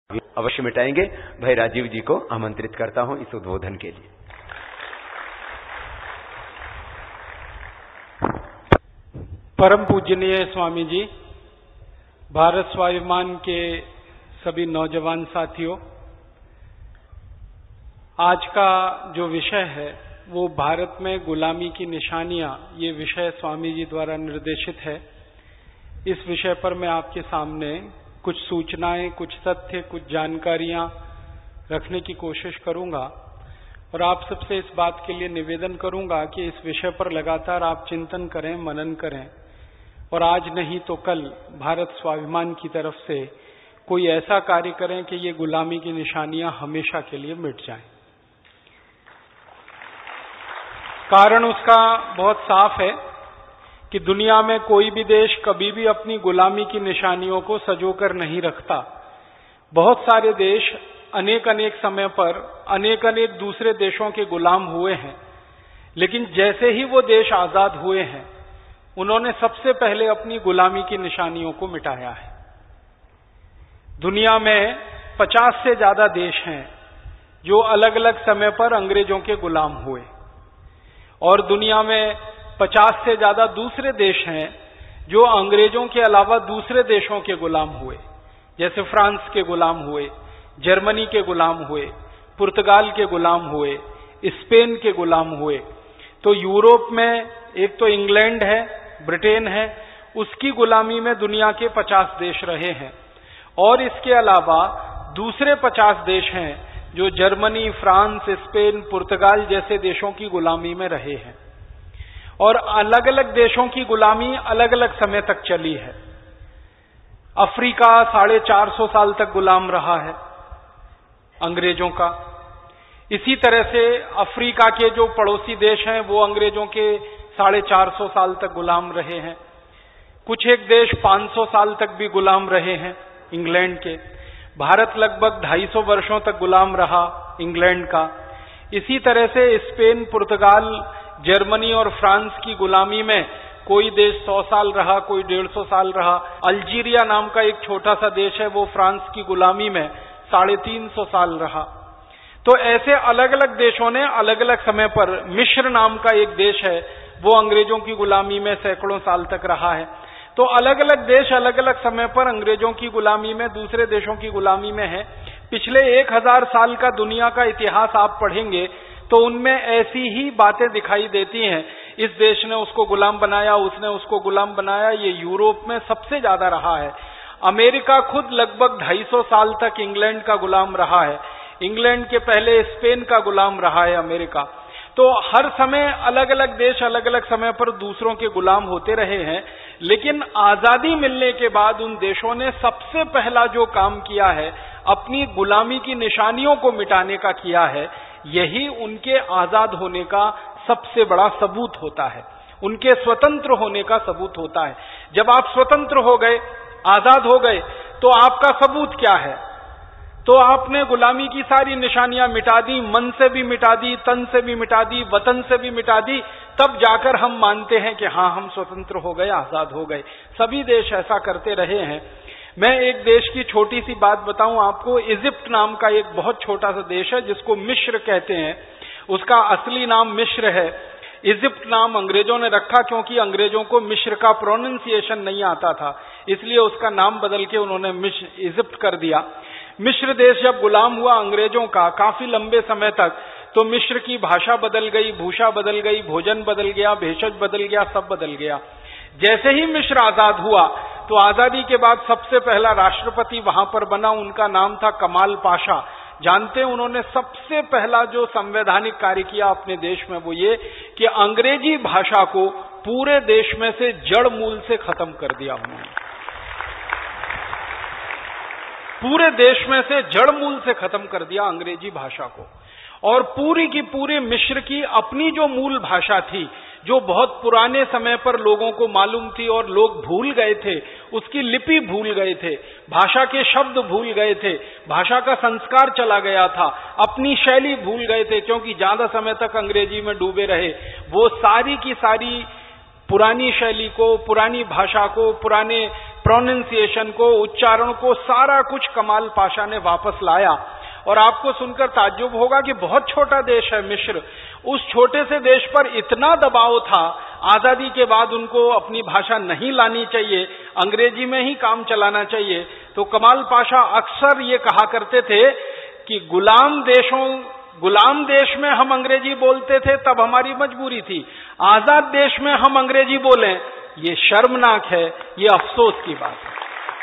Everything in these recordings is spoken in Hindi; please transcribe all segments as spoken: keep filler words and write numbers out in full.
अवश्य मिटाएंगे। भाई राजीव जी को आमंत्रित करता हूं इस उद्बोधन के लिए। परम पूजनीय स्वामी जी, भारत स्वाभिमान के सभी नौजवान साथियों, आज का जो विषय है वो भारत में गुलामी की निशानियां, ये विषय स्वामी जी द्वारा निर्देशित है। इस विषय पर मैं आपके सामने कुछ सूचनाएं, कुछ तथ्य, कुछ जानकारियां रखने की कोशिश करूंगा और आप सबसे इस बात के लिए निवेदन करूंगा कि इस विषय पर लगातार आप चिंतन करें, मनन करें और आज नहीं तो कल भारत स्वाभिमान की तरफ से कोई ऐसा कार्य करें कि ये गुलामी की निशानियां हमेशा के लिए मिट जाएं। कारण उसका बहुत साफ है कि दुनिया में कोई भी देश कभी भी अपनी गुलामी की निशानियों को सजोकर नहीं रखता। बहुत सारे देश अनेक अनेक समय पर अनेक अनेक दूसरे देशों के गुलाम हुए हैं, लेकिन जैसे ही वो देश आजाद हुए हैं उन्होंने सबसे पहले अपनी गुलामी की निशानियों को मिटाया है। दुनिया में पचास से ज्यादा देश हैं जो अलग अलग समय पर अंग्रेजों के गुलाम हुए और दुनिया में पचास से ज्यादा दूसरे देश हैं जो अंग्रेजों के अलावा दूसरे देशों के गुलाम हुए, जैसे फ्रांस के गुलाम हुए, जर्मनी के गुलाम हुए, पुर्तगाल के गुलाम हुए, स्पेन के गुलाम हुए। तो यूरोप में एक तो इंग्लैंड है, ब्रिटेन है, उसकी गुलामी में दुनिया के पचास देश रहे हैं और इसके अलावा दूसरे पचास देश हैं जो जर्मनी, फ्रांस, स्पेन, पुर्तगाल जैसे देशों की गुलामी में रहे हैं और अलग अलग देशों की गुलामी अलग अलग समय तक चली है। अफ्रीका साढ़े चार सौ साल तक गुलाम रहा है अंग्रेजों का। इसी तरह से अफ्रीका के जो पड़ोसी देश हैं वो अंग्रेजों के साढ़े चार सौ साल तक गुलाम रहे हैं। कुछ एक देश पांच सौ साल तक भी गुलाम रहे हैं इंग्लैंड के। भारत लगभग ढाई सौ वर्षों तक गुलाम रहा इंग्लैंड का। इसी तरह से स्पेन, पुर्तगाल, जर्मनी और फ्रांस की गुलामी में कोई देश सौ साल रहा, कोई डेढ़ सौ साल रहा। अल्जीरिया नाम का एक छोटा सा देश है, वो फ्रांस की गुलामी में साढ़े तीन सौ साल रहा। तो ऐसे अलग अलग देशों ने अलग अलग समय पर, मिस्र नाम का एक देश है वो अंग्रेजों की गुलामी में सैकड़ों साल तक रहा है। तो अलग अलग देश अलग अलग समय पर अंग्रेजों की गुलामी में, दूसरे देशों की गुलामी में है। पिछले एक हजार साल का दुनिया का इतिहास आप पढ़ेंगे तो उनमें ऐसी ही बातें दिखाई देती हैं। इस देश ने उसको गुलाम बनाया, उसने उसको गुलाम बनाया। ये यूरोप में सबसे ज्यादा रहा है। अमेरिका खुद लगभग ढाई सौ साल तक इंग्लैंड का गुलाम रहा है। इंग्लैंड के पहले स्पेन का गुलाम रहा है अमेरिका। तो हर समय अलग अलग देश अलग अलग समय पर दूसरों के गुलाम होते रहे हैं, लेकिन आजादी मिलने के बाद उन देशों ने सबसे पहला जो काम किया है अपनी गुलामी की निशानियों को मिटाने का किया है। यही उनके आजाद होने का सबसे बड़ा सबूत होता है, उनके स्वतंत्र होने का सबूत होता है। जब आप स्वतंत्र हो गए, आजाद हो गए, तो आपका सबूत क्या है? तो आपने गुलामी की सारी निशानियां मिटा दी, मन से भी मिटा दी, तन से भी मिटा दी, वतन से भी मिटा दी। तब जाकर हम मानते हैं कि हाँ, हम स्वतंत्र हो गए, आजाद हो गए। सभी देश ऐसा करते रहे हैं। मैं एक देश की छोटी सी बात बताऊं आपको। इजिप्ट नाम का एक बहुत छोटा सा देश है जिसको मिस्र कहते हैं। उसका असली नाम मिस्र है। इजिप्ट नाम अंग्रेजों ने रखा क्योंकि अंग्रेजों को मिस्र का प्रोनाउंसिएशन नहीं आता था, इसलिए उसका नाम बदल के उन्होंने मिस्र इजिप्ट कर दिया। मिस्र देश जब गुलाम हुआ अंग्रेजों का काफी लंबे समय तक, तो मिस्र की भाषा बदल गई, भूषा बदल गई, भोजन बदल गया, भेषज बदल गया, सब बदल गया। जैसे ही मिस्र आजाद हुआ तो आजादी के बाद सबसे पहला राष्ट्रपति वहां पर बना, उनका नाम था कमाल पाशा। जानते हैं उन्होंने सबसे पहला जो संवैधानिक कार्य किया अपने देश में वो ये कि अंग्रेजी भाषा को पूरे देश में से जड़ मूल से खत्म कर दिया। उन्होंने पूरे देश में से जड़ मूल से खत्म कर दिया अंग्रेजी भाषा को, और पूरी की पूरी मिस्र की अपनी जो मूल भाषा थी, जो बहुत पुराने समय पर लोगों को मालूम थी और लोग भूल गए थे, उसकी लिपि भूल गए थे, भाषा के शब्द भूल गए थे, भाषा का संस्कार चला गया था, अपनी शैली भूल गए थे क्योंकि ज्यादा समय तक अंग्रेजी में डूबे रहे। वो सारी की सारी पुरानी शैली को, पुरानी भाषा को, पुराने प्रोनाउंसिएशन को, उच्चारण को, सारा कुछ कमाल पाशा ने वापस लाया। और आपको सुनकर ताज्जुब होगा कि बहुत छोटा देश है मिस्र, उस छोटे से देश पर इतना दबाव था, आजादी के बाद उनको अपनी भाषा नहीं लानी चाहिए, अंग्रेजी में ही काम चलाना चाहिए। तो कमाल पाशा अक्सर ये कहा करते थे कि गुलाम देशों गुलाम देश में हम अंग्रेजी बोलते थे तब हमारी मजबूरी थी, आजाद देश में हम अंग्रेजी बोलें ये शर्मनाक है, ये अफसोस की बात है।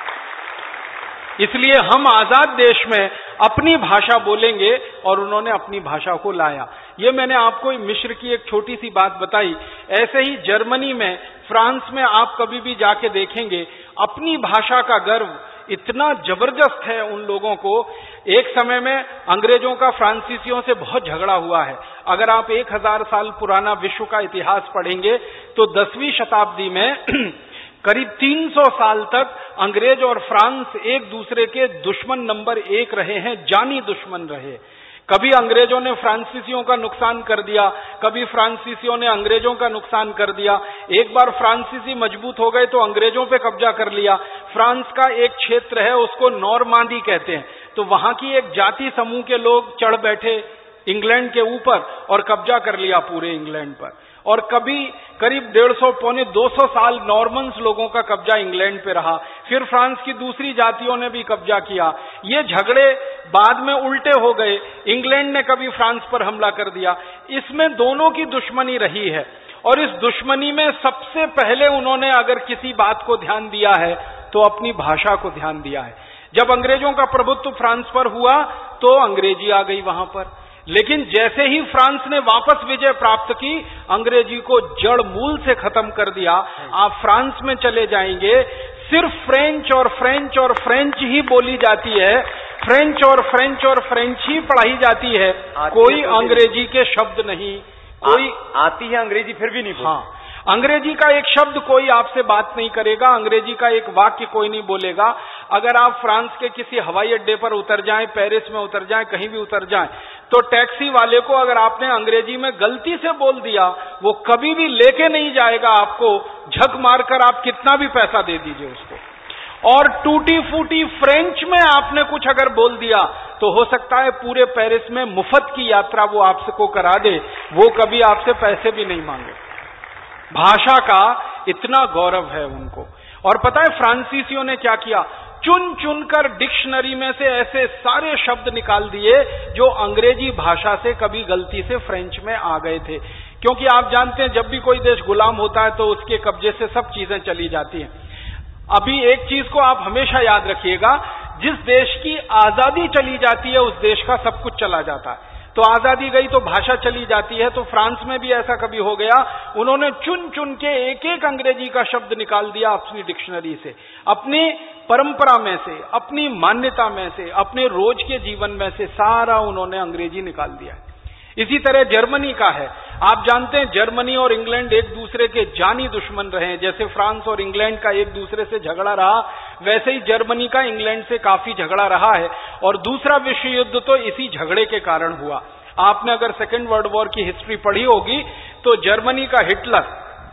इसलिए हम आजाद देश में अपनी भाषा बोलेंगे, और उन्होंने अपनी भाषा को लाया। ये मैंने आपको मिस्र की एक छोटी सी बात बताई। ऐसे ही जर्मनी में, फ्रांस में आप कभी भी जाके देखेंगे, अपनी भाषा का गर्व इतना जबरदस्त है उन लोगों को। एक समय में अंग्रेजों का फ्रांसीसियों से बहुत झगड़ा हुआ है। अगर आप एक हजार साल पुराना विश्व का इतिहास पढ़ेंगे तो दसवीं शताब्दी में करीब तीन सौ साल तक अंग्रेज और फ्रांस एक दूसरे के दुश्मन नंबर एक रहे हैं, जानी दुश्मन रहे। कभी अंग्रेजों ने फ्रांसीसियों का नुकसान कर दिया, कभी फ्रांसीसियों ने अंग्रेजों का नुकसान कर दिया। एक बार फ्रांसीसी मजबूत हो गए तो अंग्रेजों पे कब्जा कर लिया। फ्रांस का एक क्षेत्र है, उसको नॉर्मांदी कहते हैं, तो वहां की एक जाति समूह के लोग चढ़ बैठे इंग्लैंड के ऊपर और कब्जा कर लिया पूरे इंग्लैंड पर। और कभी करीब डेढ़ सौ पौने दो सौ साल नॉर्मन्स लोगों का कब्जा इंग्लैंड पे रहा। फिर फ्रांस की दूसरी जातियों ने भी कब्जा किया। ये झगड़े बाद में उल्टे हो गए, इंग्लैंड ने कभी फ्रांस पर हमला कर दिया। इसमें दोनों की दुश्मनी रही है, और इस दुश्मनी में सबसे पहले उन्होंने अगर किसी बात को ध्यान दिया है तो अपनी भाषा को ध्यान दिया है। जब अंग्रेजों का प्रभुत्व फ्रांस पर हुआ तो अंग्रेजी आ गई वहां पर, लेकिन जैसे ही फ्रांस ने वापस विजय प्राप्त की, अंग्रेजी को जड़ मूल से खत्म कर दिया। आप फ्रांस में चले जाएंगे, सिर्फ फ्रेंच और फ्रेंच और फ्रेंच ही बोली जाती है, फ्रेंच और फ्रेंच और फ्रेंच ही पढ़ाई जाती है, कोई अंग्रेजी के शब्द नहीं। कोई आ, आती है अंग्रेजी फिर भी नहीं बोलती। हाँ, अंग्रेजी का एक शब्द कोई आपसे बात नहीं करेगा, अंग्रेजी का एक वाक्य कोई नहीं बोलेगा। अगर आप फ्रांस के किसी हवाई अड्डे पर उतर जाएं, पेरिस में उतर जाएं, कहीं भी उतर जाएं, तो टैक्सी वाले को अगर आपने अंग्रेजी में गलती से बोल दिया, वो कभी भी लेके नहीं जाएगा आपको, झक मारकर आप कितना भी पैसा दे दीजिए उसको। और टूटी फूटी फ्रेंच में आपने कुछ अगर बोल दिया तो हो सकता है पूरे पेरिस में मुफ्त की यात्रा वो आपको करा दे, वो कभी आपसे पैसे भी नहीं मांगे। भाषा का इतना गौरव है उनको। और पता है फ्रांसीसियों ने क्या किया? चुन चुनकर डिक्शनरी में से ऐसे सारे शब्द निकाल दिए जो अंग्रेजी भाषा से कभी गलती से फ्रेंच में आ गए थे। क्योंकि आप जानते हैं जब भी कोई देश गुलाम होता है तो उसके कब्जे से सब चीजें चली जाती हैं। अभी एक चीज को आप हमेशा याद रखिएगा, जिस देश की आजादी चली जाती है उस देश का सब कुछ चला जाता है। तो आजादी गई तो भाषा चली जाती है। तो फ्रांस में भी ऐसा कभी हो गया, उन्होंने चुन चुन के एक एक अंग्रेजी का शब्द निकाल दिया अपनी डिक्शनरी से, अपनी परंपरा में से, अपनी मान्यता में से, अपने रोज के जीवन में से सारा उन्होंने अंग्रेजी निकाल दिया। इसी तरह जर्मनी का है। आप जानते हैं जर्मनी और इंग्लैंड एक दूसरे के जानी दुश्मन रहे हैं। जैसे फ्रांस और इंग्लैंड का एक दूसरे से झगड़ा रहा, वैसे ही जर्मनी का इंग्लैंड से काफी झगड़ा रहा है। और दूसरा विश्व युद्ध तो इसी झगड़े के कारण हुआ। आपने अगर सेकेंड वर्ल्ड वॉर की हिस्ट्री पढ़ी होगी तो जर्मनी का हिटलर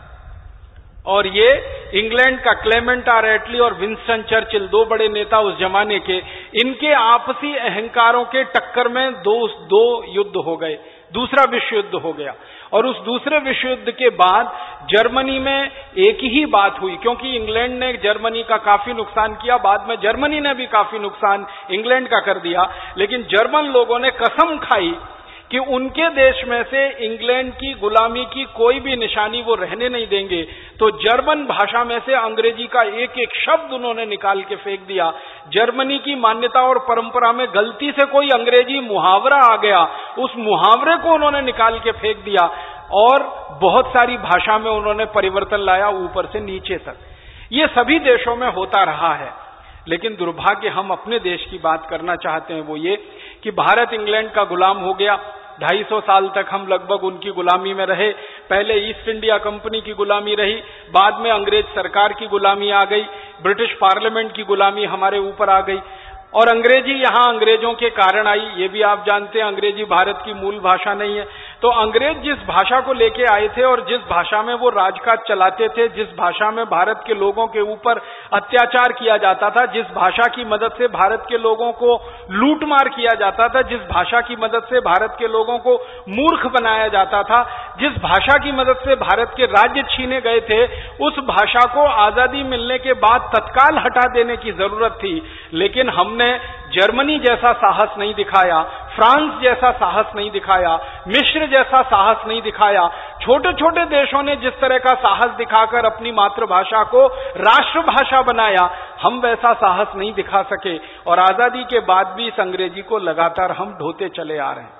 और ये इंग्लैंड का क्लेमेंट आर एटली और विंस्टन चर्चिल, दो बड़े नेता उस जमाने के, इनके आपसी अहंकारों के टक्कर में दो दो युद्ध हो गए, दूसरा विश्व युद्ध हो गया। और उस दूसरे विश्व युद्ध के बाद जर्मनी में एक ही बात हुई, क्योंकि इंग्लैंड ने जर्मनी का काफी नुकसान किया, बाद में जर्मनी ने भी काफी नुकसान इंग्लैंड का कर दिया। लेकिन जर्मन लोगों ने कसम खाई कि उनके देश में से इंग्लैंड की गुलामी की कोई भी निशानी वो रहने नहीं देंगे। तो जर्मन भाषा में से अंग्रेजी का एक एक शब्द उन्होंने निकाल के फेंक दिया। जर्मनी की मान्यता और परंपरा में गलती से कोई अंग्रेजी मुहावरा आ गया, उस मुहावरे को उन्होंने निकाल के फेंक दिया और बहुत सारी भाषा में उन्होंने परिवर्तन लाया ऊपर से नीचे तक। ये सभी देशों में होता रहा है। लेकिन दुर्भाग्य, हम अपने देश की बात करना चाहते हैं, वो ये कि भारत इंग्लैंड का गुलाम हो गया। ढाई सौ साल तक हम लगभग उनकी गुलामी में रहे। पहले ईस्ट इंडिया कंपनी की गुलामी रही, बाद में अंग्रेज सरकार की गुलामी आ गई, ब्रिटिश पार्लियामेंट की गुलामी हमारे ऊपर आ गई। और अंग्रेजी यहां अंग्रेजों के कारण आई, ये भी आप जानते हैं, अंग्रेजी भारत की मूल भाषा नहीं है। तो अंग्रेज जिस भाषा को लेके आए थे और जिस भाषा में वो राजकाज चलाते थे, जिस भाषा में भारत के लोगों के ऊपर अत्याचार किया जाता था, जिस भाषा की मदद से भारत के लोगों को लूटमार किया जाता था, जिस भाषा की मदद से भारत के लोगों को मूर्ख बनाया जाता था, जिस भाषा की मदद से भारत के राज्य छीने गए थे, उस भाषा को आजादी मिलने के बाद तत्काल हटा देने की जरूरत थी। लेकिन हमने जर्मनी जैसा साहस नहीं दिखाया, फ्रांस जैसा साहस नहीं दिखाया, मिस्र जैसा साहस नहीं दिखाया। छोटे छोटे देशों ने जिस तरह का साहस दिखाकर अपनी मातृभाषा को राष्ट्रभाषा बनाया, हम वैसा साहस नहीं दिखा सके और आजादी के बाद भी इस अंग्रेजी को लगातार हम ढोते चले आ रहे हैं।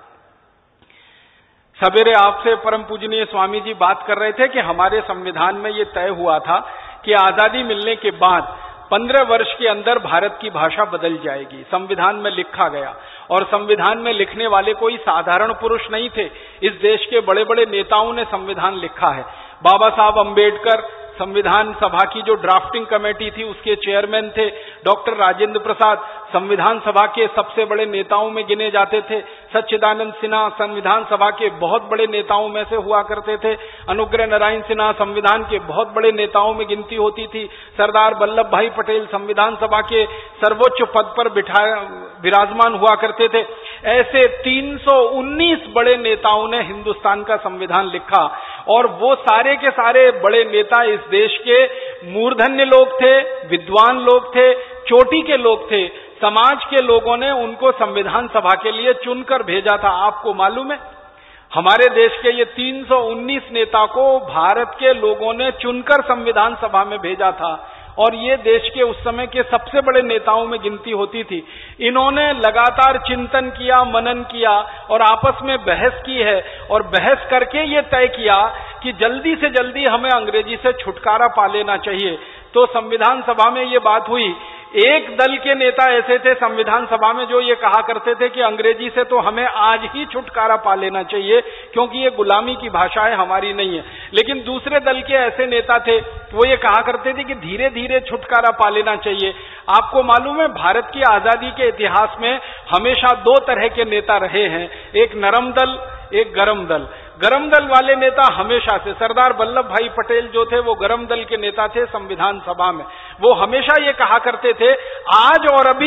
सवेरे आपसे परम पूजनीय स्वामी जी बात कर रहे थे कि हमारे संविधान में यह तय हुआ था कि आजादी मिलने के बाद पंद्रह वर्ष के अंदर भारत की भाषा बदल जाएगी। संविधान में लिखा गया और संविधान में लिखने वाले कोई साधारण पुरुष नहीं थे। इस देश के बड़े बड़े नेताओं ने संविधान लिखा है। बाबा साहब अंबेडकर संविधान सभा की जो ड्राफ्टिंग कमेटी थी उसके चेयरमैन थे। डॉक्टर राजेंद्र प्रसाद संविधान सभा के सबसे बड़े नेताओं में गिने जाते थे। सच्चिदानंद सिन्हा संविधान सभा के बहुत बड़े नेताओं में से हुआ करते थे। अनुग्रह नारायण सिन्हा संविधान के बहुत बड़े नेताओं में गिनती होती थी। सरदार वल्लभ भाई पटेल संविधान सभा के सर्वोच्च पद पर बिठा विराजमान हुआ करते थे। ऐसे तीन सौ उन्नीस बड़े नेताओं ने हिंदुस्तान का संविधान लिखा और वो सारे के सारे बड़े नेता इस देश के मूर्धन्य लोग थे, विद्वान लोग थे, चोटी के लोग थे। समाज के लोगों ने उनको संविधान सभा के लिए चुनकर भेजा था। आपको मालूम है, हमारे देश के ये तीन सौ उन्नीस नेता को भारत के लोगों ने चुनकर संविधान सभा में भेजा था और ये देश के उस समय के सबसे बड़े नेताओं में गिनती होती थी। इन्होंने लगातार चिंतन किया, मनन किया और आपस में बहस की है और बहस करके ये तय किया कि जल्दी से जल्दी हमें अंग्रेजी से छुटकारा पा लेना चाहिए। तो संविधान सभा में ये बात हुई। एक दल के नेता ऐसे थे संविधान सभा में जो ये कहा करते थे कि अंग्रेजी से तो हमें आज ही छुटकारा पा लेना चाहिए क्योंकि ये गुलामी की भाषा है, हमारी नहीं है। लेकिन दूसरे दल के ऐसे नेता थे वो ये कहा करते थे कि धीरे धीरे छुटकारा पा लेना चाहिए। आपको मालूम है, भारत की आजादी के इतिहास में हमेशा दो तरह के नेता रहे हैं, एक नरम दल, एक गरम दल। गरम दल वाले नेता हमेशा से, सरदार वल्लभ भाई पटेल जो थे वो गरम दल के नेता थे संविधान सभा में। वो हमेशा ये कहा करते थे आज और अभी,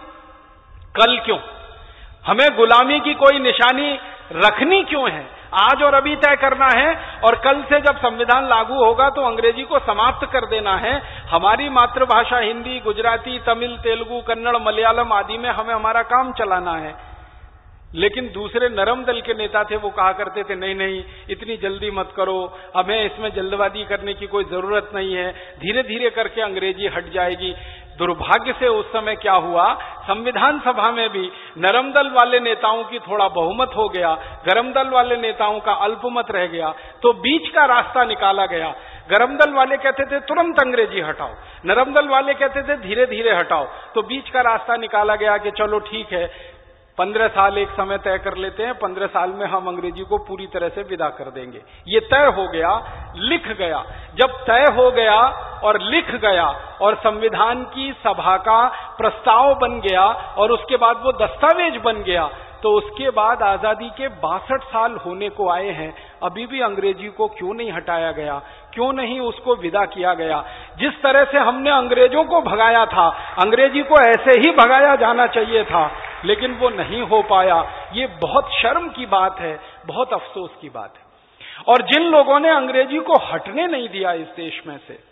कल क्यों? हमें गुलामी की कोई निशानी रखनी क्यों है? आज और अभी तय करना है और कल से जब संविधान लागू होगा तो अंग्रेजी को समाप्त कर देना है। हमारी मातृभाषा हिंदी, गुजराती, तमिल, तेलुगु, कन्नड़, मलयालम आदि में हमें हमारा काम चलाना है। लेकिन दूसरे नरम दल के नेता थे वो कहा करते थे नहीं नहीं, इतनी जल्दी मत करो, हमें इसमें जल्दबाजी करने की कोई जरूरत नहीं है, धीरे धीरे करके अंग्रेजी हट जाएगी। दुर्भाग्य से उस समय क्या हुआ, संविधान सभा में भी नरम दल वाले नेताओं की थोड़ा बहुमत हो गया, गरम दल वाले नेताओं का अल्पमत रह गया। तो बीच का रास्ता निकाला गया। गरम दल वाले कहते थे तुरंत अंग्रेजी हटाओ, नरम दल वाले कहते थे धीरे धीरे हटाओ। तो बीच का रास्ता निकाला गया कि चलो ठीक है, पंद्रह साल एक समय तय कर लेते हैं, पंद्रह साल में हम अंग्रेजी को पूरी तरह से विदा कर देंगे। ये तय हो गया, लिख गया। जब तय हो गया और लिख गया और संविधान की सभा का प्रस्ताव बन गया और उसके बाद वो दस्तावेज बन गया, तो उसके बाद आजादी के बासठ साल होने को आए हैं, अभी भी अंग्रेजी को क्यों नहीं हटाया गया, क्यों नहीं उसको विदा किया गया? जिस तरह से हमने अंग्रेजों को भगाया था, अंग्रेजी को ऐसे ही भगाया जाना चाहिए था, लेकिन वो नहीं हो पाया। ये बहुत शर्म की बात है, बहुत अफसोस की बात है। और जिन लोगों ने अंग्रेजी को हटने नहीं दिया इस देश में से,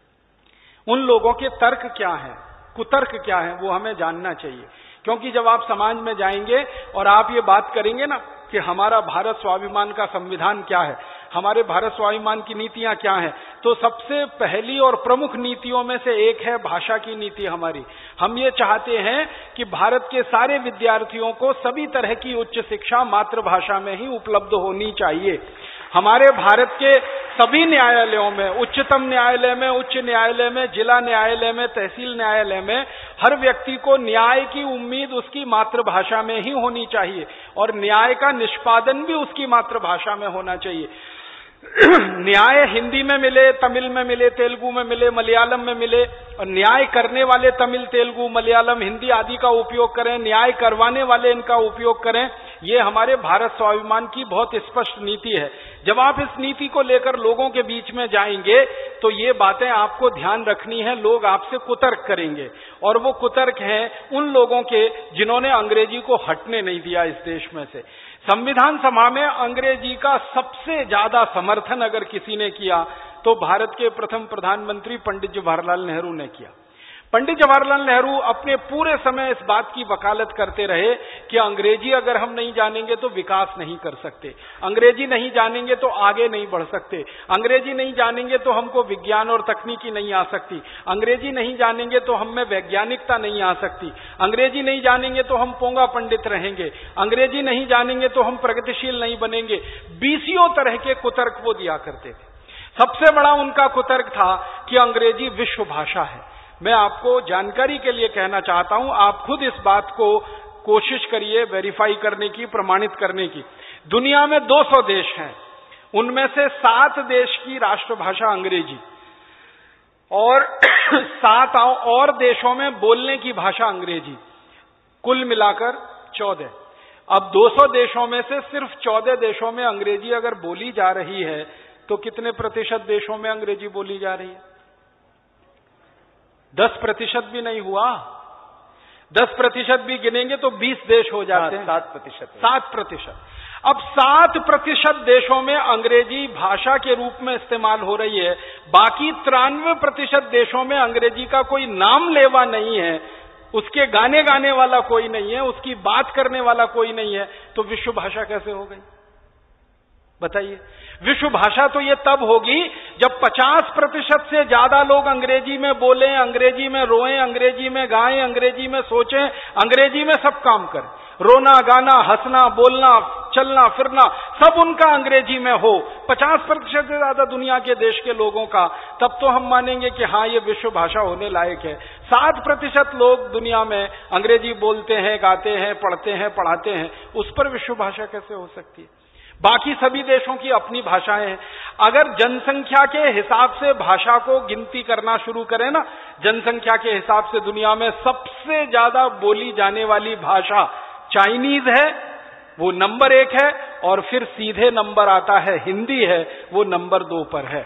उन लोगों के तर्क क्या हैं, कुतर्क क्या है, वो हमें जानना चाहिए। क्योंकि जब आप समाज में जाएंगे और आप ये बात करेंगे ना कि हमारा भारत स्वाभिमान का संविधान क्या है, हमारे भारत स्वाभिमान की नीतियां क्या हैं, तो सबसे पहली और प्रमुख नीतियों में से एक है भाषा की नीति हमारी। हम ये चाहते हैं कि भारत के सारे विद्यार्थियों को सभी तरह की उच्च शिक्षा मातृभाषा में ही उपलब्ध होनी चाहिए। हमारे भारत के सभी न्यायालयों में, उच्चतम न्यायालय में, उच्च न्यायालय में, जिला न्यायालय में, तहसील न्यायालय में, हर व्यक्ति को न्याय की उम्मीद उसकी मातृभाषा में ही होनी चाहिए और न्याय का निष्पादन भी उसकी मातृभाषा में होना चाहिए। न्याय हिंदी में मिले, तमिल में मिले, तेलुगु में मिले, मलयालम में मिले, और न्याय करने वाले तमिल, तेलुगु, मलयालम, हिंदी आदि का उपयोग करें, न्याय करवाने वाले इनका उपयोग करें। ये हमारे भारत स्वाभिमान की बहुत स्पष्ट नीति है। जब आप इस नीति को लेकर लोगों के बीच में जाएंगे तो ये बातें आपको ध्यान रखनी है, लोग आपसे कुतर्क करेंगे, और वो कुतर्क हैं उन लोगों के जिन्होंने अंग्रेजी को हटने नहीं दिया इस देश में से। संविधान सभा में अंग्रेजी का सबसे ज्यादा समर्थन अगर किसी ने किया तो भारत के प्रथम प्रधानमंत्री पंडित जवाहरलाल नेहरू ने किया। पंडित जवाहरलाल नेहरू अपने पूरे समय इस बात की वकालत करते रहे कि अंग्रेजी अगर हम नहीं जानेंगे तो विकास नहीं कर सकते, अंग्रेजी नहीं जानेंगे तो आगे नहीं बढ़ सकते, अंग्रेजी नहीं जानेंगे तो हमको विज्ञान और तकनीकी नहीं आ सकती, अंग्रेजी नहीं जानेंगे तो हम में वैज्ञानिकता नहीं आ सकती, अंग्रेजी नहीं जानेंगे तो हम पोंगा पंडित रहेंगे, अंग्रेजी नहीं जानेंगे तो हम प्रगतिशील नहीं बनेंगे। बीसियों तरह के कुतर्क वो दिया करते थे। सबसे बड़ा उनका कुतर्क था कि अंग्रेजी विश्व भाषा है। मैं आपको जानकारी के लिए कहना चाहता हूं, आप खुद इस बात को कोशिश करिए वेरीफाई करने की, प्रमाणित करने की। दुनिया में दो सौ देश हैं, उनमें से सात देश की राष्ट्रभाषा अंग्रेजी और सात और देशों में बोलने की भाषा अंग्रेजी, कुल मिलाकर चौदह। अब दो सौ देशों में से सिर्फ चौदह देशों में अंग्रेजी अगर बोली जा रही है तो कितने प्रतिशत देशों में अंग्रेजी बोली जा रही है? दस प्रतिशत भी नहीं हुआ। दस प्रतिशत भी गिनेंगे तो बीस देश हो जाते हैं। सात प्रतिशत सात प्रतिशत अब सात प्रतिशत देशों में अंग्रेजी भाषा के रूप में इस्तेमाल हो रही है। बाकी तिरानवे प्रतिशत देशों में अंग्रेजी का कोई नाम लेवा नहीं है, उसके गाने गाने वाला कोई नहीं है, उसकी बात करने वाला कोई नहीं है। तो विश्व भाषा कैसे हो गई बताइए? विश्व भाषा तो ये तब होगी जब पचास प्रतिशत से ज्यादा लोग अंग्रेजी में बोलें, अंग्रेजी में रोएं, अंग्रेजी में गाएं, अंग्रेजी में सोचें, अंग्रेजी में सब काम करें। रोना, गाना, हंसना, बोलना, चलना फिरना सब उनका अंग्रेजी में हो, पचास प्रतिशत से ज्यादा दुनिया के देश के लोगों का, तब तो हम मानेंगे कि हाँ ये विश्व भाषा होने लायक है। सात प्रतिशत लोग दुनिया में अंग्रेजी बोलते हैं, गाते हैं, पढ़ते हैं, पढ़ाते हैं, उस पर विश्व भाषा कैसे हो सकती है? बाकी सभी देशों की अपनी भाषाएं हैं। अगर जनसंख्या के हिसाब से भाषा को गिनती करना शुरू करें ना, जनसंख्या के हिसाब से दुनिया में सबसे ज्यादा बोली जाने वाली भाषा चाइनीज है, वो नंबर एक है, और फिर सीधे नंबर आता है हिंदी है, वो नंबर दो पर है।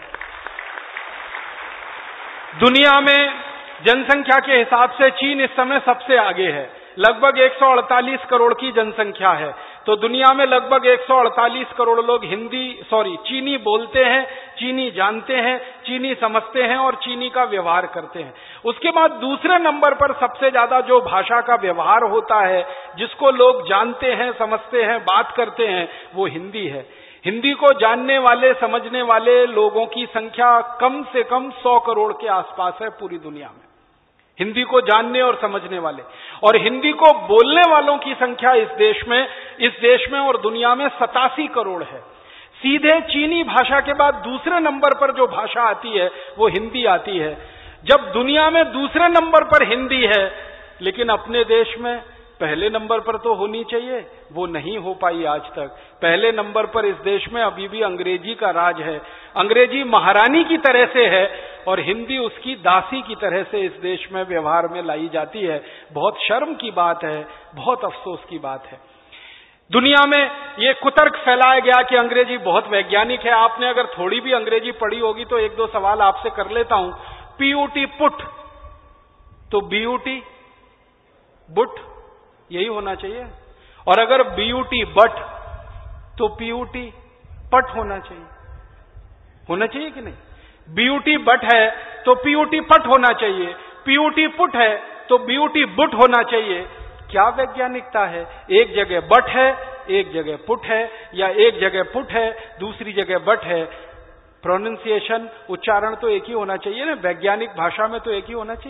दुनिया में जनसंख्या के हिसाब से चीन इस समय सबसे आगे है, लगभग एक सौ अड़तालीस करोड़ की जनसंख्या है। तो दुनिया में लगभग एक सौ अड़तालीस करोड़ लोग हिंदी सॉरी चीनी बोलते हैं, चीनी जानते हैं, चीनी समझते हैं और चीनी का व्यवहार करते हैं। उसके बाद दूसरे नंबर पर सबसे ज्यादा जो भाषा का व्यवहार होता है, जिसको लोग जानते हैं, समझते हैं, बात करते हैं, वो हिंदी है। हिंदी को जानने वाले, समझने वाले लोगों की संख्या कम से कम सौ करोड़ के आसपास है पूरी दुनिया में, हिंदी को जानने और समझने वाले। और हिंदी को बोलने वालों की संख्या इस देश में इस देश में और दुनिया में सतासी करोड़ है। सीधे चीनी भाषा के बाद दूसरे नंबर पर जो भाषा आती है वो हिंदी आती है। जब दुनिया में दूसरे नंबर पर हिंदी है, लेकिन अपने देश में पहले नंबर पर तो होनी चाहिए, वो नहीं हो पाई आज तक। पहले नंबर पर इस देश में अभी भी अंग्रेजी का राज है। अंग्रेजी महारानी की तरह से है और हिंदी उसकी दासी की तरह से इस देश में व्यवहार में लाई जाती है। बहुत शर्म की बात है, बहुत अफसोस की बात है। दुनिया में ये कुतर्क फैलाया गया कि अंग्रेजी बहुत वैज्ञानिक है। आपने अगर थोड़ी भी अंग्रेजी पढ़ी होगी तो एक दो सवाल आपसे कर लेता हूं। पीयूटी पुट, तो बीयूटी बुट यही होना चाहिए, और अगर बीयूटी बट तो पीयूटी पट होना चाहिए। होना चाहिए कि नहीं? बीयूटी बट है तो पीयूटी पट होना चाहिए, पीयूटी पुट है तो बीयूटी बुट होना चाहिए। क्या वैज्ञानिकता है? एक जगह बट है, एक जगह पुट है, या एक जगह पुट है, दूसरी जगह बट है। प्रोनाउंसिएशन, उच्चारण तो एक ही होना चाहिए ना, वैज्ञानिक भाषा में तो एक ही होना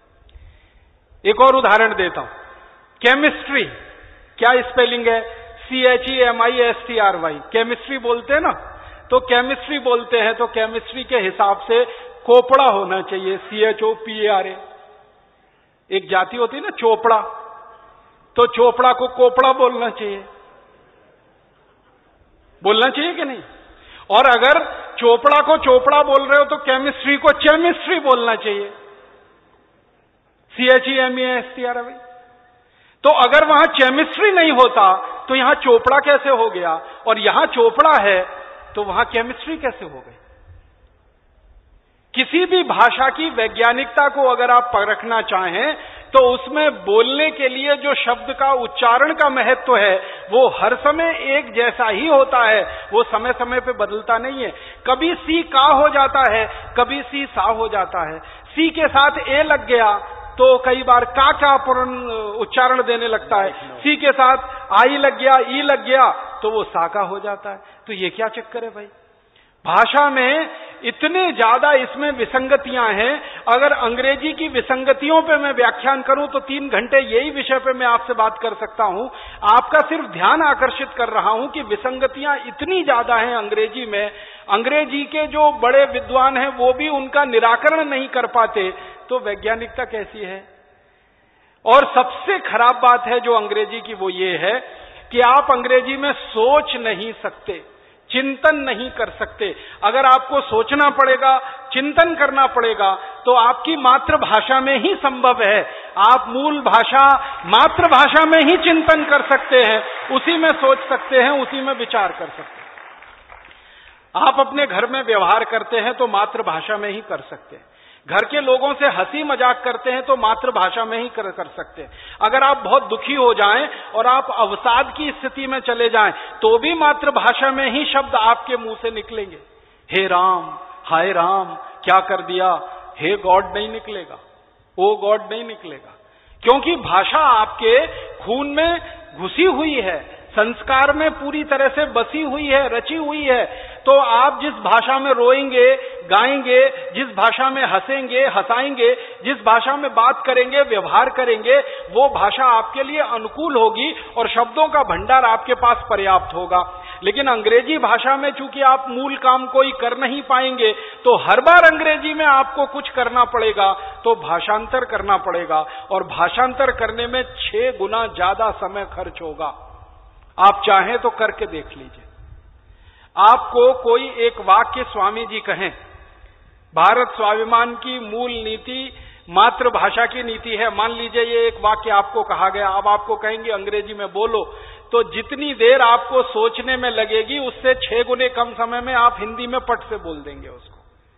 चाहिए। एक और उदाहरण देता हूं। केमिस्ट्री, क्या स्पेलिंग है? C H E M I S T R Y. Chemistry बोलते हैं ना, तो केमिस्ट्री बोलते हैं तो केमिस्ट्री के हिसाब से कोपड़ा होना चाहिए, C H O P A R A. एक जाति होती है ना चोपड़ा, तो चोपड़ा को कोपड़ा बोलना चाहिए। बोलना चाहिए कि नहीं? और अगर चोपड़ा को चोपड़ा बोल रहे हो तो केमिस्ट्री को चेमिस्ट्री बोलना चाहिए, C H E M E S T R Y. तो अगर वहां केमिस्ट्री नहीं होता तो यहां चोपड़ा कैसे हो गया, और यहां चोपड़ा है तो वहां केमिस्ट्री कैसे हो गई। किसी भी भाषा की वैज्ञानिकता को अगर आप परखना चाहें तो उसमें बोलने के लिए जो शब्द का उच्चारण का महत्व है वो हर समय एक जैसा ही होता है, वो समय समय पे बदलता नहीं है। कभी सी का हो जाता है, कभी सी सा हो जाता है। सी के साथ ए लग गया तो कई बार का का उच्चारण देने लगता है, सी के साथ आई लग गया, ई लग गया तो वो सा का हो जाता है। तो ये क्या चक्कर है भाई, भाषा में इतने ज्यादा इसमें विसंगतियां हैं। अगर अंग्रेजी की विसंगतियों पे मैं व्याख्यान करूं तो तीन घंटे यही विषय पे मैं आपसे बात कर सकता हूं। आपका सिर्फ ध्यान आकर्षित कर रहा हूं कि विसंगतियां इतनी ज्यादा हैं अंग्रेजी में, अंग्रेजी के जो बड़े विद्वान हैं वो भी उनका निराकरण नहीं कर पाते, तो वैज्ञानिकता कैसी है। और सबसे खराब बात है जो अंग्रेजी की वो ये है कि आप अंग्रेजी में सोच नहीं सकते, चिंतन नहीं कर सकते। अगर आपको सोचना पड़ेगा, चिंतन करना पड़ेगा तो आपकी मातृभाषा में ही संभव है। आप मूल भाषा मातृभाषा में ही चिंतन कर सकते हैं, उसी में सोच सकते हैं, उसी में विचार कर सकते हैं। आप अपने घर में व्यवहार करते हैं तो मातृभाषा में ही कर सकते हैं। घर के लोगों से हंसी मजाक करते हैं तो मातृभाषा में ही कर, कर सकते हैं। अगर आप बहुत दुखी हो जाएं और आप अवसाद की स्थिति में चले जाएं तो भी मातृभाषा में ही शब्द आपके मुंह से निकलेंगे। हे राम, हाय राम, क्या कर दिया, हे गॉड नहीं निकलेगा, ओ गॉड नहीं निकलेगा, क्योंकि भाषा आपके खून में घुसी हुई है, संस्कार में पूरी तरह से बसी हुई है, रची हुई है। तो आप जिस भाषा में रोएंगे, गाएंगे, जिस भाषा में हंसेंगे, हंसाएंगे, जिस भाषा में बात करेंगे, व्यवहार करेंगे, वो भाषा आपके लिए अनुकूल होगी और शब्दों का भंडार आपके पास पर्याप्त होगा। लेकिन अंग्रेजी भाषा में चूंकि आप मूल काम कोई कर नहीं पाएंगे तो हर बार अंग्रेजी में आपको कुछ करना पड़ेगा, तो भाषांतर करना पड़ेगा और भाषांतर करने में छह गुना ज्यादा समय खर्च होगा। आप चाहें तो करके देख लीजिए। आपको कोई एक वाक्य स्वामी जी कहें, भारत स्वाभिमान की मूल नीति मातृभाषा की नीति है, मान लीजिए ये एक वाक्य आपको कहा गया, अब आपको कहेंगे अंग्रेजी में बोलो, तो जितनी देर आपको सोचने में लगेगी उससे छह गुने कम समय में आप हिंदी में पट से बोल देंगे उसको।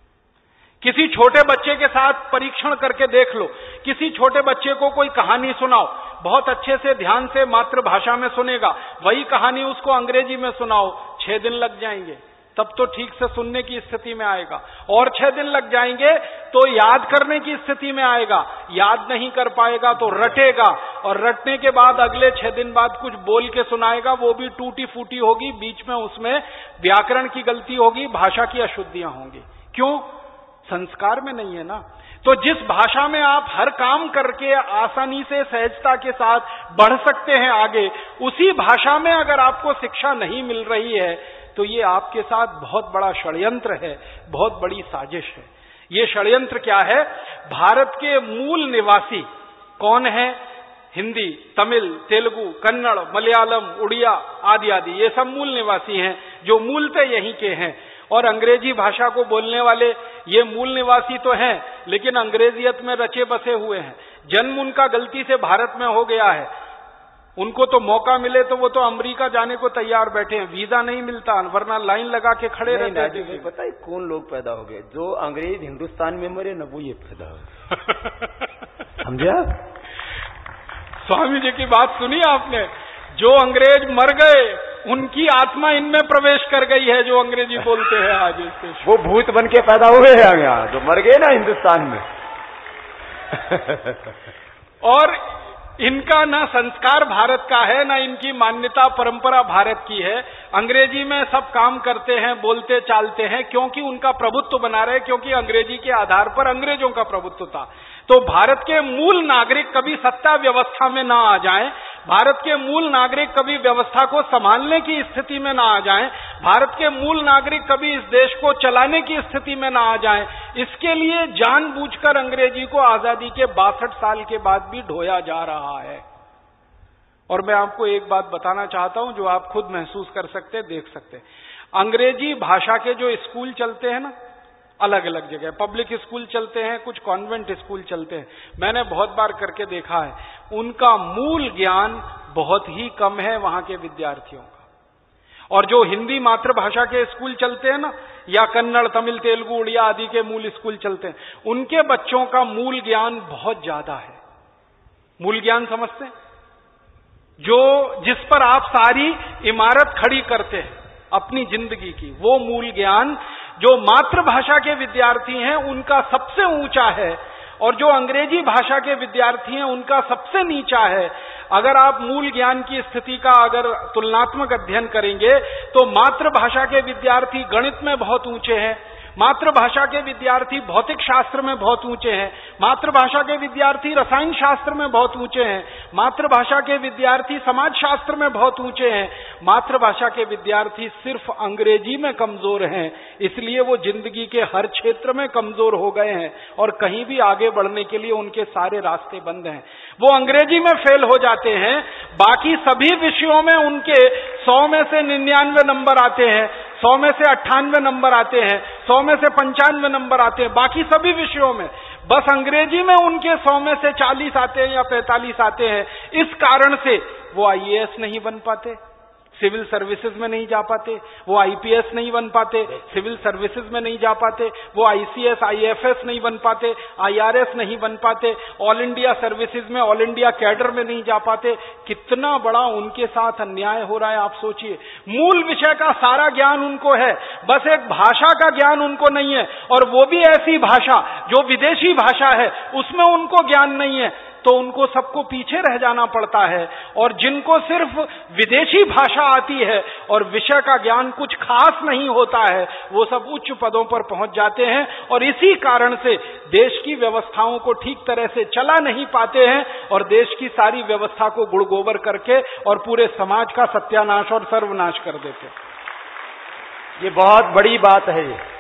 किसी छोटे बच्चे के साथ परीक्षण करके देख लो, किसी छोटे बच्चे को कोई कहानी सुनाओ, बहुत अच्छे से ध्यान से मातृभाषा में सुनेगा, वही कहानी उसको अंग्रेजी में सुनाओ, छह दिन लग जाएंगे, तब तो ठीक से सुनने की स्थिति में आएगा, और छह दिन लग जाएंगे तो याद करने की स्थिति में आएगा, याद नहीं कर पाएगा तो रटेगा, और रटने के बाद अगले छह दिन बाद कुछ बोल के सुनाएगा, वो भी टूटी फूटी होगी, बीच में उसमें व्याकरण की गलती होगी, भाषा की अशुद्धियां होंगी। क्यों? संस्कार में नहीं है ना। तो जिस भाषा में आप हर काम करके आसानी से सहजता के साथ बढ़ सकते हैं आगे, उसी भाषा में अगर आपको शिक्षा नहीं मिल रही है तो ये आपके साथ बहुत बड़ा षड्यंत्र है, बहुत बड़ी साजिश है। ये षड्यंत्र क्या है? भारत के मूल निवासी कौन है? हिंदी, तमिल, तेलुगु, कन्नड़, मलयालम, उड़िया आदि आदि, ये सब मूल निवासी हैं जो मूलतः यहीं के हैं। और अंग्रेजी भाषा को बोलने वाले ये मूल निवासी तो हैं, लेकिन अंग्रेजियत में रचे बसे हुए हैं। जन्म उनका गलती से भारत में हो गया है, उनको तो मौका मिले तो वो तो अमेरिका जाने को तैयार बैठे हैं, वीजा नहीं मिलता, वरना लाइन लगा के खड़े रहते हैं। पता है कौन लोग पैदा हो गए? जो अंग्रेज हिंदुस्तान में मरे न, वो ये पैदा हो समझा? स्वामी जी की बात सुनी आपने? जो अंग्रेज मर गए उनकी आत्मा इनमें प्रवेश कर गई है, जो अंग्रेजी बोलते हैं आज इससे। वो भूत बन के पैदा हुए हैं यहाँ, जो मर गए ना हिंदुस्तान में। और इनका ना संस्कार भारत का है, ना इनकी मान्यता परंपरा भारत की है। अंग्रेजी में सब काम करते हैं, बोलते चालते हैं, क्योंकि उनका प्रभुत्व बना रहे, क्योंकि अंग्रेजी के आधार पर अंग्रेजों का प्रभुत्व था। तो भारत के मूल नागरिक कभी सत्ता व्यवस्था में ना आ जाएं, भारत के मूल नागरिक कभी व्यवस्था को संभालने की स्थिति में ना आ जाएं, भारत के मूल नागरिक कभी इस देश को चलाने की स्थिति में ना आ जाएं, इसके लिए जानबूझकर अंग्रेजी को आजादी के बासठ साल के बाद भी ढोया जा रहा है। और मैं आपको एक बात बताना चाहता हूं जो आप खुद महसूस कर सकते, देख सकते। अंग्रेजी भाषा के जो स्कूल चलते हैं ना, अलग अलग जगह पब्लिक स्कूल चलते हैं, कुछ कॉन्वेंट स्कूल चलते हैं, मैंने बहुत बार करके देखा है, उनका मूल ज्ञान बहुत ही कम है वहां के विद्यार्थियों का। और जो हिंदी मातृभाषा के स्कूल चलते हैं ना, या कन्नड़, तमिल, तेलुगु, उड़िया आदि के मूल स्कूल चलते हैं, उनके बच्चों का मूल ज्ञान बहुत ज्यादा है। मूल ज्ञान समझते हैं? जो जिस पर आप सारी इमारत खड़ी करते हैं अपनी जिंदगी की, वो मूल ज्ञान जो मातृभाषा के विद्यार्थी हैं उनका सबसे ऊंचा है, और जो अंग्रेजी भाषा के विद्यार्थी हैं उनका सबसे नीचा है। अगर आप मूल ज्ञान की स्थिति का अगर तुलनात्मक अध्ययन करेंगे तो मातृभाषा के विद्यार्थी गणित में बहुत ऊंचे हैं, मातृभाषा के विद्यार्थी भौतिक शास्त्र में बहुत ऊंचे हैं, मातृभाषा के विद्यार्थी रसायन शास्त्र में बहुत ऊंचे हैं, मातृभाषा के विद्यार्थी समाज शास्त्र में बहुत ऊंचे हैं। मातृभाषा के विद्यार्थी सिर्फ अंग्रेजी में कमजोर हैं, इसलिए वो जिंदगी के हर क्षेत्र में कमजोर हो गए हैं और कहीं भी आगे बढ़ने के लिए उनके सारे रास्ते बंद हैं। वो अंग्रेजी में फेल हो जाते हैं, बाकी सभी विषयों में उनके सौ में से निन्यानवे नंबर आते हैं, सौ में से अट्ठानवे नंबर आते हैं, सौ में से पंचानवे नंबर आते हैं, बाकी सभी विषयों में बस अंग्रेजी में उनके सौ में से चालीस आते हैं या पैंतालीस आते हैं। इस कारण से वो आई ए एस नहीं बन पाते, सिविल सर्विसेज में नहीं जा पाते, वो आई पी एस नहीं बन पाते, सिविल सर्विसेज में नहीं जा पाते, वो I C S, I F S नहीं बन पाते, आई आर एस नहीं बन पाते, ऑल इंडिया सर्विसेज में, ऑल इंडिया कैडर में नहीं जा पाते। कितना बड़ा उनके साथ अन्याय हो रहा है आप सोचिए। मूल विषय का सारा ज्ञान उनको है, बस एक भाषा का ज्ञान उनको नहीं है, और वो भी ऐसी भाषा जो विदेशी भाषा है उसमें उनको ज्ञान नहीं है, तो उनको सबको पीछे रह जाना पड़ता है। और जिनको सिर्फ विदेशी भाषा आती है और विषय का ज्ञान कुछ खास नहीं होता है, वो सब उच्च पदों पर पहुंच जाते हैं और इसी कारण से देश की व्यवस्थाओं को ठीक तरह से चला नहीं पाते हैं और देश की सारी व्यवस्था को गुड़गोबर करके और पूरे समाज का सत्यानाश और सर्वनाश कर देते हैं। ये बहुत बड़ी बात है। ये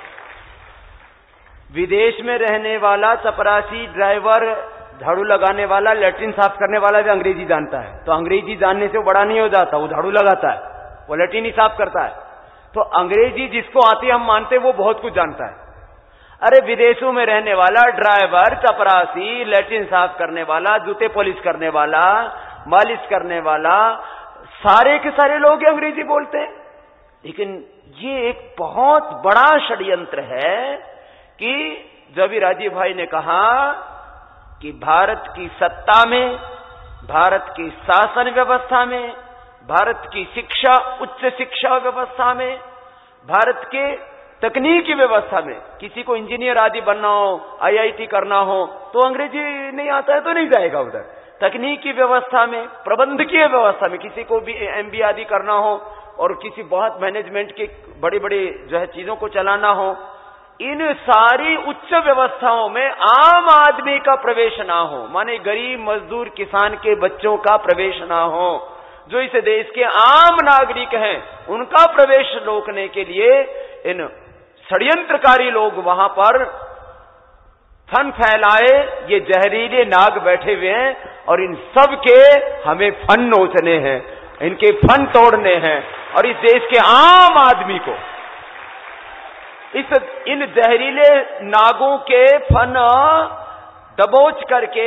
विदेश में रहने वाला चपरासी, ड्राइवर, झाड़ू लगाने वाला, लैट्रिन साफ करने वाला भी अंग्रेजी जानता है, तो अंग्रेजी जानने से वो बड़ा नहीं हो जाता, वो झाड़ू लगाता है, वो लैट्रिन ही साफ करता है। तो अंग्रेजी जिसको आती है हम मानते हैं वो बहुत कुछ जानता है। अरे विदेशों में रहने वाला ड्राइवर, चपरासी, लैट्रिन साफ करने वाला, जूते पॉलिश करने वाला, मालिश करने वाला, सारे के सारे लोग अंग्रेजी बोलते हैं। लेकिन ये एक बहुत बड़ा षड्यंत्र है कि जब भी राजीव भाई ने कहा कि भारत की सत्ता में, भारत की शासन व्यवस्था में, भारत की शिक्षा, उच्च शिक्षा व्यवस्था में, भारत के तकनीकी व्यवस्था में किसी को इंजीनियर आदि बनना हो, आई आई टी करना हो, तो अंग्रेजी नहीं आता है तो नहीं जाएगा उधर। तकनीकी व्यवस्था में, प्रबंधकीय व्यवस्था में किसी को भी एम बी ए आदि करना हो और किसी बहुत मैनेजमेंट की बड़ी बड़ी जो है चीजों को चलाना हो, इन सारी उच्च व्यवस्थाओं में आम आदमी का प्रवेश ना हो, माने गरीब मजदूर किसान के बच्चों का प्रवेश ना हो, जो इस देश के आम नागरिक हैं उनका प्रवेश रोकने के लिए इन षड्यंत्रकारी लोग वहां पर फन फैलाए, ये जहरीले नाग बैठे हुए हैं और इन सब के हमें फन नोचने हैं, इनके फन तोड़ने हैं और इस देश के आम आदमी को इस इन जहरीले नागों के फन दबोच करके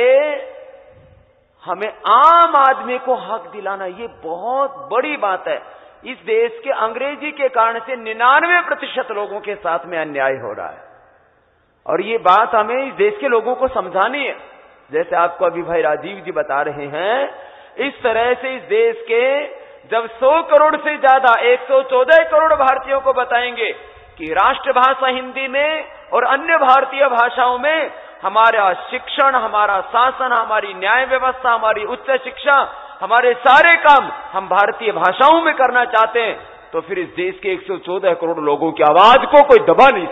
हमें आम आदमी को हक दिलाना, ये बहुत बड़ी बात है। इस देश के अंग्रेजी के कारण से निन्यानवे प्रतिशत लोगों के साथ में अन्याय हो रहा है और ये बात हमें इस देश के लोगों को समझानी है। जैसे आपको अभी भाई राजीव जी बता रहे हैं, इस तरह से इस देश के जब सौ करोड़ से ज्यादा एक सौ चौदह करोड़ भारतीयों को बताएंगे कि राष्ट्रभाषा हिंदी में और अन्य भारतीय भाषाओं में हमारा शिक्षण, हमारा शासन, हमारी न्याय व्यवस्था, हमारी उच्च शिक्षा, हमारे सारे काम हम भारतीय भाषाओं में करना चाहते हैं, तो फिर इस देश के एक सौ चौदह करोड़ लोगों की आवाज को कोई दबा नहीं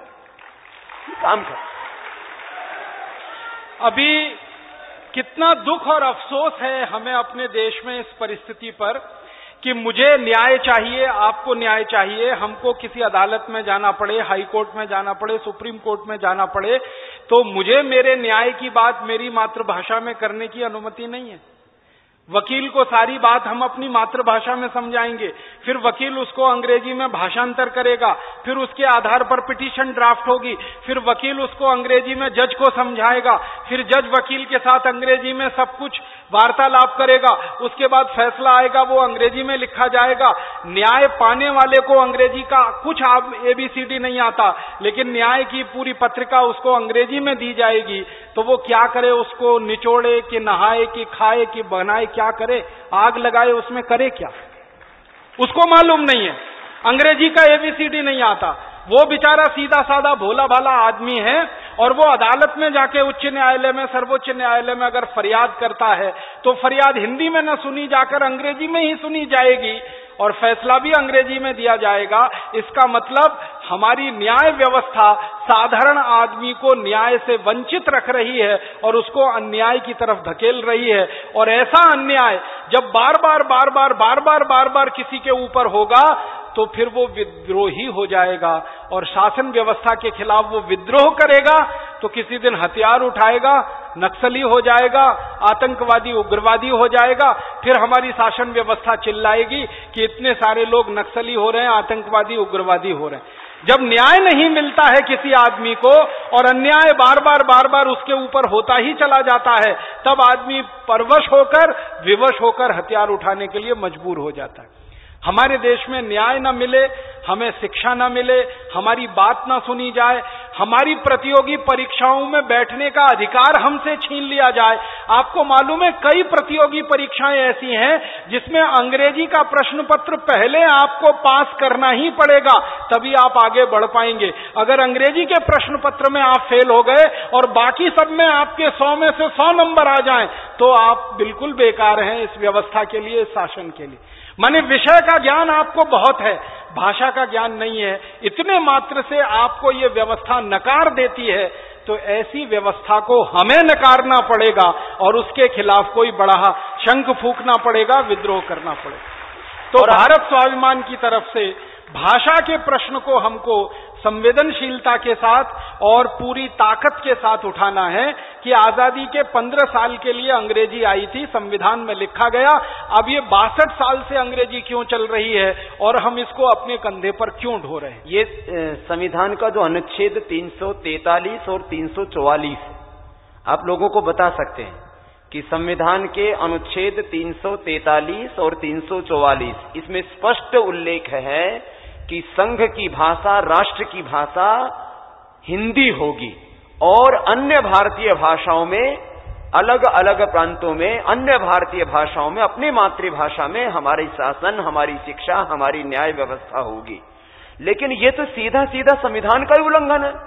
सके। काम कर। अभी कितना दुख और अफसोस है हमें अपने देश में इस परिस्थिति पर कि मुझे न्याय चाहिए, आपको न्याय चाहिए, हमको किसी अदालत में जाना पड़े, हाई कोर्ट में जाना पड़े, सुप्रीम कोर्ट में जाना पड़े, तो मुझे मेरे न्याय की बात मेरी मातृभाषा में करने की अनुमति नहीं है। वकील को सारी बात हम अपनी मातृभाषा में समझाएंगे, फिर वकील उसको अंग्रेजी में भाषांतर करेगा, फिर उसके आधार पर पिटीशन ड्राफ्ट होगी, फिर वकील उसको अंग्रेजी में जज को समझाएगा, फिर जज वकील के साथ अंग्रेजी में सब कुछ वार्तालाप करेगा, उसके बाद फैसला आएगा, वो अंग्रेजी में लिखा जाएगा। न्याय पाने वाले को अंग्रेजी का कुछ एबीसीडी नहीं आता, लेकिन न्याय की पूरी पत्रिका उसको अंग्रेजी में दी जाएगी, तो वो क्या करे? उसको निचोड़े कि नहाए कि खाए कि बनाए, क्या करे? आग लगाए, उसमें करे क्या? उसको मालूम नहीं है, अंग्रेजी का एबीसीडी नहीं आता। वो बेचारा सीधा साधा भोला भाला आदमी है, और वो अदालत में जाके उच्च न्यायालय में, सर्वोच्च न्यायालय में अगर फरियाद करता है तो फरियाद हिंदी में न सुनी जाकर अंग्रेजी में ही सुनी जाएगी, और फैसला भी अंग्रेजी में दिया जाएगा। इसका मतलब हमारी न्याय व्यवस्था साधारण आदमी को न्याय से वंचित रख रही है और उसको अन्याय की तरफ धकेल रही है। और ऐसा अन्याय जब बार बार बार बार बार बार बार बार किसी के ऊपर होगा तो फिर वो विद्रोही हो जाएगा, और शासन व्यवस्था के खिलाफ वो विद्रोह करेगा तो किसी दिन हथियार उठाएगा, नक्सली हो जाएगा, आतंकवादी उग्रवादी हो जाएगा। फिर हमारी शासन व्यवस्था चिल्लाएगी कि इतने सारे लोग नक्सली हो रहे हैं, आतंकवादी उग्रवादी हो रहे हैं। जब न्याय नहीं मिलता है किसी आदमी को और अन्याय बार बार बार बार उसके ऊपर होता ही चला जाता है, तब आदमी परवश होकर, विवश होकर हथियार उठाने के लिए मजबूर हो जाता है। हमारे देश में न्याय न मिले, हमें शिक्षा न मिले, हमारी बात न सुनी जाए, हमारी प्रतियोगी परीक्षाओं में बैठने का अधिकार हमसे छीन लिया जाए। आपको मालूम है कई प्रतियोगी परीक्षाएं ऐसी हैं जिसमें अंग्रेजी का प्रश्न पत्र पहले आपको पास करना ही पड़ेगा, तभी आप आगे बढ़ पाएंगे। अगर अंग्रेजी के प्रश्न पत्र में आप फेल हो गए और बाकी सब में आपके सौ में से सौ नंबर आ जाएं, तो आप बिल्कुल बेकार हैं इस व्यवस्था के लिए, इस शासन के लिए। माने विषय का ज्ञान आपको बहुत है, भाषा का ज्ञान नहीं है, इतने मात्र से आपको ये व्यवस्था नकार देती है। तो ऐसी व्यवस्था को हमें नकारना पड़ेगा और उसके खिलाफ कोई बड़ा शंख फूंकना पड़ेगा, विद्रोह करना पड़ेगा। तो भारत स्वाभिमान की तरफ से भाषा के प्रश्न को हमको संवेदनशीलता के साथ और पूरी ताकत के साथ उठाना है कि आजादी के पंद्रह साल के लिए अंग्रेजी आई थी, संविधान में लिखा गया। अब ये बासठ साल से अंग्रेजी क्यों चल रही है और हम इसको अपने कंधे पर क्यों ढो रहे हैं? ये संविधान का जो अनुच्छेद तीन सौ तैंतालीस और तीन सौ चौवालीस आप लोगों को बता सकते हैं कि संविधान के अनुच्छेद तीन सौ तैंतालीस और तीन सौ चौवालीस इसमें स्पष्ट उल्लेख है कि संघ की भाषा, राष्ट्र की भाषा हिंदी होगी और अन्य भारतीय भाषाओं में, अलग अलग प्रांतों में अन्य भारतीय भाषाओं में, अपनी मातृभाषा में हमारी शासन, हमारी शिक्षा, हमारी न्याय व्यवस्था होगी। लेकिन ये तो सीधा सीधा संविधान का ही उल्लंघन है।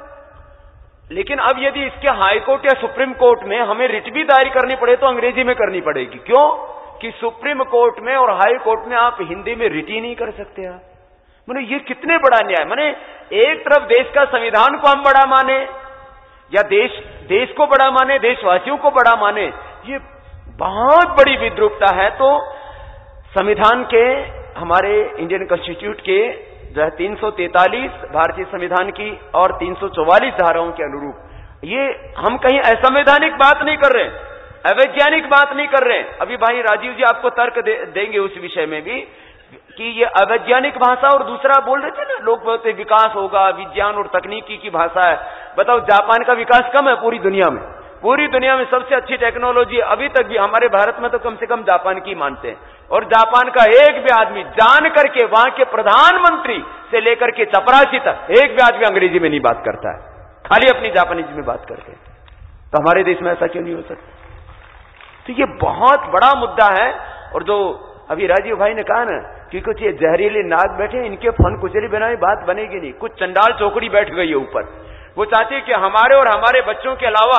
लेकिन अब यदि इसके हाईकोर्ट या सुप्रीम कोर्ट में हमें रिट भी दायर करनी पड़े तो अंग्रेजी में करनी पड़ेगी। क्यों? कि सुप्रीम कोर्ट में और हाई कोर्ट में आप हिंदी में रिट ही नहीं कर सकते। आप माने ये कितने बड़ा न्याय। माने एक तरफ देश का संविधान को हम बड़ा माने या देश देश को बड़ा माने, देशवासियों को बड़ा माने, ये बहुत बड़ी विद्रूपता है। तो संविधान के, हमारे इंडियन कॉन्स्टिट्यूट के जो है तीन सौ तैंतालीस भारतीय संविधान की और तीन सौ चौवालीस धाराओं के अनुरूप ये हम कहीं असंवैधानिक बात नहीं कर रहे, अवैज्ञानिक बात नहीं कर रहे। अभी भाई राजीव जी आपको तर्क दे, देंगे उस विषय में भी कि ये अवैज्ञानिक भाषा और दूसरा बोल रहे थे ना, लोग बोलते विकास होगा, विज्ञान और तकनीकी की भाषा है। बताओ, जापान का विकास कम है पूरी दुनिया में? पूरी दुनिया में सबसे अच्छी टेक्नोलॉजी अभी तक भी हमारे भारत में तो कम से कम जापान की मानते हैं। और जापान का एक भी आदमी जान करके, वहां के प्रधानमंत्री से लेकर के चपरासी तक, एक भी आदमी अंग्रेजी में नहीं बात करता है, खाली अपनी जापानीज में बात करते हैं। तो हमारे देश में ऐसा क्यों नहीं हो सकता? तो ये बहुत बड़ा मुद्दा है। और जो अभी राजीव भाई ने कहा ना कि कुछ ये जहरीले नाग बैठे, इनके फन कुचली बनाए बात बनेगी नहीं। कुछ चंडाल चौकड़ी बैठ गई है ऊपर, वो चाहती है कि हमारे और हमारे बच्चों के अलावा,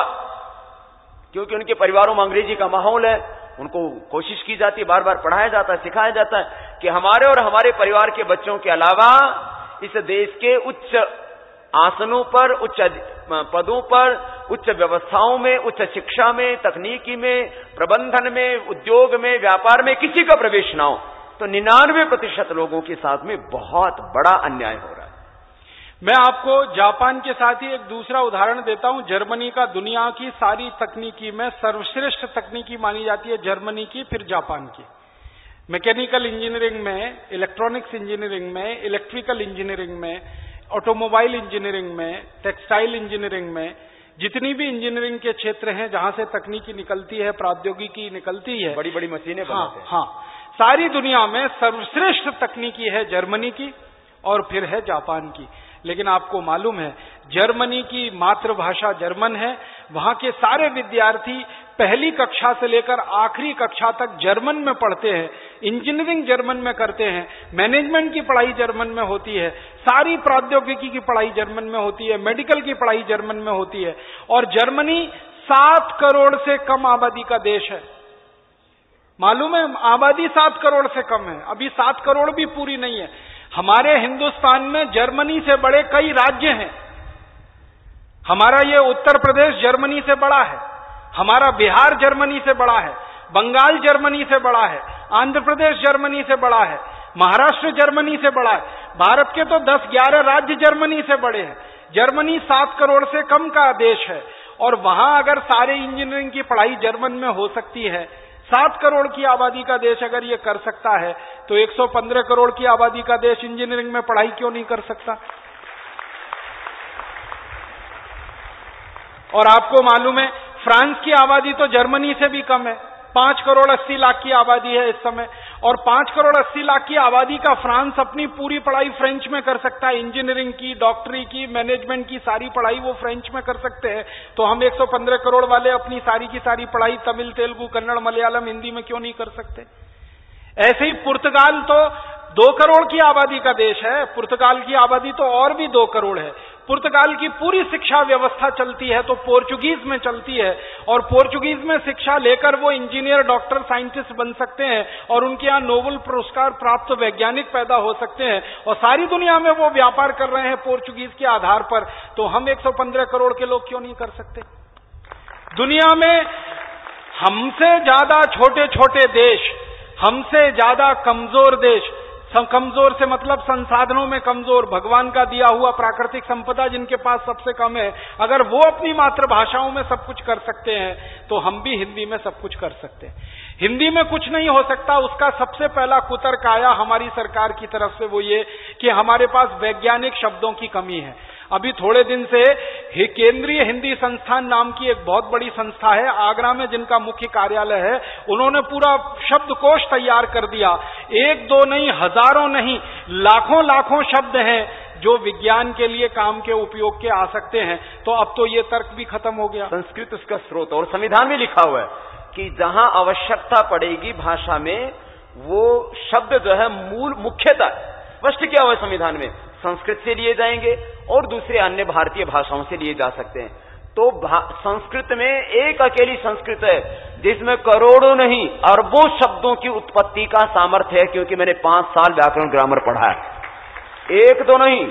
क्योंकि उनके परिवारों में अंग्रेजी का माहौल है, उनको कोशिश की जाती है, बार बार पढ़ाया जाता है, सिखाया जाता है कि हमारे और हमारे परिवार के बच्चों के अलावा इस देश के उच्च आसनों पर, उच्च पदों पर, उच्च व्यवस्थाओं में, उच्च शिक्षा में, तकनीकी में, प्रबंधन में, उद्योग में, व्यापार में किसी का प्रवेश ना हो। तो निन्यानवे प्रतिशत लोगों के साथ में बहुत बड़ा अन्याय हो रहा है। मैं आपको जापान के साथ ही एक दूसरा उदाहरण देता हूं। जर्मनी का दुनिया की सारी तकनीकी में सर्वश्रेष्ठ तकनीकी मानी जाती है जर्मनी की, फिर जापान की। मैकेनिकल इंजीनियरिंग में, इलेक्ट्रॉनिक्स इंजीनियरिंग में, इलेक्ट्रिकल इंजीनियरिंग में, ऑटोमोबाइल इंजीनियरिंग में, टेक्सटाइल इंजीनियरिंग में, जितनी भी इंजीनियरिंग के क्षेत्र हैं जहां से तकनीकी निकलती है, प्रौद्योगिकी निकलती है, बड़ी बड़ी मशीनें बनाते हैं। हाँ, सारी दुनिया में सर्वश्रेष्ठ तकनीकी है जर्मनी की और फिर है जापान की। लेकिन आपको मालूम है जर्मनी की मातृभाषा जर्मन है, वहां के सारे विद्यार्थी पहली कक्षा से लेकर आखिरी कक्षा तक जर्मन में पढ़ते हैं, इंजीनियरिंग जर्मन में करते हैं, मैनेजमेंट की पढ़ाई जर्मन में होती है, सारी प्रौद्योगिकी की पढ़ाई जर्मन में होती है, मेडिकल की पढ़ाई जर्मन में होती है। और जर्मनी सात करोड़ से कम आबादी का देश है। मालूम है, आबादी सात करोड़ से कम है, अभी सात करोड़ भी पूरी नहीं है। हमारे हिंदुस्तान में जर्मनी से बड़े कई राज्य हैं। हमारा ये उत्तर प्रदेश जर्मनी से बड़ा है, हमारा बिहार जर्मनी से बड़ा है, बंगाल जर्मनी से बड़ा है, आंध्र प्रदेश जर्मनी से बड़ा है, महाराष्ट्र जर्मनी से बड़ा है। भारत के तो दस ग्यारह राज्य जर्मनी से बड़े हैं। जर्मनी सात करोड़ से कम का देश है और वहां अगर सारे इंजीनियरिंग की पढ़ाई जर्मन में हो सकती है, सात करोड़ की आबादी का देश अगर ये कर सकता है, तो एक सौ पंद्रह करोड़ की आबादी का देश इंजीनियरिंग में पढ़ाई क्यों नहीं कर सकता? और आपको मालूम है फ्रांस की आबादी तो जर्मनी से भी कम है, पांच करोड़ अस्सी लाख की आबादी है इस समय, और पांच करोड़ अस्सी लाख की आबादी का फ्रांस अपनी पूरी पढ़ाई फ्रेंच में कर सकता है। इंजीनियरिंग की, डॉक्टरी की, मैनेजमेंट की सारी पढ़ाई वो फ्रेंच में कर सकते हैं। तो हम एक सौ पंद्रह करोड़ वाले अपनी सारी की सारी पढ़ाई तमिल, तेलुगु, कन्नड़, मलयालम, हिंदी में क्यों नहीं कर सकते? ऐसे ही पुर्तगाल तो दो करोड़ की आबादी का देश है, पुर्तगाल की आबादी तो और भी दो करोड़ है। पुर्तगाल की पूरी शिक्षा व्यवस्था चलती है तो पोर्चुगीज में चलती है, और पोर्चुगीज में शिक्षा लेकर वो इंजीनियर, डॉक्टर, साइंटिस्ट बन सकते हैं और उनके यहाँ नोबेल पुरस्कार प्राप्त वैज्ञानिक पैदा हो सकते हैं, और सारी दुनिया में वो व्यापार कर रहे हैं पोर्चुगीज के आधार पर। तो हम एक सौ पंद्रह करोड़ के लोग क्यों नहीं कर सकते? दुनिया में हमसे ज्यादा छोटे छोटे देश, हमसे ज्यादा कमजोर देश, कमजोर से मतलब संसाधनों में कमजोर, भगवान का दिया हुआ प्राकृतिक संपदा जिनके पास सबसे कम है, अगर वो अपनी मातृभाषाओं में सब कुछ कर सकते हैं तो हम भी हिंदी में सब कुछ कर सकते हैं। हिंदी में कुछ नहीं हो सकता, उसका सबसे पहला कुतर्क आया हमारी सरकार की तरफ से, वो ये कि हमारे पास वैज्ञानिक शब्दों की कमी है। अभी थोड़े दिन से केंद्रीय हिंदी संस्थान नाम की एक बहुत बड़ी संस्था है आगरा में, जिनका मुख्य कार्यालय है, उन्होंने पूरा शब्दकोश तैयार कर दिया। एक दो नहीं, हजारों नहीं, लाखों लाखों शब्द हैं जो विज्ञान के लिए काम के उपयोग के आ सकते हैं। तो अब तो ये तर्क भी खत्म हो गया। संस्कृत उसका स्रोत, और संविधान में लिखा हुआ है कि जहां आवश्यकता पड़ेगी भाषा में, वो शब्द जो है मूल मुख्यतः स्पष्ट किया हुआ है संविधान में, संस्कृत से लिए जाएंगे और दूसरे अन्य भारतीय भाषाओं से लिए जा सकते हैं। तो संस्कृत में एक अकेली संस्कृत है जिसमें करोड़ों नहीं अरबों शब्दों की उत्पत्ति का सामर्थ्य है, क्योंकि मैंने पांच साल व्याकरण ग्रामर पढ़ा है। एक दो नहीं,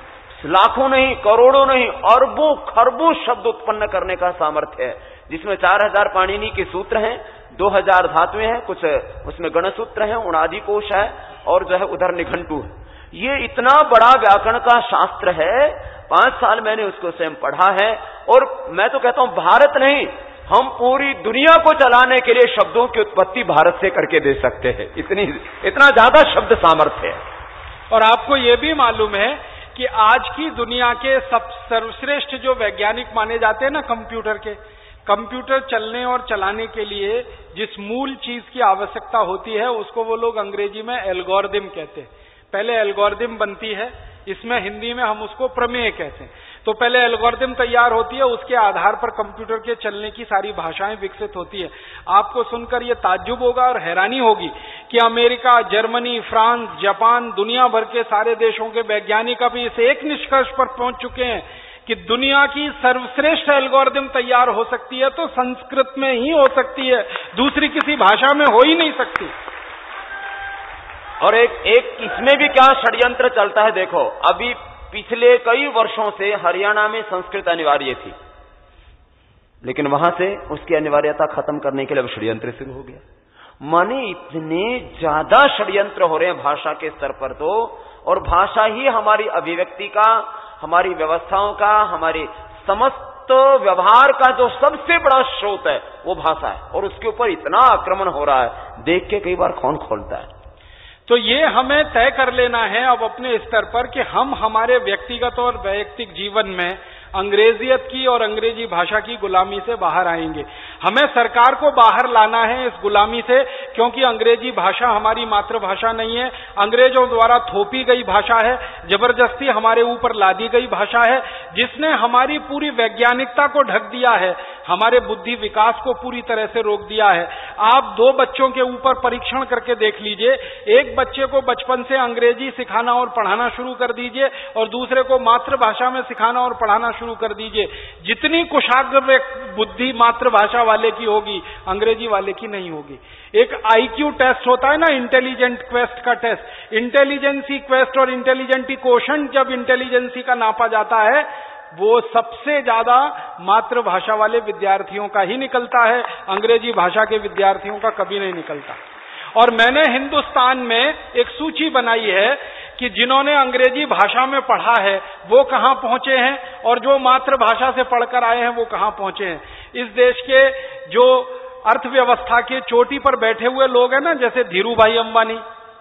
लाखों नहीं, करोड़ों नहीं, अरबों खरबों शब्द उत्पन्न करने का सामर्थ्य है, जिसमें चार हजार पाणिनि के सूत्र हैं, दो हजार धातुएं हैं, कुछ उसमें गणसूत्र हैं, उनादि कोश है, और जो है उधर निघंटू है। ये इतना बड़ा व्याकरण का शास्त्र है, पांच साल मैंने उसको स्वयं पढ़ा है, और मैं तो कहता हूं भारत नहीं, हम पूरी दुनिया को चलाने के लिए शब्दों की उत्पत्ति भारत से करके दे सकते हैं, इतनी इतना ज्यादा शब्द सामर्थ्य है। और आपको यह भी मालूम है कि आज की दुनिया के सब सर्वश्रेष्ठ जो वैज्ञानिक माने जाते हैं ना कंप्यूटर के, कंप्यूटर चलने और चलाने के लिए जिस मूल चीज की आवश्यकता होती है उसको वो लोग अंग्रेजी में एल्गोरिदम कहते हैं। पहले एल्गोरिदम बनती है, इसमें हिंदी में हम उसको प्रमेय कहते हैं। तो पहले एल्गोरिदम तैयार होती है, उसके आधार पर कंप्यूटर के चलने की सारी भाषाएं विकसित होती है। आपको सुनकर यह ताज्जुब होगा और हैरानी होगी कि अमेरिका, जर्मनी, फ्रांस, जापान, दुनिया भर के सारे देशों के वैज्ञानिक अभी इस एक निष्कर्ष पर पहुंच चुके हैं कि दुनिया की सर्वश्रेष्ठ एल्गोरिदम तैयार हो सकती है तो संस्कृत में ही हो सकती है, दूसरी किसी भाषा में हो ही नहीं सकती। और एक एक इसमें भी क्या षड्यंत्र चलता है, देखो अभी पिछले कई वर्षों से हरियाणा में संस्कृत अनिवार्य थी, लेकिन वहां से उसकी अनिवार्यता खत्म करने के लिए अब षड्यंत्र शुरू हो गया। माने इतने ज्यादा षड्यंत्र हो रहे हैं भाषा के स्तर पर तो, और भाषा ही हमारी अभिव्यक्ति का, हमारी व्यवस्थाओं का, हमारे समस्त व्यवहार का जो सबसे बड़ा स्रोत है वो भाषा है, और उसके ऊपर इतना आक्रमण हो रहा है, देख के कई बार कौन खोलता है। तो ये हमें तय कर लेना है अब अपने स्तर पर कि हम हमारे व्यक्तिगत और वैयक्तिक जीवन में अंग्रेजियत की और अंग्रेजी भाषा की गुलामी से बाहर आएंगे। हमें सरकार को बाहर लाना है इस गुलामी से, क्योंकि अंग्रेजी भाषा हमारी मातृभाषा नहीं है, अंग्रेजों द्वारा थोपी गई भाषा है, जबरदस्ती हमारे ऊपर लादी गई भाषा है, जिसने हमारी पूरी वैज्ञानिकता को ढक दिया है, हमारे बुद्धि विकास को पूरी तरह से रोक दिया है। आप दो बच्चों के ऊपर परीक्षण करके देख लीजिए, एक बच्चे को बचपन से अंग्रेजी सिखाना और पढ़ाना शुरू कर दीजिए और दूसरे को मातृभाषा में सिखाना और पढ़ाना शुरू कर दीजिए, जितनी कुशाग्र बुद्धि मातृभाषा वाले की होगी अंग्रेजी वाले की नहीं होगी। एक आईक्यू टेस्ट होता है ना, इंटेलिजेंट क्वेस्ट का टेस्ट, इंटेलिजेंसी क्वेस्ट और इंटेलिजेंटी कोशंट जब इंटेलिजेंसी का नापा जाता है वो सबसे ज्यादा मातृभाषा वाले विद्यार्थियों का ही निकलता है, अंग्रेजी भाषा के विद्यार्थियों का कभी नहीं निकलता। और मैंने हिंदुस्तान में एक सूची बनाई है कि जिन्होंने अंग्रेजी भाषा में पढ़ा है वो कहां पहुंचे हैं और जो मातृभाषा से पढ़कर आए हैं वो कहां पहुंचे हैं। इस देश के जो अर्थव्यवस्था के चोटी पर बैठे हुए लोग हैं ना, जैसे धीरू भाई अंबानी,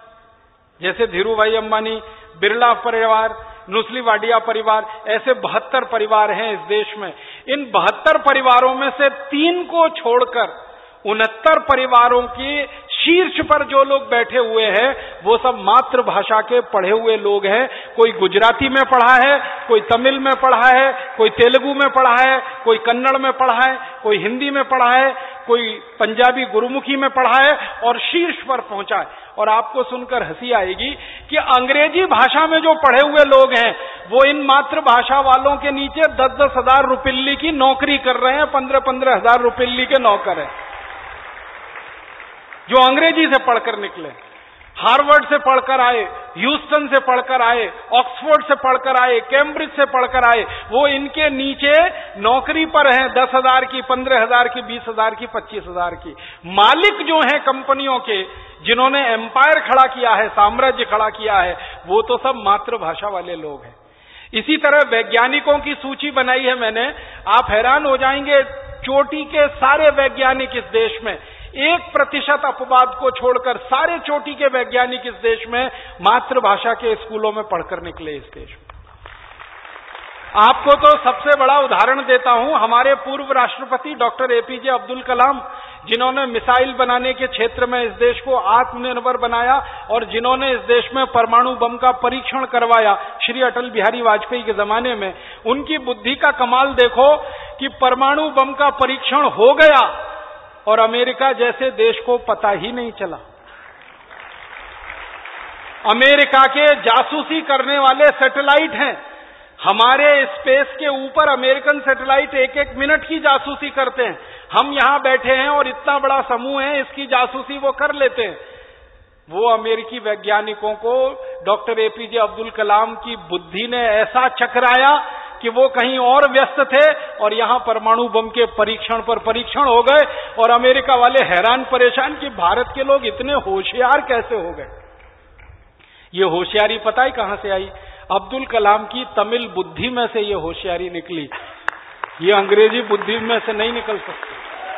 जैसे धीरू भाई अंबानी, बिरला परिवार, नुस्ली वाडिया परिवार, ऐसे बहत्तर परिवार हैं इस देश में। इन बहत्तर परिवारों में से तीन को छोड़कर उनहत्तर परिवारों के शीर्ष पर जो लोग बैठे हुए हैं वो सब मातृभाषा के पढ़े हुए लोग हैं। कोई गुजराती में पढ़ा है, कोई तमिल में पढ़ा है, कोई तेलुगु में पढ़ा है, कोई कन्नड़ में पढ़ा है, कोई हिंदी में पढ़ा है, कोई पंजाबी गुरुमुखी में पढ़ा है और शीर्ष पर पहुंचा है। और आपको सुनकर हंसी आएगी कि अंग्रेजी भाषा में जो पढ़े हुए लोग हैं वो इन मातृभाषा वालों के नीचे दस दस हजार रुपये की नौकरी कर रहे हैं, पंद्रह पंद्रह हजार रुपये के नौकर हैं जो अंग्रेजी से पढ़कर निकले, हार्वर्ड से पढ़कर आए, ह्यूस्टन से पढ़कर आए, ऑक्सफोर्ड से पढ़कर आए, कैम्ब्रिज से पढ़कर आए, वो इनके नीचे नौकरी पर हैं, दस हजार की, पंद्रह हजार की, बीस हजार की, पच्चीस हजार की। मालिक जो हैं कंपनियों के, जिन्होंने एम्पायर खड़ा किया है, साम्राज्य खड़ा किया है, वो तो सब मातृभाषा वाले लोग हैं। इसी तरह वैज्ञानिकों की सूची बनाई है मैंने, आप हैरान हो जाएंगे, चोटी के सारे वैज्ञानिक इस देश में, एक प्रतिशत अपवाद को छोड़कर सारे चोटी के वैज्ञानिक इस देश में मातृभाषा के स्कूलों में पढ़कर निकले इस देश में। आपको तो सबसे बड़ा उदाहरण देता हूं, हमारे पूर्व राष्ट्रपति डॉक्टर एपीजे अब्दुल कलाम, जिन्होंने मिसाइल बनाने के क्षेत्र में इस देश को आत्मनिर्भर बनाया और जिन्होंने इस देश में परमाणु बम का परीक्षण करवाया श्री अटल बिहारी वाजपेयी के जमाने में, उनकी बुद्धि का कमाल देखो कि परमाणु बम का परीक्षण हो गया और अमेरिका जैसे देश को पता ही नहीं चला। अमेरिका के जासूसी करने वाले सैटेलाइट हैं, हमारे स्पेस के ऊपर अमेरिकन सैटेलाइट एक एक मिनट की जासूसी करते हैं। हम यहां बैठे हैं और इतना बड़ा समूह है, इसकी जासूसी वो कर लेते हैं। वो अमेरिकी वैज्ञानिकों को डॉक्टर एपीजे अब्दुल कलाम की बुद्धि ने ऐसा चकराया कि वो कहीं और व्यस्त थे और यहां परमाणु बम के परीक्षण पर परीक्षण हो गए और अमेरिका वाले हैरान परेशान कि भारत के लोग इतने होशियार कैसे हो गए। ये होशियारी पता है कहां से आई? अब्दुल कलाम की तमिल बुद्धि में से ये होशियारी निकली, ये अंग्रेजी बुद्धि में से नहीं निकल सकती।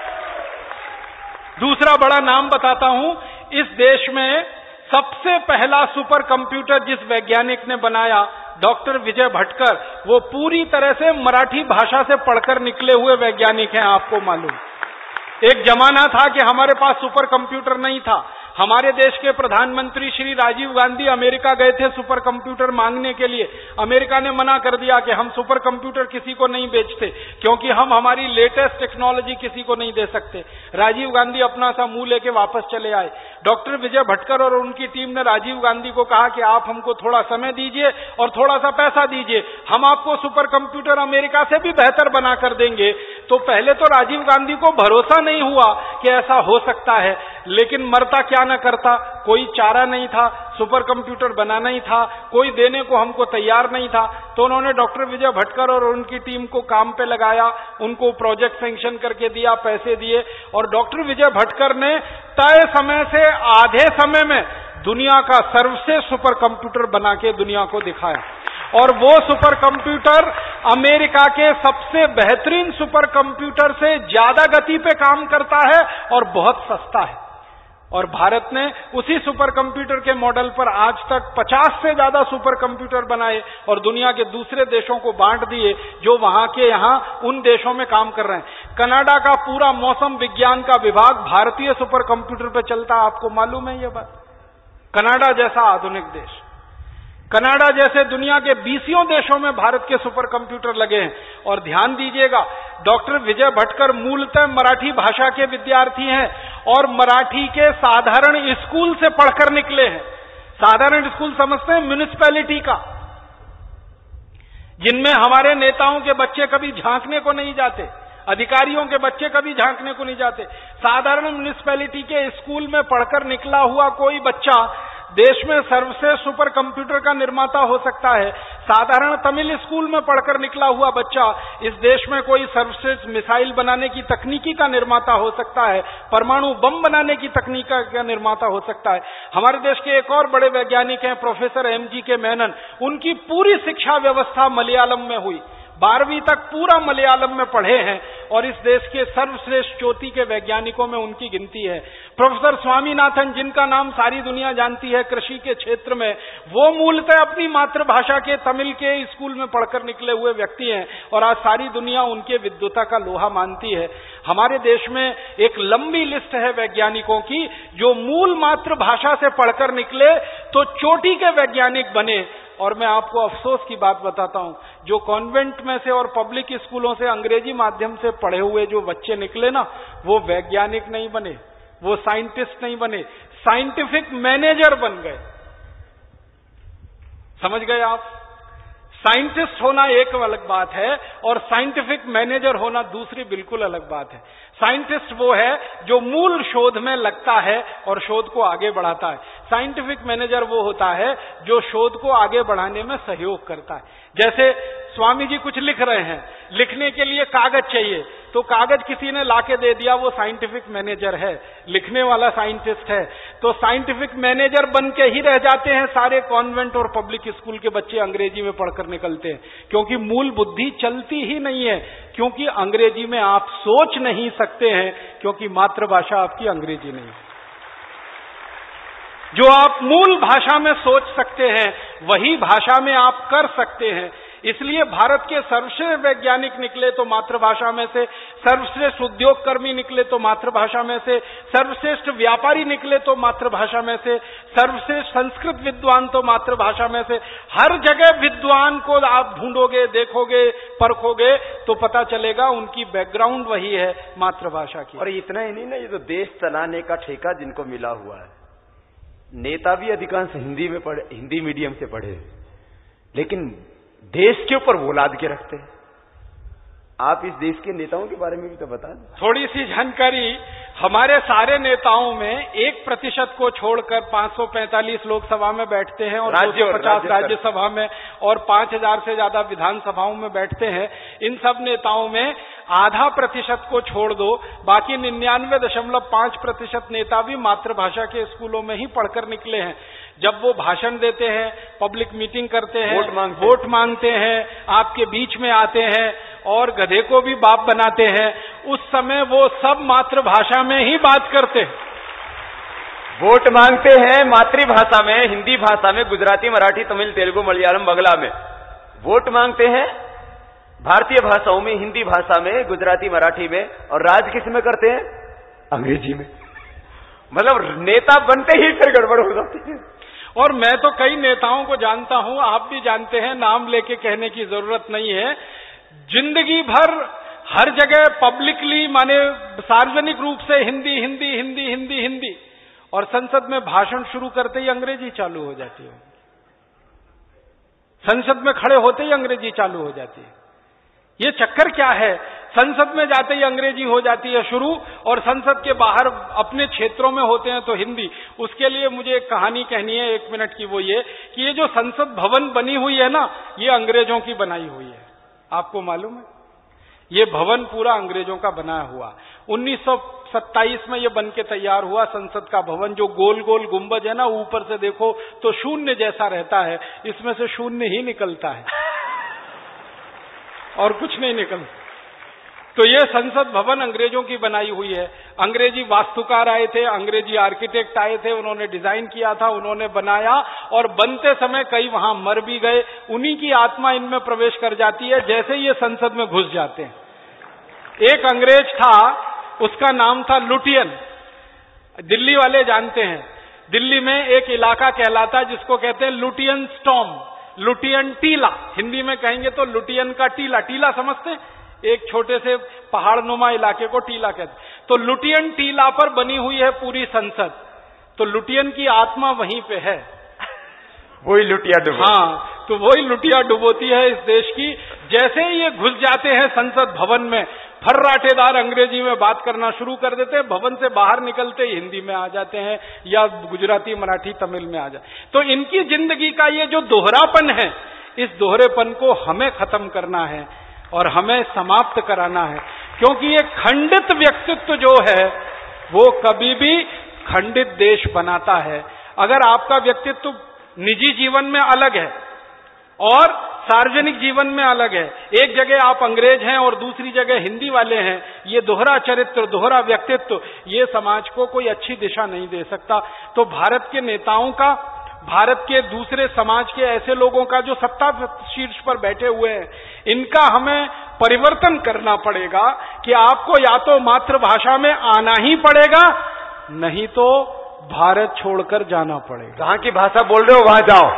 दूसरा बड़ा नाम बताता हूं, इस देश में सबसे पहला सुपर कंप्यूटर जिस वैज्ञानिक ने बनाया, डॉक्टर विजय भटकर, वो पूरी तरह से मराठी भाषा से पढ़कर निकले हुए वैज्ञानिक हैं। आपको मालूम, एक जमाना था कि हमारे पास सुपर कंप्यूटर नहीं था। हमारे देश के प्रधानमंत्री श्री राजीव गांधी अमेरिका गए थे सुपर कंप्यूटर मांगने के लिए। अमेरिका ने मना कर दिया कि हम सुपर कंप्यूटर किसी को नहीं बेचते, क्योंकि हम हमारी लेटेस्ट टेक्नोलॉजी किसी को नहीं दे सकते। राजीव गांधी अपना सा मुंह लेके वापस चले आए। डॉक्टर विजय भटकर और उनकी टीम ने राजीव गांधी को कहा कि आप हमको थोड़ा समय दीजिए और थोड़ा सा पैसा दीजिए, हम आपको सुपर कंप्यूटर अमेरिका से भी बेहतर बना कर देंगे। तो पहले तो राजीव गांधी को भरोसा नहीं हुआ कि ऐसा हो सकता है, लेकिन मरता क्या न करता, कोई चारा नहीं था, सुपर कंप्यूटर बनाना ही था, कोई देने को हमको तैयार नहीं था। तो उन्होंने डॉक्टर विजय भटकर और उनकी टीम को काम पे लगाया, उनको प्रोजेक्ट सैंक्शन करके दिया, पैसे दिए और डॉक्टर विजय भटकर ने तय समय से आधे समय में दुनिया का सर्वश्रेष्ठ सुपर कंप्यूटर बना के दुनिया को दिखाया। और वो सुपर कंप्यूटर अमेरिका के सबसे बेहतरीन सुपर कंप्यूटर से ज्यादा गति पे काम करता है और बहुत सस्ता है। और भारत ने उसी सुपर कंप्यूटर के मॉडल पर आज तक पचास से ज्यादा सुपर कंप्यूटर बनाए और दुनिया के दूसरे देशों को बांट दिए जो वहां के यहां उन देशों में काम कर रहे हैं। कनाडा का पूरा मौसम विज्ञान का विभाग भारतीय सुपर कंप्यूटर पर चलता है, आपको मालूम है ये बात? कनाडा जैसा आधुनिक देश, कनाडा जैसे दुनिया के बीसियों देशों में भारत के सुपर कंप्यूटर लगे हैं। और ध्यान दीजिएगा, डॉक्टर विजय भटकर मूलतः मराठी भाषा के विद्यार्थी हैं और मराठी के साधारण स्कूल से पढ़कर निकले हैं। साधारण स्कूल समझते हैं, म्युनिसिपैलिटी का, जिनमें हमारे नेताओं के बच्चे कभी झांकने को नहीं जाते, अधिकारियों के बच्चे कभी झांकने को नहीं जाते। साधारण म्युनिसिपैलिटी के स्कूल में पढ़कर निकला हुआ कोई बच्चा देश में सर्वश्रेष्ठ सुपर कंप्यूटर का निर्माता हो सकता है। साधारण तमिल स्कूल में पढ़कर निकला हुआ बच्चा इस देश में कोई सर्वश्रेष्ठ मिसाइल बनाने की तकनीकी का निर्माता हो सकता है, परमाणु बम बनाने की तकनीक का निर्माता हो सकता है। हमारे देश के एक और बड़े वैज्ञानिक हैं प्रोफेसर एम जी के मेनन, उनकी पूरी शिक्षा व्यवस्था मलयालम में हुई, बारहवीं तक पूरा मलयालम में पढ़े हैं और इस देश के सर्वश्रेष्ठ चोटी के वैज्ञानिकों में उनकी गिनती है। प्रोफेसर स्वामीनाथन, जिनका नाम सारी दुनिया जानती है कृषि के क्षेत्र में, वो मूलतः अपनी मातृभाषा के तमिल के स्कूल में पढ़कर निकले हुए व्यक्ति हैं और आज सारी दुनिया उनके विद्वता का लोहा मानती है। हमारे देश में एक लंबी लिस्ट है वैज्ञानिकों की जो मूल मातृभाषा से पढ़कर निकले तो चोटी के वैज्ञानिक बने। और मैं आपको अफसोस की बात बताता हूं, जो कॉन्वेंट में से और पब्लिक स्कूलों से अंग्रेजी माध्यम से पढ़े हुए जो बच्चे निकले ना, वो वैज्ञानिक नहीं बने, वो साइंटिस्ट नहीं बने, साइंटिफिक मैनेजर बन गए। समझ गए आप? साइंटिस्ट होना एक अलग बात है और साइंटिफिक मैनेजर होना दूसरी बिल्कुल अलग बात है। साइंटिस्ट वो है जो मूल शोध में लगता है और शोध को आगे बढ़ाता है। साइंटिफिक मैनेजर वो होता है जो शोध को आगे बढ़ाने में सहयोग करता है। जैसे स्वामी जी कुछ लिख रहे हैं, लिखने के लिए कागज चाहिए, तो कागज किसी ने लाके दे दिया, वो साइंटिफिक मैनेजर है, लिखने वाला साइंटिस्ट है। तो साइंटिफिक मैनेजर बन के ही रह जाते हैं सारे कॉन्वेंट और पब्लिक स्कूल के बच्चे, अंग्रेजी में पढ़कर निकलते हैं, क्योंकि मूल बुद्धि चलती ही नहीं है, क्योंकि अंग्रेजी में आप सोच नहीं सकते हैं, क्योंकि मातृभाषा आपकी अंग्रेजी नहीं है। जो आप मूल भाषा में सोच सकते हैं वही भाषा में आप कर सकते हैं। इसलिए भारत के सर्वश्रेष्ठ वैज्ञानिक निकले तो मातृभाषा में से, सर्वश्रेष्ठ उद्योग कर्मी निकले तो मातृभाषा में से, सर्वश्रेष्ठ व्यापारी निकले तो मातृभाषा में से, सर्वश्रेष्ठ संस्कृत विद्वान तो मातृभाषा में से। हर जगह विद्वान को आप ढूंढोगे, देखोगे, परखोगे तो पता चलेगा उनकी बैकग्राउंड वही है मातृभाषा की। और इतना ही नहीं ना, ये तो देश चलाने का ठेका जिनको मिला हुआ है, नेता भी अधिकांश हिंदी में पढ़े, हिंदी मीडियम से पढ़े, लेकिन देश के ऊपर वो लाद के रखते हैं। आप इस देश के नेताओं के बारे में भी तो बता दें। थोड़ी सी जानकारी, हमारे सारे नेताओं में एक प्रतिशत को छोड़कर पांच सौ पैंतालीस लोकसभा में बैठते हैं और दो सौ पचास राज्यसभा में और पांच हजार से ज्यादा विधानसभाओं में बैठते हैं। इन सब नेताओं में आधा प्रतिशत को छोड़ दो, बाकी निन्यानवे दशमलव पांच प्रतिशत नेता भी मातृभाषा के स्कूलों में ही पढ़कर निकले हैं। जब वो भाषण देते हैं, पब्लिक मीटिंग करते हैं, वोट मांगते वोट मांगते हैं, आपके बीच में आते हैं और गधे को भी बाप बनाते हैं, उस समय वो सब मातृभाषा में ही बात करते हैं। वोट मांगते हैं मातृभाषा में, हिंदी भाषा में, गुजराती, मराठी, तमिल, तेलुगु, मलयालम, बंगला में। वोट मांगते हैं भारतीय भाषाओं में, हिंदी भाषा में, गुजराती, मराठी में, और राज किस में करते हैं? अंग्रेजी में। मतलब नेता बनते ही फिर गड़बड़ हो जाती है। और मैं तो कई नेताओं को जानता हूं, आप भी जानते हैं, नाम लेके कहने की जरूरत नहीं है, जिंदगी भर हर जगह पब्लिकली, माने सार्वजनिक रूप से हिंदी हिंदी हिंदी हिंदी हिंदी, और संसद में भाषण शुरू करते ही अंग्रेजी चालू हो जाती है। संसद में खड़े होते ही अंग्रेजी चालू हो जाती है। ये चक्कर क्या है? संसद में जाते ही अंग्रेजी हो जाती है शुरू, और संसद के बाहर अपने क्षेत्रों में होते हैं तो हिंदी। उसके लिए मुझे एक कहानी कहनी है एक मिनट की, वो ये कि ये जो संसद भवन बनी हुई है ना, ये अंग्रेजों की बनाई हुई है। आपको मालूम है? ये भवन पूरा अंग्रेजों का बनाया हुआ। उन्नीस सौ सत्ताईस में ये बन के तैयार हुआ संसद का भवन, जो गोल गोल गुंबज है ना, ऊपर से देखो तो शून्य जैसा रहता है, इसमें से शून्य ही निकलता है और कुछ नहीं निकलता। तो ये संसद भवन अंग्रेजों की बनाई हुई है। अंग्रेजी वास्तुकार आए थे, अंग्रेजी आर्किटेक्ट आए थे, उन्होंने डिजाइन किया था, उन्होंने बनाया, और बनते समय कई वहां मर भी गए। उन्हीं की आत्मा इनमें प्रवेश कर जाती है जैसे ये संसद में घुस जाते हैं। एक अंग्रेज था, उसका नाम था लुटियन। दिल्ली वाले जानते हैं, दिल्ली में एक इलाका कहलाता है जिसको कहते हैं लुटियन स्टॉर्म, लुटियन टीला। हिंदी में कहेंगे तो लुटियन का टीला। टीला समझते हैं? एक छोटे से पहाड़ नुमा इलाके को टीला कहते हैं। तो लुटियन टीला पर बनी हुई है पूरी संसद। तो लुटियन की आत्मा वहीं पे है, वही लुटिया डुबो। हाँ, तो वही लुटिया डुबोती है इस देश की। जैसे ही ये घुस जाते हैं संसद भवन में, फर्राटेदार अंग्रेजी में बात करना शुरू कर देते हैं। भवन से बाहर निकलते ही हिंदी में आ जाते हैं या गुजराती, मराठी, तमिल में आ जाते। तो इनकी जिंदगी का ये जो दोहरापन है, इस दोहरेपन को हमें खत्म करना है और हमें समाप्त कराना है, क्योंकि ये खंडित व्यक्तित्व जो है वो कभी भी खंडित देश बनाता है। अगर आपका व्यक्तित्व निजी जीवन में अलग है और सार्वजनिक जीवन में अलग है, एक जगह आप अंग्रेज हैं और दूसरी जगह हिंदी वाले हैं, ये दोहरा चरित्र, दोहरा व्यक्तित्व, ये समाज को कोई अच्छी दिशा नहीं दे सकता। तो भारत के नेताओं का, भारत के दूसरे समाज के ऐसे लोगों का जो सत्ता शीर्ष पर बैठे हुए हैं, इनका हमें परिवर्तन करना पड़ेगा कि आपको या तो मातृभाषा में आना ही पड़ेगा, नहीं तो भारत छोड़कर जाना पड़ेगा। जहां की भाषा बोल रहे हो वहां जाओ,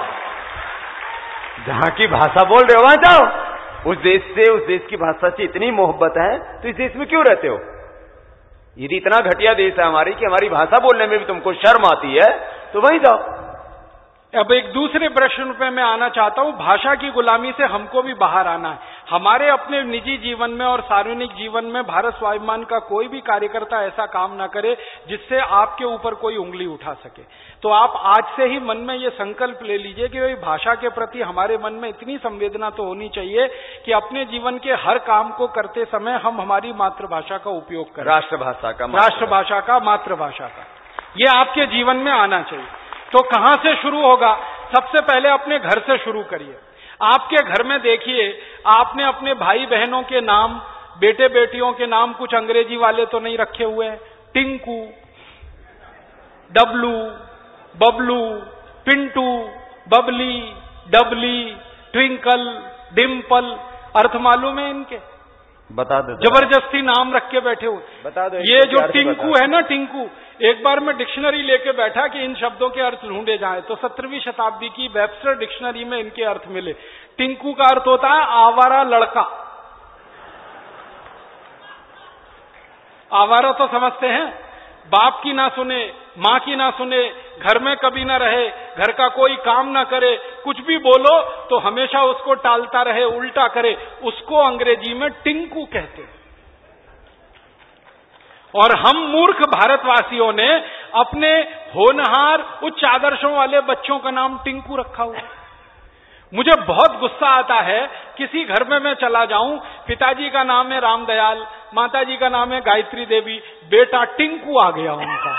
जहां की भाषा बोल रहे हो वहां जाओ। उस देश से, उस देश की भाषा से इतनी मोहब्बत है तो इस देश में क्यों रहते हो? यदि इतना घटिया देश है हमारी कि हमारी भाषा बोलने में भी तुमको शर्म आती है, तो वहीं जाओ। अब एक दूसरे प्रश्न पे मैं आना चाहता हूं, भाषा की गुलामी से हमको भी बाहर आना है। हमारे अपने निजी जीवन में और सार्वजनिक जीवन में भारत स्वाभिमान का कोई भी कार्यकर्ता ऐसा काम ना करे जिससे आपके ऊपर कोई उंगली उठा सके। तो आप आज से ही मन में ये संकल्प ले लीजिए कि भाई भाषा के प्रति हमारे मन में इतनी संवेदना तो होनी चाहिए कि अपने जीवन के हर काम को करते समय हम हमारी मातृभाषा का उपयोग करें। राष्ट्रभाषा का, राष्ट्रभाषा का, मातृभाषा का, ये आपके जीवन में आना चाहिए। तो कहां से शुरू होगा? सबसे पहले अपने घर से शुरू करिए। आपके घर में देखिए, आपने अपने भाई बहनों के नाम, बेटे बेटियों के नाम कुछ अंग्रेजी वाले तो नहीं रखे हुए हैं। टिंकू, डब्लू, बबलू, पिंटू, बबली, डबली, ट्विंकल, डिम्पल, अर्थ मालूम है इनके? बता दो। जबरदस्ती नाम रख के बैठे हुए। बता दो। ये जो टिंकू है ना, टिंकू, एक बार मैं डिक्शनरी लेके बैठा कि इन शब्दों के अर्थ ढूंढे जाएं, तो सत्रहवीं शताब्दी की वेबस्टर डिक्शनरी में इनके अर्थ मिले। टिंकू का अर्थ होता है आवारा लड़का। आवारा तो समझते हैं, बाप की ना सुने, मां की ना सुने, घर में कभी ना रहे, घर का कोई काम ना करे, कुछ भी बोलो तो हमेशा उसको टालता रहे, उल्टा करे, उसको अंग्रेजी में टिंकू कहते हैं। और हम मूर्ख भारतवासियों ने अपने होनहार उच्च आदर्शों वाले बच्चों का नाम टिंकू रखा हुआ है। मुझे बहुत गुस्सा आता है, किसी घर में मैं चला जाऊं, पिताजी का नाम है रामदयाल, माताजी का नाम है गायत्री देवी, बेटा टिंकू आ गया उनका।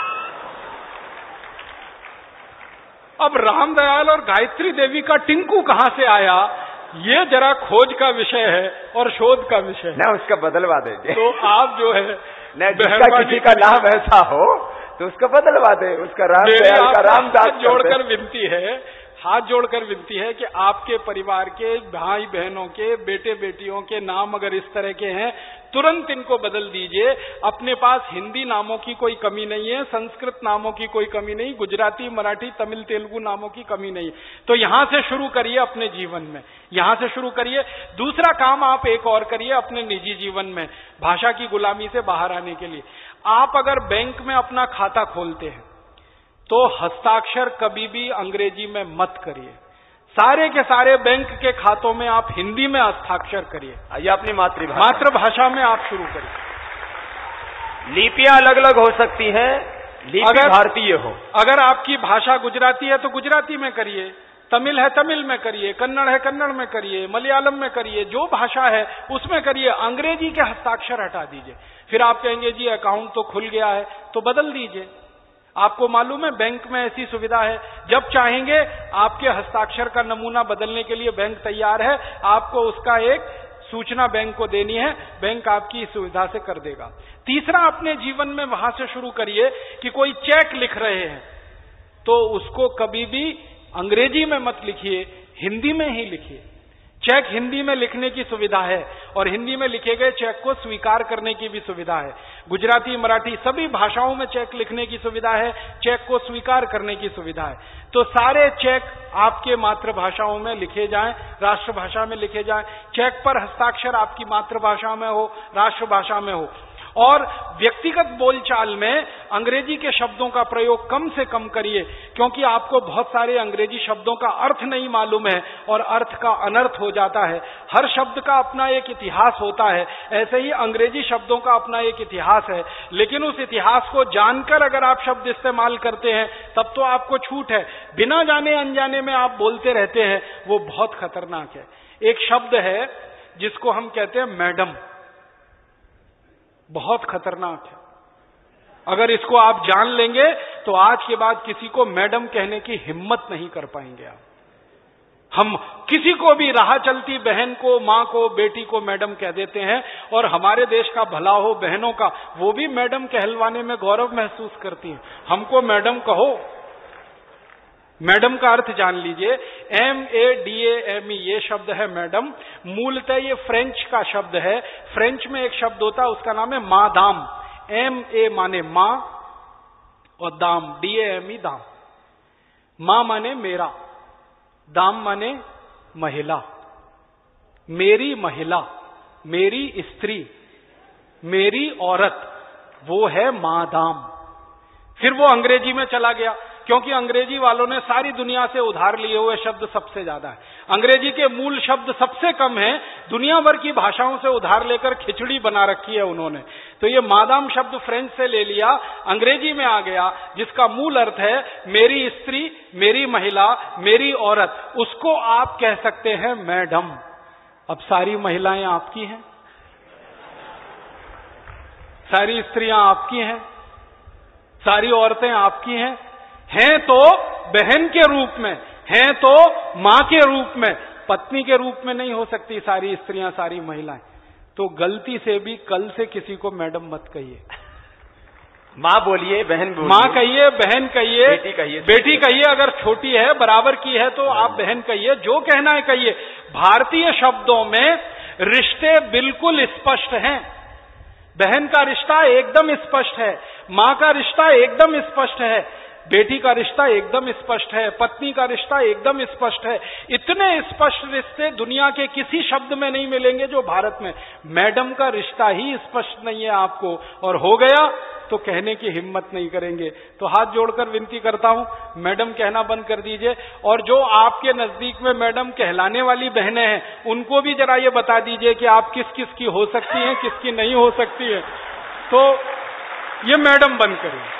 अब रामदयाल और गायत्री देवी का टिंकू कहां से आया, ये जरा खोज का विषय है और शोध का विषय है ना, उसका बदलवा देंगे। तो आप जो है न, जिसका किसी का नाम ऐसा हो तो उसका बदलवा दे, उसका रामदयाल का रामदास। जोड़कर विनती है, हाथ जोड़कर विनती है कि आपके परिवार के भाई बहनों के, बेटे बेटियों के नाम अगर इस तरह के हैं, तुरंत इनको बदल दीजिए। अपने पास हिंदी नामों की कोई कमी नहीं है, संस्कृत नामों की कोई कमी नहीं, गुजराती, मराठी, तमिल, तेलुगु नामों की कमी नहीं। तो यहां से शुरू करिए अपने जीवन में, यहां से शुरू करिए। दूसरा काम आप एक और करिए अपने निजी जीवन में, भाषा की गुलामी से बाहर आने के लिए। आप अगर बैंक में अपना खाता खोलते हैं तो हस्ताक्षर कभी भी अंग्रेजी में मत करिए। सारे के सारे बैंक के खातों में आप हिंदी में हस्ताक्षर करिए, ये अपनी मातृभाषा मातृभाषा में आप शुरू करिए। लिपियां अलग अलग हो सकती हैं, लिपि अगर भारतीय हो। अगर आपकी भाषा गुजराती है तो गुजराती में करिए, तमिल है तमिल में करिए, कन्नड़ है कन्नड़ में करिए, मलयालम में करिए, जो भाषा है उसमें करिए। अंग्रेजी के हस्ताक्षर हटा दीजिए। फिर आप कहेंगे जी अकाउंट तो खुल गया है, तो बदल दीजिए। आपको मालूम है बैंक में ऐसी सुविधा है, जब चाहेंगे आपके हस्ताक्षर का नमूना बदलने के लिए बैंक तैयार है, आपको उसका एक सूचना बैंक को देनी है, बैंक आपकी इस सुविधा से कर देगा। तीसरा, अपने जीवन में वहां से शुरू करिए कि कोई चेक लिख रहे हैं तो उसको कभी भी अंग्रेजी में मत लिखिए, हिंदी में ही लिखिए। चेक हिंदी में लिखने की सुविधा है और हिंदी में लिखे गए चेक को स्वीकार करने की भी सुविधा है। गुजराती, मराठी सभी भाषाओं में चेक लिखने की सुविधा है, चेक को स्वीकार करने की सुविधा है। तो सारे चेक आपके मातृभाषाओं में लिखे जाएं, राष्ट्रभाषा में लिखे जाएं। चेक पर हस्ताक्षर आपकी मातृभाषा में हो, राष्ट्रभाषा में हो। और व्यक्तिगत बोलचाल में अंग्रेजी के शब्दों का प्रयोग कम से कम करिए, क्योंकि आपको बहुत सारे अंग्रेजी शब्दों का अर्थ नहीं मालूम है और अर्थ का अनर्थ हो जाता है। हर शब्द का अपना एक इतिहास होता है, ऐसे ही अंग्रेजी शब्दों का अपना एक इतिहास है। लेकिन उस इतिहास को जानकर अगर आप शब्द इस्तेमाल करते हैं तब तो आपको छूट है। बिना जाने अनजाने में आप बोलते रहते हैं, वो बहुत खतरनाक है। एक शब्द है जिसको हम कहते हैं मैडम, बहुत खतरनाक है। अगर इसको आप जान लेंगे तो आज के बाद किसी को मैडम कहने की हिम्मत नहीं कर पाएंगे आप। हम किसी को भी राह चलती बहन को, मां को, बेटी को मैडम कह देते हैं और हमारे देश का भला हो बहनों का, वो भी मैडम कहलवाने में गौरव महसूस करती हैं। हमको मैडम कहो। मैडम का अर्थ जान लीजिए, M A D A M E, ये शब्द है मैडम। मूलतः ये फ्रेंच का शब्द है। फ्रेंच में एक शब्द होता है, उसका नाम है मादाम। एम ए माने मां और दाम, डी ए एम ई दाम। मां माने मेरा, दाम माने महिला। मेरी महिला, मेरी स्त्री, मेरी औरत, वो है मादाम। फिर वो अंग्रेजी में चला गया, क्योंकि अंग्रेजी वालों ने सारी दुनिया से उधार लिए हुए शब्द सबसे ज्यादा है। अंग्रेजी के मूल शब्द सबसे कम है, दुनिया भर की भाषाओं से उधार लेकर खिचड़ी बना रखी है उन्होंने। तो ये मादाम शब्द फ्रेंच से ले लिया, अंग्रेजी में आ गया, जिसका मूल अर्थ है मेरी स्त्री, मेरी महिला, मेरी औरत। उसको आप कह सकते हैं मैडम। अब सारी महिलाएं आपकी हैं, सारी स्त्रियां आपकी हैं, सारी औरतें आपकी हैं। हैं तो बहन के रूप में, हैं तो मां के रूप में, पत्नी के रूप में नहीं हो सकती सारी स्त्रियां, सारी महिलाएं। तो गलती से भी कल से किसी को मैडम मत कहिए। मां बोलिए, बहन बोलिए, मां कहिए, बहन कहिए, बेटी कहिए, बेटी कहिए। अगर छोटी है, बराबर की है तो आप बहन कहिए, जो कहना है कहिए। भारतीय शब्दों में रिश्ते बिल्कुल स्पष्ट हैं। बहन का रिश्ता एकदम स्पष्ट है, मां का रिश्ता एकदम स्पष्ट है, बेटी का रिश्ता एकदम स्पष्ट है, पत्नी का रिश्ता एकदम स्पष्ट है। इतने स्पष्ट रिश्ते दुनिया के किसी शब्द में नहीं मिलेंगे जो भारत में। मैडम का रिश्ता ही स्पष्ट नहीं है आपको, और हो गया तो कहने की हिम्मत नहीं करेंगे। तो हाथ जोड़कर विनती करता हूं, मैडम कहना बंद कर दीजिए। और जो आपके नजदीक में मैडम कहलाने वाली बहनें हैं, उनको भी जरा ये बता दीजिए कि आप किस किस की हो सकती हैं, किसकी नहीं हो सकती है। तो ये मैडम बंद करिए।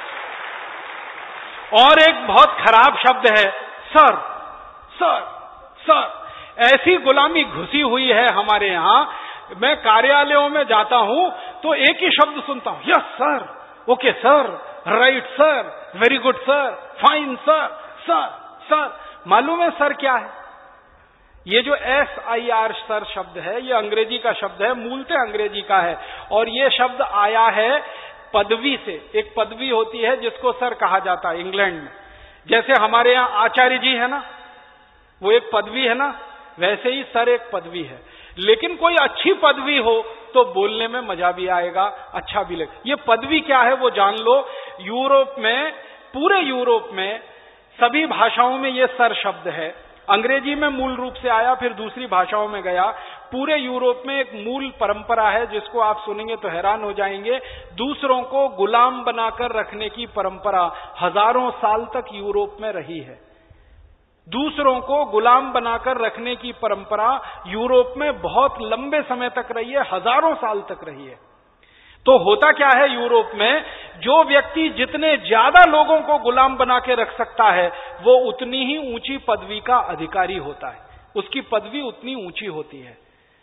और एक बहुत खराब शब्द है सर, सर, सर। ऐसी गुलामी घुसी हुई है हमारे यहां। मैं कार्यालयों में जाता हूं तो एक ही शब्द सुनता हूं, yes sir, okay sir, right sir, very good sir, fine sir, sir, sir. मालूम है सर क्या है? ये जो एस आई आर सर शब्द है, ये अंग्रेजी का शब्द है, मूलतः अंग्रेजी का है। और ये शब्द आया है पदवी से। एक पदवी होती है जिसको सर कहा जाता है इंग्लैंड में। जैसे हमारे यहां आचार्य जी है ना, वो एक पदवी है ना, वैसे ही सर एक पदवी है। लेकिन कोई अच्छी पदवी हो तो बोलने में मजा भी आएगा, अच्छा भी लगे। ये पदवी क्या है वो जान लो। यूरोप में, पूरे यूरोप में सभी भाषाओं में ये सर शब्द है। अंग्रेजी में मूल रूप से आया, फिर दूसरी भाषाओं में गया। पूरे यूरोप में एक मूल परंपरा है जिसको आप सुनेंगे तो हैरान हो जाएंगे। दूसरों को गुलाम बनाकर रखने की परंपरा हजारों साल तक यूरोप में रही है। दूसरों को गुलाम बनाकर रखने की परंपरा यूरोप में बहुत लंबे समय तक रही है, हजारों साल तक रही है। तो होता क्या है यूरोप में, जो व्यक्ति जितने ज्यादा लोगों को गुलाम बना के रख सकता है वो उतनी ही ऊंची पदवी का अधिकारी होता है, उसकी पदवी उतनी ऊंची होती है।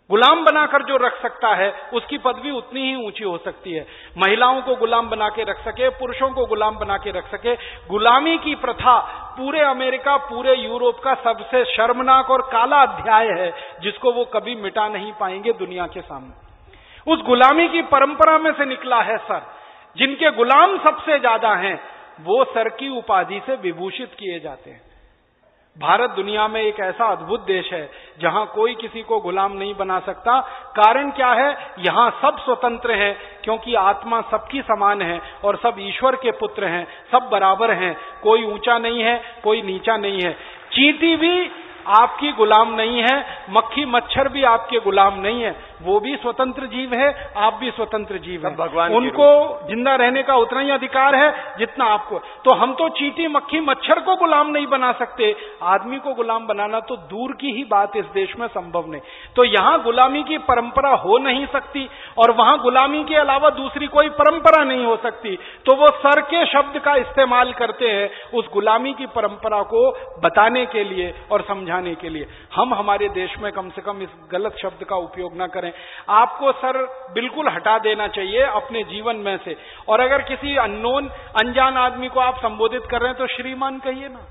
गुलाम बनाकर जो रख सकता है उसकी पदवी उतनी ही ऊंची हो सकती है। महिलाओं को गुलाम बना के रख सके, पुरुषों को गुलाम बना के रख सके। गुलामी की प्रथा पूरे अमेरिका, पूरे यूरोप का सबसे शर्मनाक और काला अध्याय है, जिसको वो कभी मिटा नहीं पाएंगे दुनिया के सामने। उस गुलामी की परंपरा में से निकला है सर। जिनके गुलाम सबसे ज्यादा हैं वो सर की उपाधि से विभूषित किए जाते हैं। भारत दुनिया में एक ऐसा अद्भुत देश है जहां कोई किसी को गुलाम नहीं बना सकता। कारण क्या है? यहां सब स्वतंत्र हैं, क्योंकि आत्मा सबकी समान है और सब ईश्वर के पुत्र हैं, सब बराबर हैं, कोई ऊंचा नहीं है, कोई नीचा नहीं है। चींटी भी आपकी गुलाम नहीं है, मक्खी मच्छर भी आपके गुलाम नहीं है, वो भी स्वतंत्र जीव है, आप भी स्वतंत्र जीव है। भगवान उनको जिंदा रहने का उतना ही अधिकार है जितना आपको। तो हम तो चींटी मक्खी मच्छर को गुलाम नहीं बना सकते, आदमी को गुलाम बनाना तो दूर की ही बात इस देश में संभव नहीं। तो यहां गुलामी की परंपरा हो नहीं सकती और वहां गुलामी के अलावा दूसरी कोई परंपरा नहीं हो सकती। तो वो सर के शब्द का इस्तेमाल करते हैं उस गुलामी की परंपरा को बताने के लिए और समझाने के लिए। हम हमारे देश में कम से कम इस गलत शब्द का उपयोग न करें। आपको सर बिल्कुल हटा देना चाहिए अपने जीवन में से। और अगर किसी अननोन अनजान आदमी को आप संबोधित कर रहे हैं तो श्रीमान कहिए ना,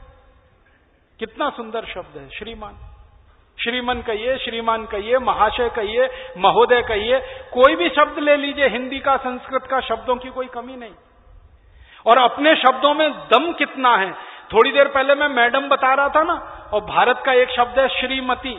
कितना सुंदर शब्द है श्रीमान। श्रीमान कहिए, श्रीमान कहिए, महाशय कहिए, महोदय कहिए, कोई भी शब्द ले लीजिए, हिंदी का संस्कृत का शब्दों की कोई कमी नहीं। और अपने शब्दों में दम कितना है। थोड़ी देर पहले मैं मैडम बता रहा था ना, और भारत का एक शब्द है श्रीमती।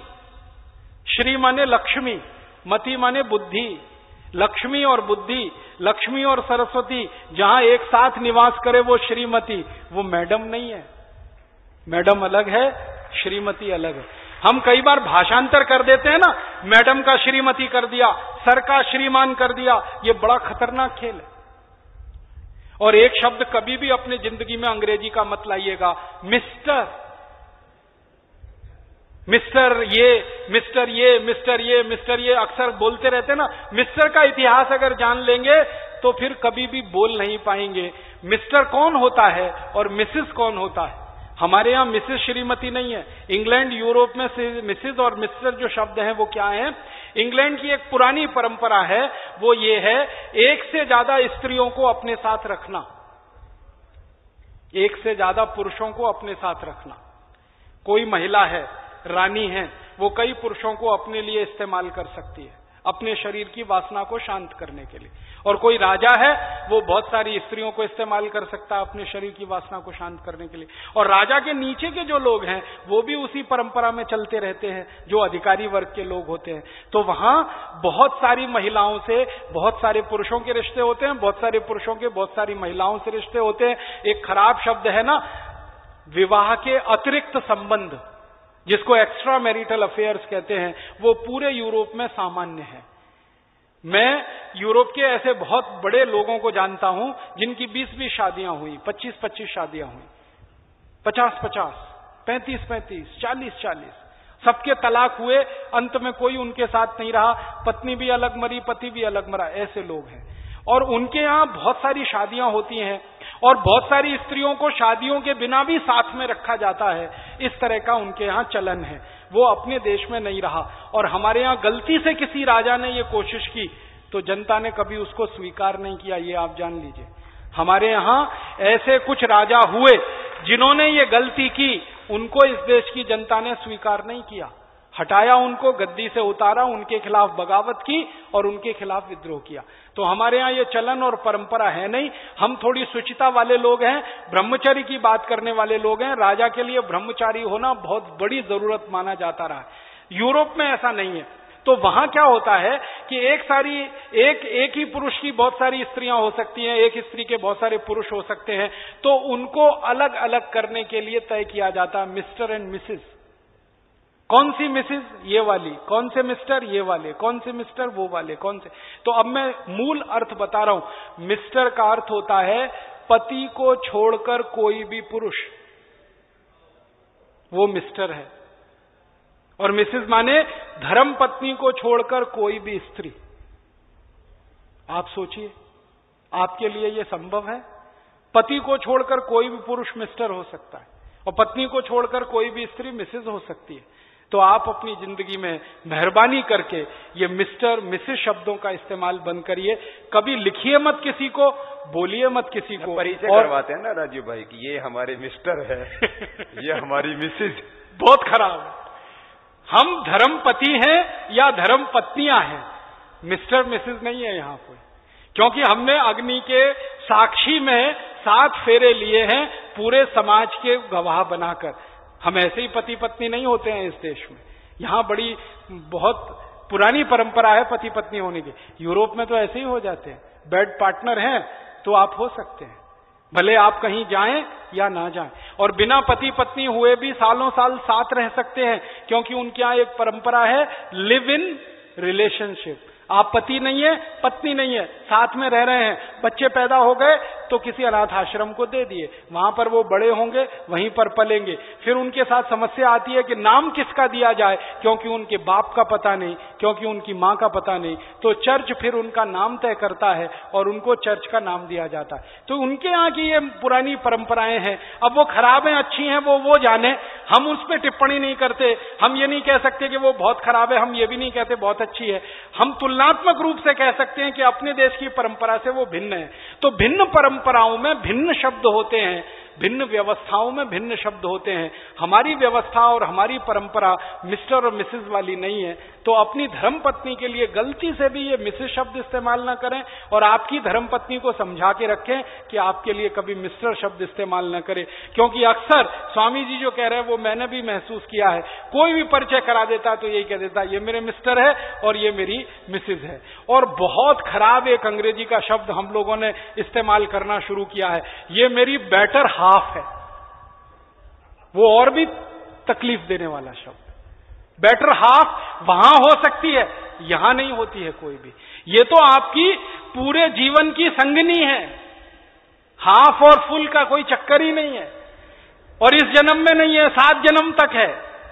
श्री माने लक्ष्मी, मति माने बुद्धि। लक्ष्मी और बुद्धि, लक्ष्मी और सरस्वती जहां एक साथ निवास करे वो श्रीमती, वो मैडम नहीं है। मैडम अलग है, श्रीमती अलग है। हम कई बार भाषांतर कर देते हैं ना, मैडम का श्रीमती कर दिया, सर का श्रीमान कर दिया, ये बड़ा खतरनाक खेल है। और एक शब्द कभी भी अपने जिंदगी में अंग्रेजी का मत लाइएगा, मिस्टर। मिस्टर ये, मिस्टर ये, मिस्टर ये, मिस्टर ये अक्सर बोलते रहते हैं ना। मिस्टर का इतिहास अगर जान लेंगे तो फिर कभी भी बोल नहीं पाएंगे। मिस्टर कौन होता है और मिसेस कौन होता है? हमारे यहां मिसेस श्रीमती नहीं है। इंग्लैंड यूरोप में से मिसेस और मिस्टर जो शब्द हैं वो क्या है? इंग्लैंड की एक पुरानी परंपरा है, वो ये है एक से ज्यादा स्त्रियों को अपने साथ रखना, एक से ज्यादा पुरुषों को अपने साथ रखना। कोई महिला है, रानी है, वो कई पुरुषों को अपने लिए इस्तेमाल कर सकती है, अपने शरीर की वासना को शांत करने के लिए। और कोई राजा है, वो बहुत सारी स्त्रियों को इस्तेमाल कर सकता है अपने शरीर की वासना को शांत करने के लिए। और राजा के नीचे के जो लोग हैं वो भी उसी परंपरा में चलते रहते हैं, जो अधिकारी वर्ग के लोग होते हैं। तो वहां बहुत सारी महिलाओं से बहुत सारे पुरुषों के रिश्ते होते हैं, बहुत सारे पुरुषों के बहुत सारी महिलाओं से रिश्ते होते हैं। एक खराब शब्द है ना, विवाह के अतिरिक्त संबंध, जिसको एक्स्ट्रा मैरिटल अफेयर्स कहते हैं, वो पूरे यूरोप में सामान्य है। मैं यूरोप के ऐसे बहुत बड़े लोगों को जानता हूं जिनकी बीस बीस शादियां हुई, पच्चीस पच्चीस शादियां हुई, पचास पचास, पैंतीस पैंतीस, चालीस चालीस, सबके तलाक हुए, अंत में कोई उनके साथ नहीं रहा, पत्नी भी अलग मरी, पति भी अलग मरा, ऐसे लोग हैं। और उनके यहां बहुत सारी शादियां होती हैं और बहुत सारी स्त्रियों को शादियों के बिना भी साथ में रखा जाता है। इस तरह का उनके यहां चलन है, वो अपने देश में नहीं रहा। और हमारे यहां गलती से किसी राजा ने ये कोशिश की तो जनता ने कभी उसको स्वीकार नहीं किया, ये आप जान लीजिए। हमारे यहां ऐसे कुछ राजा हुए जिन्होंने ये गलती की, उनको इस देश की जनता ने स्वीकार नहीं किया, हटाया उनको, गद्दी से उतारा, उनके खिलाफ बगावत की और उनके खिलाफ विद्रोह किया। तो हमारे यहाँ ये चलन और परंपरा है नहीं। हम थोड़ी शुचिता वाले लोग हैं, ब्रह्मचर्य की बात करने वाले लोग हैं। राजा के लिए ब्रह्मचारी होना बहुत बड़ी जरूरत माना जाता रहा है। यूरोप में ऐसा नहीं है। तो वहां क्या होता है कि एक सारी एक एक ही पुरुष की बहुत सारी स्त्रियां हो सकती हैं, एक स्त्री के बहुत सारे पुरुष हो सकते हैं। तो उनको अलग अलग करने के लिए तय किया जाता है मिस्टर एंड मिसेस। कौन सी मिसेस? ये वाली। कौन से मिस्टर? ये वाले। कौन से मिस्टर? वो वाले। कौन से? तो अब मैं मूल अर्थ बता रहा हूं। मिस्टर का अर्थ होता है पति को छोड़कर कोई भी पुरुष, वो मिस्टर है। और मिसेस माने धर्म पत्नी को छोड़कर कोई भी स्त्री। आप सोचिए, आपके लिए यह संभव है? पति को छोड़कर कोई भी पुरुष मिस्टर हो सकता है और पत्नी को छोड़कर कोई भी स्त्री मिसेस हो सकती है। तो आप अपनी जिंदगी में मेहरबानी करके ये मिस्टर मिसेस शब्दों का इस्तेमाल बंद करिए। कभी लिखिए मत किसी को, बोलिए मत किसी को। परिचय करवाते हैं ना राजीव भाई कि ये हमारे मिस्टर है, ये हमारी मिसेज। बहुत खराब है। हम धर्मपति हैं या धर्म पत्नियां हैं, मिस्टर मिसेज नहीं है यहाँ कोई। क्योंकि हमने अग्नि के साक्षी में सात फेरे लिए हैं पूरे समाज के गवाह बनाकर। हम ऐसे ही पति पत्नी नहीं होते हैं इस देश में। यहां बड़ी बहुत पुरानी परंपरा है पति पत्नी होने की। यूरोप में तो ऐसे ही हो जाते हैं, बेड पार्टनर हैं तो आप हो सकते हैं, भले आप कहीं जाएं या ना जाएं। और बिना पति पत्नी हुए भी सालों साल साथ रह सकते हैं, क्योंकि उनके यहां एक परंपरा है लिव इन रिलेशनशिप। आप पति नहीं है, पत्नी नहीं है, साथ में रह रहे हैं, बच्चे पैदा हो गए तो किसी अनाथ आश्रम को दे दिए, वहां पर वो बड़े होंगे, वहीं पर पलेंगे। फिर उनके साथ समस्या आती है कि नाम किसका दिया जाए, क्योंकि उनके बाप का पता नहीं, क्योंकि उनकी मां का पता नहीं। तो चर्च फिर उनका नाम तय करता है और उनको चर्च का नाम दिया जाता है। तो उनके यहाँ की ये पुरानी परंपराएं हैं। अब वो खराब है अच्छी हैं वो वो जाने, हम उस पर टिप्पणी नहीं करते। हम ये नहीं कह सकते कि वो बहुत खराब है, हम ये भी नहीं कहते बहुत अच्छी है। हम तुलनात्मक रूप से कह सकते हैं कि अपने देश की परंपरा से वो भिन्न है। तो भिन्न परंपराओं में भिन्न शब्द होते हैं, भिन्न व्यवस्थाओं में भिन्न शब्द होते हैं। हमारी व्यवस्था और हमारी परंपरा मिस्टर और मिसेस वाली नहीं है। तो अपनी धर्मपत्नी के लिए गलती से भी ये मिसेस शब्द इस्तेमाल ना करें, और आपकी धर्मपत्नी को समझा के रखें कि आपके लिए कभी मिस्टर शब्द इस्तेमाल ना करें। क्योंकि अक्सर स्वामी जी जो कह रहे हैं वो मैंने भी महसूस किया है, कोई भी परिचय करा देता तो यही कह देता ये मेरे मिस्टर है और ये मेरी मिसेज है। और बहुत खराब एक अंग्रेजी का शब्द हम लोगों ने इस्तेमाल करना शुरू किया है, ये मेरी बेटर हाफ है। वो और भी तकलीफ देने वाला शब्द। बेटर हाफ वहां हो सकती है, यहां नहीं होती है कोई भी। ये तो आपकी पूरे जीवन की संगनी है, हाफ और फुल का कोई चक्कर ही नहीं है। और इस जन्म में नहीं है, सात जन्म तक है।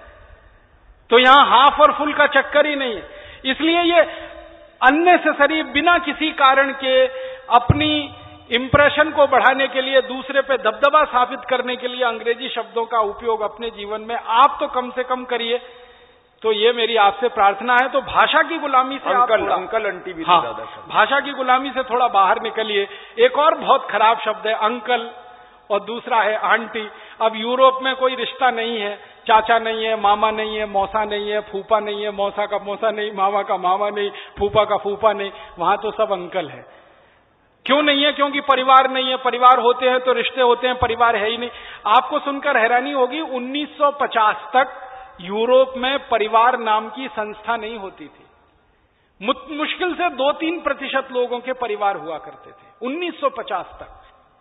तो यहां हाफ और फुल का चक्कर ही नहीं है। इसलिए ये अननेसेसरी, बिना किसी कारण के अपनी इंप्रेशन को बढ़ाने के लिए, दूसरे पे दबदबा साबित करने के लिए अंग्रेजी शब्दों का उपयोग अपने जीवन में आप तो कम से कम करिए। तो ये मेरी आपसे प्रार्थना है। तो भाषा की गुलामी से अंकल, आप अंकल आंटी भी हाँ, ज्यादा भाषा की गुलामी से थोड़ा बाहर निकलिए। एक और बहुत खराब शब्द है अंकल, और दूसरा है आंटी। अब यूरोप में कोई रिश्ता नहीं है, चाचा नहीं है, मामा नहीं है, मौसा नहीं है, फूफा नहीं है, मौसा का मौसा नहीं, मामा का मामा नहीं, फूफा का फूफा नहीं, वहां तो सब अंकल है। क्यों नहीं है? क्योंकि परिवार नहीं है। परिवार होते हैं तो रिश्ते होते हैं, परिवार है ही नहीं। आपको सुनकर हैरानी होगी, उन्नीस सौ पचास तक यूरोप में परिवार नाम की संस्था नहीं होती थी। मुश्किल से दो तीन प्रतिशत लोगों के परिवार हुआ करते थे उन्नीस सौ पचास तक।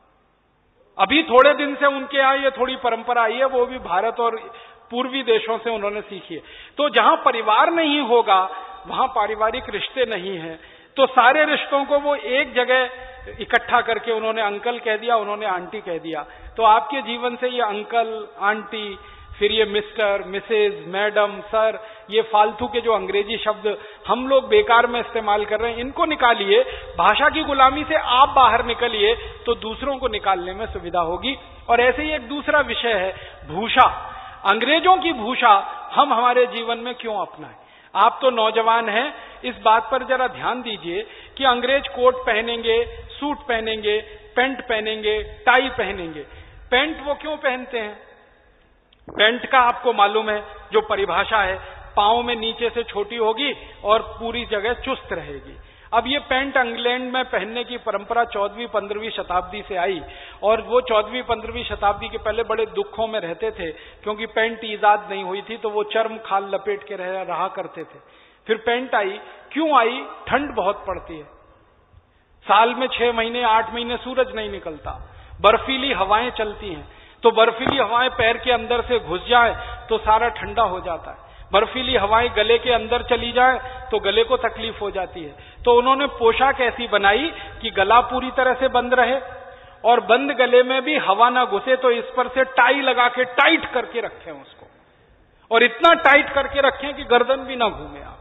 अभी थोड़े दिन से उनके यहां ये थोड़ी परंपरा आई है, वो भी भारत और पूर्वी देशों से उन्होंने सीखी है। तो जहां परिवार नहीं होगा वहां पारिवारिक रिश्ते नहीं है, तो सारे रिश्तों को वो एक जगह इकट्ठा करके उन्होंने अंकल कह दिया, उन्होंने आंटी कह दिया। तो आपके जीवन से ये अंकल, आंटी, फिर ये मिस्टर, मिसेज, मैडम, सर, ये फालतू के जो अंग्रेजी शब्द हम लोग बेकार में इस्तेमाल कर रहे हैं, इनको निकालिए। भाषा की गुलामी से आप बाहर निकलिए तो दूसरों को निकालने में सुविधा होगी। और ऐसे ही एक दूसरा विषय है भूषा। अंग्रेजों की भूषा हम हमारे जीवन में क्यों अपनाएं? आप तो नौजवान हैं, इस बात पर जरा ध्यान दीजिए कि अंग्रेज कोट पहनेंगे, सूट पहनेंगे, पैंट पहनेंगे, टाई पहनेंगे। पैंट वो क्यों पहनते हैं? पैंट का आपको मालूम है जो परिभाषा है, पांव में नीचे से छोटी होगी और पूरी जगह चुस्त रहेगी। अब ये पैंट इंग्लैंड में पहनने की परंपरा चौदहवीं पंद्रहवीं शताब्दी से आई, और वो चौदहवीं पंद्रहवीं शताब्दी के पहले बड़े दुखों में रहते थे, क्योंकि पैंट ईजाद नहीं हुई थी, तो वो चर्म खाल लपेट के रह, रहा करते थे। फिर पैंट आई, क्यों आई? ठंड बहुत पड़ती है, साल में छह महीने आठ महीने सूरज नहीं निकलता, बर्फीली हवाएं चलती हैं, तो बर्फीली हवाएं पैर के अंदर से घुस जाए तो सारा ठंडा हो जाता है। बर्फीली हवाएं गले के अंदर चली जाए तो गले को तकलीफ हो जाती है। तो उन्होंने पोशाक ऐसी बनाई कि गला पूरी तरह से बंद रहे और बंद गले में भी हवा ना घुसे, तो इस पर से टाई लगा के टाइट करके रखें उसको, और इतना टाइट करके रखें कि गर्दन भी ना घूमे आपकी।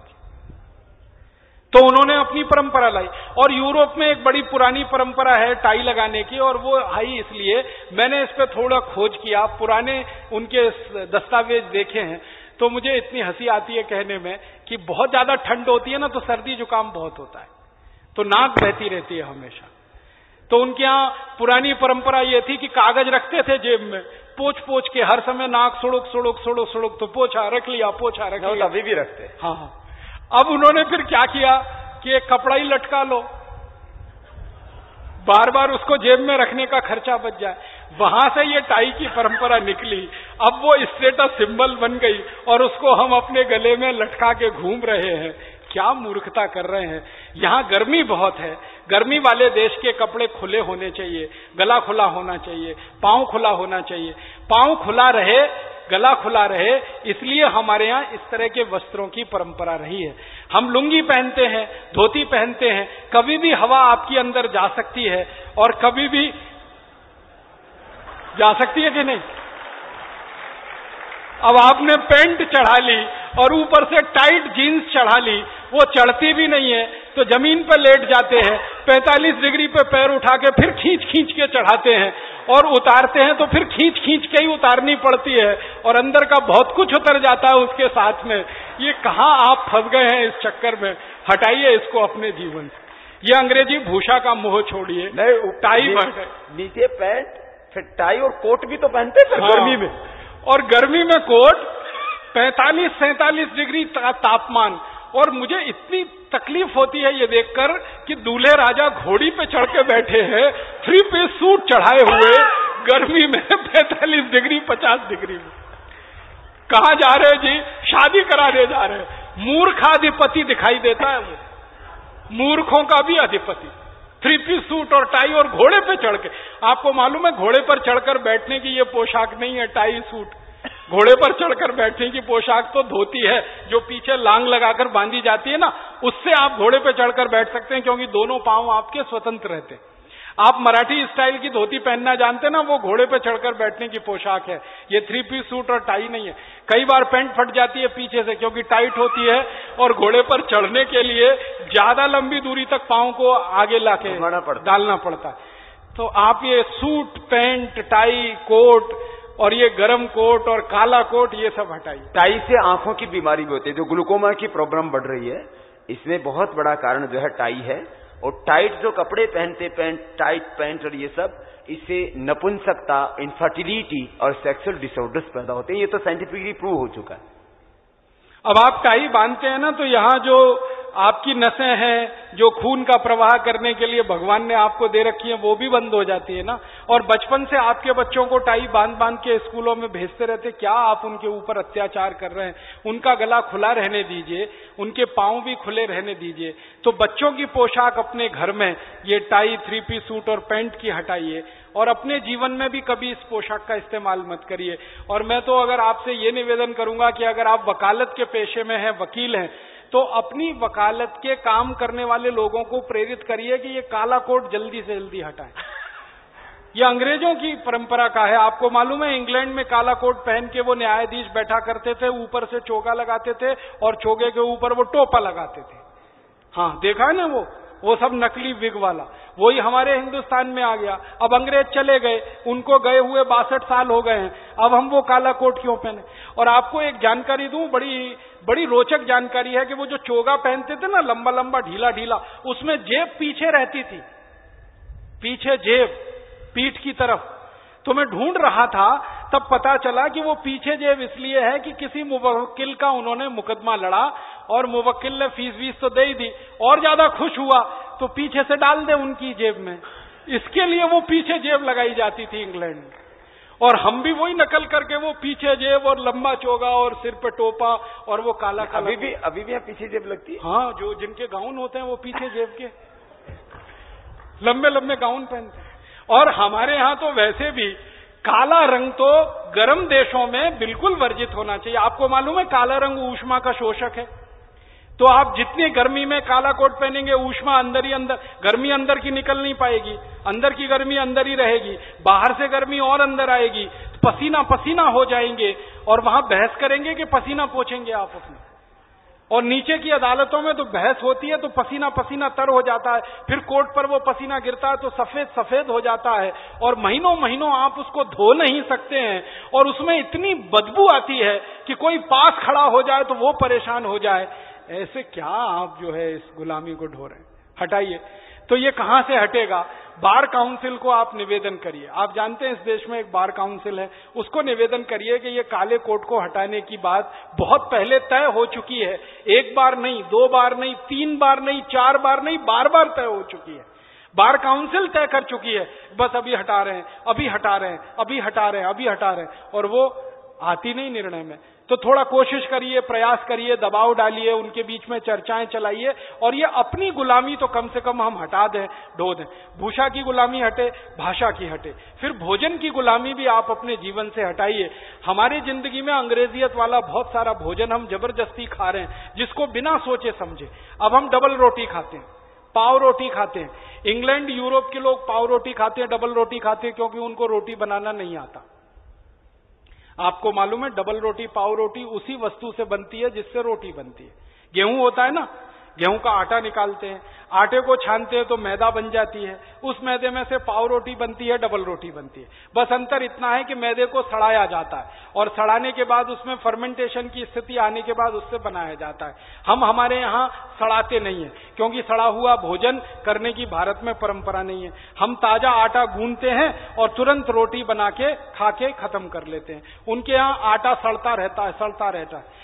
तो उन्होंने अपनी परंपरा लाई। और यूरोप में एक बड़ी पुरानी परंपरा है टाई लगाने की, और वो आई इसलिए मैंने इस पर थोड़ा खोज किया, पुराने उनके दस्तावेज देखे हैं। तो मुझे इतनी हंसी आती है कहने में कि बहुत ज्यादा ठंड होती है ना तो सर्दी जुकाम बहुत होता है, तो नाक बहती रहती है हमेशा। तो उनके यहाँ पुरानी परंपरा ये थी कि कागज रखते थे जेब में, पोछ पोछ के हर समय नाक सुड़ुक सुड़ुक सुड़ुक सुड़ुक, तो पोछा रख लिया, पोछा रख लिया, अभी भी रखते। हाँ हाँ। अब उन्होंने फिर क्या किया कि एक कपड़ा ही लटका लो, बार बार उसको जेब में रखने का खर्चा बच जाए। वहां से ये टाई की परंपरा निकली, अब वो स्टेटस सिंबल बन गई और उसको हम अपने गले में लटका के घूम रहे हैं। क्या मूर्खता कर रहे हैं। यहाँ गर्मी बहुत है, गर्मी वाले देश के कपड़े खुले होने चाहिए, गला खुला होना चाहिए, पांव खुला होना चाहिए। पांव खुला रहे, गला खुला रहे, इसलिए हमारे यहाँ इस तरह के वस्त्रों की परंपरा रही है। हम लुंगी पहनते हैं, धोती पहनते हैं, कभी भी हवा आपके अंदर जा सकती है और कभी भी जा सकती है कि नहीं। अब आपने पैंट चढ़ा ली और ऊपर से टाइट जीन्स चढ़ा ली, वो चढ़ती भी नहीं है तो जमीन पर लेट जाते हैं, पैंतालीस डिग्री पे पैर उठा के फिर खींच खींच के चढ़ाते हैं और उतारते हैं तो फिर खींच खींच के ही उतारनी पड़ती है और अंदर का बहुत कुछ उतर जाता है उसके साथ में। ये कहाँ आप फंस गए हैं इस चक्कर में। हटाइए इसको अपने जीवन से। ये अंग्रेजी भूषा का मोह छोड़िए। नहीं, टाई नीचे पैंट, फिर टाई और कोट भी तो पहनते थे। हाँ। गर्मी में, और गर्मी में कोट, पैंतालीस सैंतालीस डिग्री तापमान। और मुझे इतनी तकलीफ होती है ये देखकर कि दूल्हे राजा घोड़ी पे चढ़ के बैठे हैं, थ्री पीस सूट चढ़ाए हुए, गर्मी में पैंतालीस डिग्री पचास डिग्री में। कहां जा रहे जी? शादी कराने जा रहे हैं। मूर्खाधिपति दिखाई देता है वो, मूर्खों का भी अधिपति। थ्री पीस सूट और टाई और घोड़े पे चढ़ के। आपको मालूम है घोड़े पर चढ़कर बैठने की ये पोशाक नहीं है टाई सूट। घोड़े पर चढ़कर बैठने की पोशाक तो धोती है जो पीछे लांग लगाकर बांधी जाती है ना, उससे आप घोड़े पे चढ़कर बैठ सकते हैं क्योंकि दोनों पांव आपके स्वतंत्र रहते हैं। आप मराठी स्टाइल की धोती पहनना जानते ना, वो घोड़े पे चढ़कर बैठने की पोशाक है। ये थ्री पीस सूट और टाई नहीं है। कई बार पैंट फट जाती है पीछे से क्योंकि टाइट होती है और घोड़े पर चढ़ने के लिए ज्यादा लंबी दूरी तक पांव को आगे लाके डालना पड़ता है। तो आप ये सूट, पैंट, टाई, कोट और ये गरम कोट और काला कोट ये सब हटाइए। टाई से आंखों की बीमारी भी होती है, जो ग्लूकोमा की प्रॉब्लम बढ़ रही है, इसमें बहुत बड़ा कारण जो है टाई है। और टाइट जो कपड़े पहनते, पैंट, टाइट पैंट और ये सब, इससे नपुंसकता, इनफर्टिलिटी और सेक्सुअल डिसऑर्डर्स पैदा होते हैं। ये तो साइंटिफिकली प्रूव हो चुका है। अब आप टाई बांधते हैं ना, तो यहाँ जो आपकी नसें हैं जो खून का प्रवाह करने के लिए भगवान ने आपको दे रखी है, वो भी बंद हो जाती है ना। और बचपन से आपके बच्चों को टाई बांध बांध के स्कूलों में भेजते रहते, क्या आप उनके ऊपर अत्याचार कर रहे हैं? उनका गला खुला रहने दीजिए, उनके पांव भी खुले रहने दीजिए। तो बच्चों की पोशाक अपने घर में ये टाई, थ्री पीस सूट और पैंट की हटाइए और अपने जीवन में भी कभी इस पोशाक का इस्तेमाल मत करिए। और मैं तो अगर आपसे ये निवेदन करूंगा कि अगर आप वकालत के पेशे में हैं, वकील हैं, तो अपनी वकालत के काम करने वाले लोगों को प्रेरित करिए कि ये काला कोट जल्दी से जल्दी हटाएं। ये अंग्रेजों की परंपरा का है। आपको मालूम है इंग्लैंड में काला कोट पहन के वो न्यायाधीश बैठा करते थे, ऊपर से चोगा लगाते थे और चोगे के ऊपर वो टोपा लगाते थे। हाँ, देखा है ना, वो वो सब नकली विग वाला। वही हमारे हिंदुस्तान में आ गया। अब अंग्रेज चले गए, उनको गए हुए बासठ साल हो गए हैं, अब हम वो काला कोट क्यों पहने? और आपको एक जानकारी दूं, बड़ी बड़ी रोचक जानकारी है कि वो जो चोगा पहनते थे ना, लंबा लंबा ढीला ढीला, उसमें जेब पीछे रहती थी, पीछे जेब पीठ की तरफ। तो मैं ढूंढ रहा था, तब पता चला कि वो पीछे जेब इसलिए है कि किसी मुवक्किल का उन्होंने मुकदमा लड़ा और मुवक्किल ने फीस वीस तो दे ही दी, और ज्यादा खुश हुआ तो पीछे से डाल दे उनकी जेब में। इसके लिए वो पीछे जेब लगाई जाती थी इंग्लैंड में। और हम भी वही नकल करके वो पीछे जेब और लंबा चोगा और सिर पे टोपा और वो काला काला। अभी भी अभी भी पीछे जेब लगती है। हाँ, जो जिनके गाउन होते हैं वो पीछे जेब के लंबे लंबे गाउन पहनते हैं। और हमारे यहाँ तो वैसे भी काला रंग तो गर्म देशों में बिल्कुल वर्जित होना चाहिए। आपको मालूम है काला रंग ऊष्मा का शोषक है। तो आप जितनी गर्मी में काला कोट पहनेंगे, ऊष्मा अंदर ही अंदर, गर्मी अंदर की निकल नहीं पाएगी, अंदर की गर्मी अंदर ही रहेगी, बाहर से गर्मी और अंदर आएगी, तो पसीना पसीना हो जाएंगे और वहां बहस करेंगे कि पसीना पोछेंगे आप अपने। और नीचे की अदालतों में तो बहस होती है तो पसीना पसीना तर हो जाता है, फिर कोर्ट पर वो पसीना गिरता है तो सफेद सफेद हो जाता है, और महीनों महीनों आप उसको धो नहीं सकते हैं, और उसमें इतनी बदबू आती है कि कोई पास खड़ा हो जाए तो वो परेशान हो जाए। ऐसे क्या आप जो है इस गुलामी को ढो रहे हैं? हटाइए। तो ये कहां से हटेगा? बार काउंसिल को आप निवेदन करिए। आप जानते हैं इस देश में एक बार काउंसिल है, उसको निवेदन करिए कि ये काले कोट को हटाने की बात बहुत पहले तय हो चुकी है। एक बार नहीं, दो बार नहीं, तीन बार नहीं, चार बार नहीं, बार बार तय हो चुकी है। बार काउंसिल तय कर चुकी है, बस अभी हटा रहे हैं, अभी हटा रहे हैं, अभी हटा रहे हैं, अभी हटा रहे हैं, और वो आती नहीं निर्णय में। तो थोड़ा कोशिश करिए, प्रयास करिए, दबाव डालिए, उनके बीच में चर्चाएं चलाइए, और ये अपनी गुलामी तो कम से कम हम हटा दें, ढो दें। भूषा की गुलामी हटे, भाषा की हटे, फिर भोजन की गुलामी भी आप अपने जीवन से हटाइए। हमारी जिंदगी में अंग्रेजियत वाला बहुत सारा भोजन हम जबरदस्ती खा रहे हैं, जिसको बिना सोचे समझे। अब हम डबल रोटी खाते हैं, पाव रोटी खाते हैं। इंग्लैंड यूरोप के लोग पाव रोटी खाते हैं, डबल रोटी खाते हैं, क्योंकि उनको रोटी बनाना नहीं आता। आपको मालूम है डबल रोटी, पाव रोटी उसी वस्तु से बनती है जिससे रोटी बनती है। गेहूं होता है ना, गेहूं का आटा निकालते हैं, आटे को छानते हैं तो मैदा बन जाती है, उस मैदे में से पाव रोटी बनती है, डबल रोटी बनती है। बस अंतर इतना है कि मैदे को सड़ाया जाता है, और सड़ाने के बाद उसमें फर्मेंटेशन की स्थिति आने के बाद उससे बनाया जाता है। हम हमारे यहाँ सड़ाते नहीं है, क्योंकि सड़ा हुआ भोजन करने की भारत में परंपरा नहीं है। हम ताजा आटा गूंथते हैं और तुरंत रोटी बना के खा के खत्म कर लेते हैं। उनके यहाँ आटा सड़ता रहता है, सड़ता रहता है,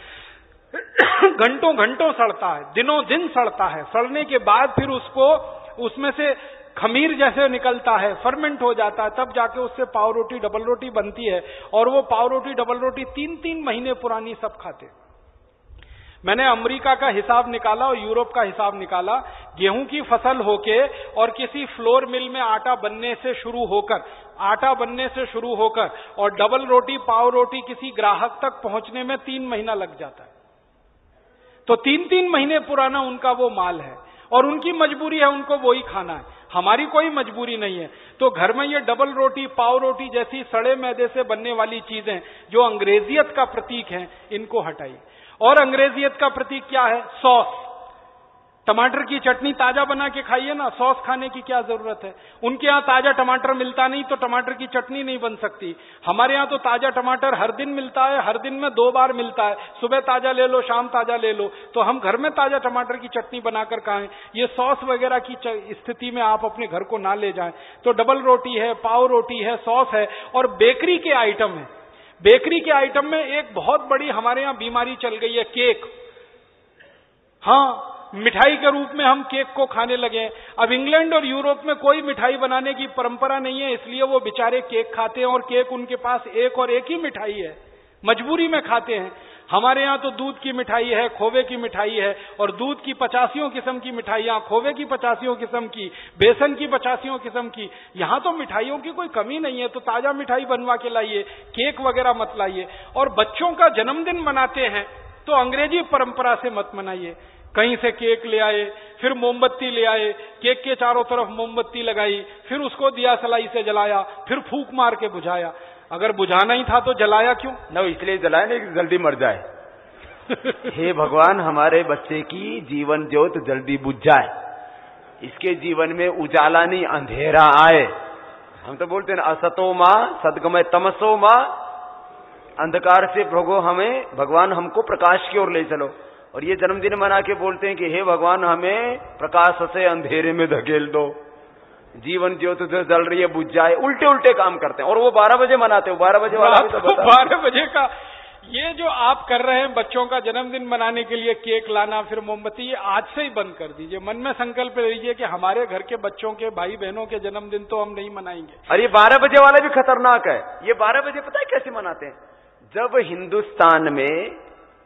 घंटों घंटों सड़ता है, दिनों दिन सड़ता है। सड़ने के बाद फिर उसको उसमें से खमीर जैसे निकलता है, फर्मेंट हो जाता है, तब जाके उससे पाव रोटी, डबल रोटी बनती है। और वो पाव रोटी, डबल रोटी तीन तीन महीने पुरानी सब खाते। मैंने अमेरिका का हिसाब निकाला और यूरोप का हिसाब निकाला। गेहूं की फसल होके और किसी फ्लोर मिल में आटा बनने से शुरू होकर आटा बनने से शुरू होकर और डबल रोटी, पाव रोटी किसी ग्राहक तक पहुंचने में तीन महीना लग जाता है। तो तीन तीन महीने पुराना उनका वो माल है, और उनकी मजबूरी है, उनको वही खाना है। हमारी कोई मजबूरी नहीं है। तो घर में ये डबल रोटी, पाव रोटी जैसी सड़े मैदे से बनने वाली चीजें जो अंग्रेजियत का प्रतीक है, इनको हटाइए। और अंग्रेजियत का प्रतीक क्या है? सॉस। टमाटर की चटनी ताजा बना के खाइए ना, सॉस खाने की क्या जरूरत है? उनके यहाँ ताजा टमाटर मिलता नहीं तो टमाटर की चटनी नहीं बन सकती। हमारे यहाँ तो ताजा टमाटर हर दिन मिलता है, हर दिन में दो बार मिलता है, सुबह ताजा ले लो, शाम ताजा ले लो। तो हम घर में ताजा टमाटर की चटनी बनाकर खाएं। ये सॉस वगैरह की स्थिति में आप अपने घर को ना ले जाएं। तो डबल रोटी है, पाव रोटी है, सॉस है, और बेकरी के आइटम है। बेकरी के आइटम में एक बहुत बड़ी हमारे यहाँ बीमारी चल गई है, केक। हाँ, मिठाई के रूप में हम केक को खाने लगे। अब इंग्लैंड और यूरोप में कोई मिठाई बनाने की परंपरा नहीं है, इसलिए वो बेचारे केक खाते हैं, और केक उनके पास एक और एक ही मिठाई है, मजबूरी में खाते हैं। हमारे यहाँ तो दूध की मिठाई है, खोवे की मिठाई है, और दूध की पचासियों किस्म की मिठाइयां, खोवे की पचासियों किस्म की, बेसन की पचासियों किस्म की। यहाँ तो मिठाइयों की कोई कमी नहीं है, तो ताजा मिठाई बनवा के लाइए, केक वगैरह मत लाइए। और बच्चों का जन्मदिन मनाते हैं तो अंग्रेजी परंपरा से मत मनाइए। कहीं से केक ले आए, फिर मोमबत्ती ले आए, केक के चारों तरफ मोमबत्ती लगाई, फिर उसको दिया सलाई से जलाया, फिर फूंक मार के बुझाया। अगर बुझाना ही था तो जलाया क्यों? न इसलिए जलाया नहीं कि जल्दी मर जाए। हे भगवान, हमारे बच्चे की जीवन ज्योत जल्दी बुझ जाए, इसके जीवन में उजाला नहीं अंधेरा आए। हम तो बोलते हैं असतो माँ सदगमय तमसो माँ, अंधकार से भगो हमें, भगवान हमको प्रकाश की ओर ले चलो। और ये जन्मदिन मना के बोलते हैं कि हे भगवान, हमें प्रकाश से अंधेरे में धकेल दो, जीवन ज्योत जो जल रही है बुझ जाए। उल्टे उल्टे काम करते हैं, और वो बारह बजे मनाते हो। बारह बजे वाला भी तो बता। बारह बजे का ये जो आप कर रहे हैं बच्चों का जन्मदिन मनाने के लिए केक लाना, फिर मोमबत्ती, ये आज से ही बंद कर दीजिए। मन में संकल्प लीजिए कि हमारे घर के बच्चों के, भाई बहनों के जन्मदिन तो हम नहीं मनाएंगे। अरे बारह बजे वाला भी खतरनाक है। ये बारह बजे पता है कैसे मनाते हैं? जब हिंदुस्तान में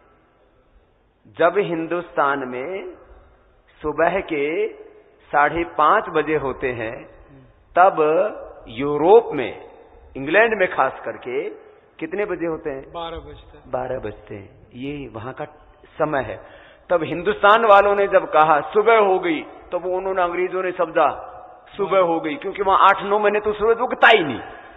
जब हिंदुस्तान में सुबह के साढ़े पांच बजे होते हैं, तब यूरोप में, इंग्लैंड में खास करके कितने बजे होते हैं? बारह बजते हैं। बारह बजते हैं, ये वहां का समय है। तब हिंदुस्तान वालों ने जब कहा सुबह हो गई, तो वो उन्होंने, अंग्रेजों ने समझा सुबह हो गई, क्योंकि वहां आठ नौ महीने तो सूरज उगता ही नहीं।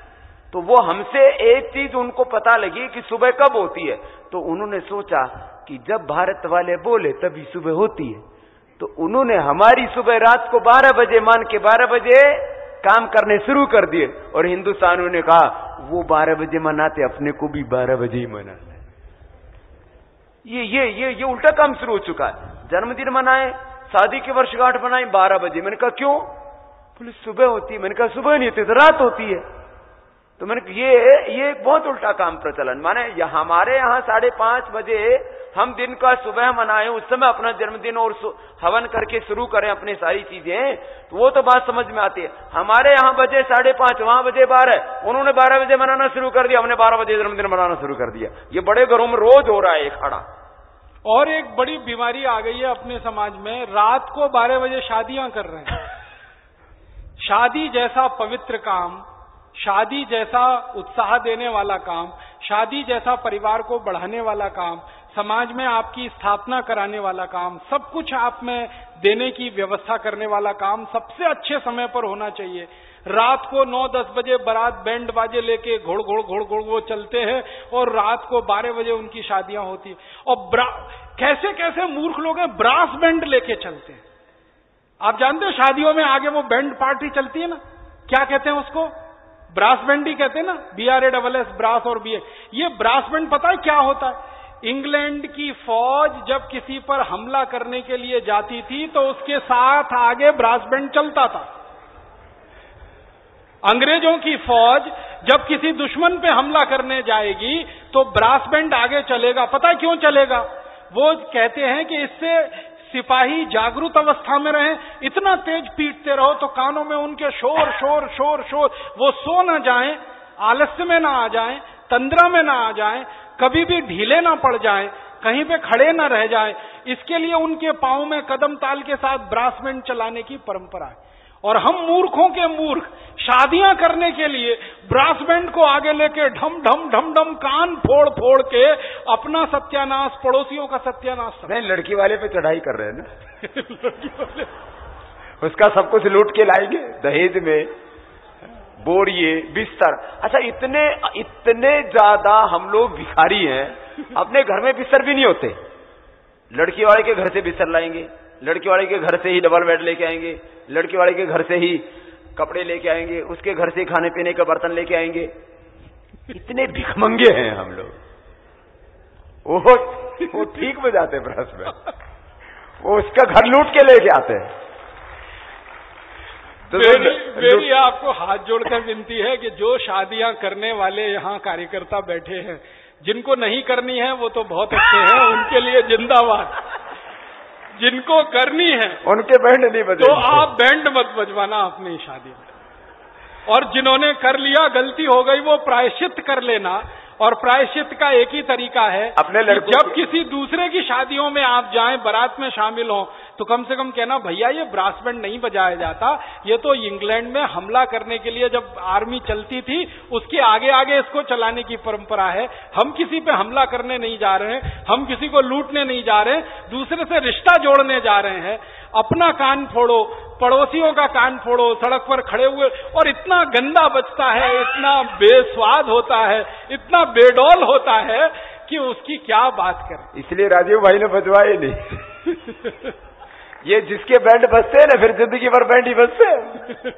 तो वो हमसे एक चीज उनको पता लगी कि सुबह कब होती है, तो उन्होंने सोचा कि जब भारत वाले बोले तभी सुबह होती है। तो उन्होंने हमारी सुबह रात को बारह बजे मान के बारह बजे काम करने शुरू कर दिए, और हिंदुस्तानियों ने कहा वो बारह बजे मनाते, अपने को भी बारह बजे ही मनाना है। ये ये ये ये उल्टा काम शुरू हो चुका है। जन्मदिन मनाए, शादी की वर्षगांठ मनाए बारह बजे। मैंने कहा क्यों? बोले सुबह होती है। मैंने कहा सुबह नहीं होती तो रात होती है। तो मैंने ये ये एक बहुत उल्टा काम प्रचलन, माने यह हमारे यहाँ साढ़े पांच बजे हम दिन का सुबह मनाएं, उस समय अपना जन्मदिन और हवन करके शुरू करें अपनी सारी चीजें, तो वो तो बात समझ में आती है। हमारे यहाँ बजे साढ़े पांच, वहां बजे बारह, उन्होंने बारह बजे मनाना शुरू कर दिया, हमने बारह बजे जन्मदिन मनाना शुरू कर दिया। ये बड़े घरों में रोज हो रहा है ये खड़ा। और एक बड़ी बीमारी आ गई है अपने समाज में, रात को बारह बजे शादियां कर रहे हैं। शादी जैसा पवित्र काम, शादी जैसा उत्साह देने वाला काम, शादी जैसा परिवार को बढ़ाने वाला काम, समाज में आपकी स्थापना कराने वाला काम, सब कुछ आप में देने की व्यवस्था करने वाला काम सबसे अच्छे समय पर होना चाहिए। रात को नौ दस बजे बारात बैंड बाजे लेके घोड़ घोड़ घोड़ घोड़ वो चलते हैं, और रात को बारह बजे उनकी शादियां होती है। और कैसे कैसे मूर्ख लोग हैं, ब्रास बैंड लेके चलते हैं। आप जानते हो शादियों में आगे वो बैंड पार्टी चलती है ना, क्या कहते हैं उसको? ब्रास बैंड ही कहते हैं ना, B R A double S, brass और बी ए। ये ब्रास बैंड पता है क्या होता है? इंग्लैंड की फौज जब किसी पर हमला करने के लिए जाती थी तो उसके साथ आगे ब्रास बैंड चलता था। अंग्रेजों की फौज जब किसी दुश्मन पे हमला करने जाएगी तो ब्रास बैंड आगे चलेगा। पता है क्यों चलेगा? वो कहते हैं कि इससे सिपाही जागरूक अवस्था में रहे, इतना तेज पीटते रहो तो कानों में उनके शोर शोर शोर शोर, वो सो ना जाएं, आलस्य में ना आ जाएं, तंद्रा में ना आ जाएं, कभी भी ढीले ना पड़ जाएं, कहीं पे खड़े ना रह जाएं। इसके लिए उनके पांव में कदम ताल के साथ ब्रास बैंड चलाने की परंपरा है। और हम मूर्खों के मूर्ख शादियां करने के लिए ब्रास बैंड को आगे लेके ढम ढम ढम ढम कान फोड़ फोड़ के अपना सत्यानाश, पड़ोसियों का सत्यानाश। नहीं, लड़की वाले पे चढ़ाई कर रहे हैं ना लड़की वाले उसका सब कुछ लूट के लाएंगे दहेज में, बोरिए, बिस्तर। अच्छा, इतने इतने ज्यादा हम लोग भिखारी हैं, अपने घर में बिस्तर भी नहीं होते। लड़की वाले के घर से बिस्तर लाएंगे, लड़की वाले के घर से ही डबल बेड लेके आएंगे, लड़की वाले के घर से ही कपड़े लेके आएंगे, उसके घर से खाने पीने का बर्तन लेके आएंगे। इतने भिखमंगे हैं हम लोग। वो वो ठीक बजाते ब्रश में, वो उसका घर लूट के लेके आते हैं। तो मेरी, मेरी आपको हाथ जोड़कर विनती है कि जो शादियां करने वाले यहाँ कार्यकर्ता बैठे हैं, जिनको नहीं करनी है वो तो बहुत अच्छे हैं, उनके लिए जिंदाबाद। जिनको करनी है उनके बैंड नहीं बजे तो आप बैंड मत बजवाना अपनी शादी में। और जिन्होंने कर लिया, गलती हो गई, वो प्रायश्चित कर लेना। और प्रायश्चित का एक ही तरीका है, अपने लड़कों जब किसी दूसरे की शादियों में आप जाएं, बारात में शामिल हों, तो कम से कम कहना भैया ये ब्रास बैंड नहीं बजाया जाता, ये तो इंग्लैंड में हमला करने के लिए जब आर्मी चलती थी उसके आगे आगे इसको चलाने की परंपरा है। हम किसी पे हमला करने नहीं जा रहे हैं, हम किसी को लूटने नहीं जा रहे हैं, दूसरे से रिश्ता जोड़ने जा रहे हैं। अपना कान फोड़ो, पड़ोसियों का कान फोड़ो, सड़क पर खड़े हुए। और इतना गंदा बजता है, इतना बेस्वाद होता है, इतना बेडौल होता है कि उसकी क्या बात करें। इसलिए राजीव भाई ने बजवाए नहीं ये जिसके बैंड बजते हैं ना, फिर जिंदगी भर बैंड ही बजते हैं।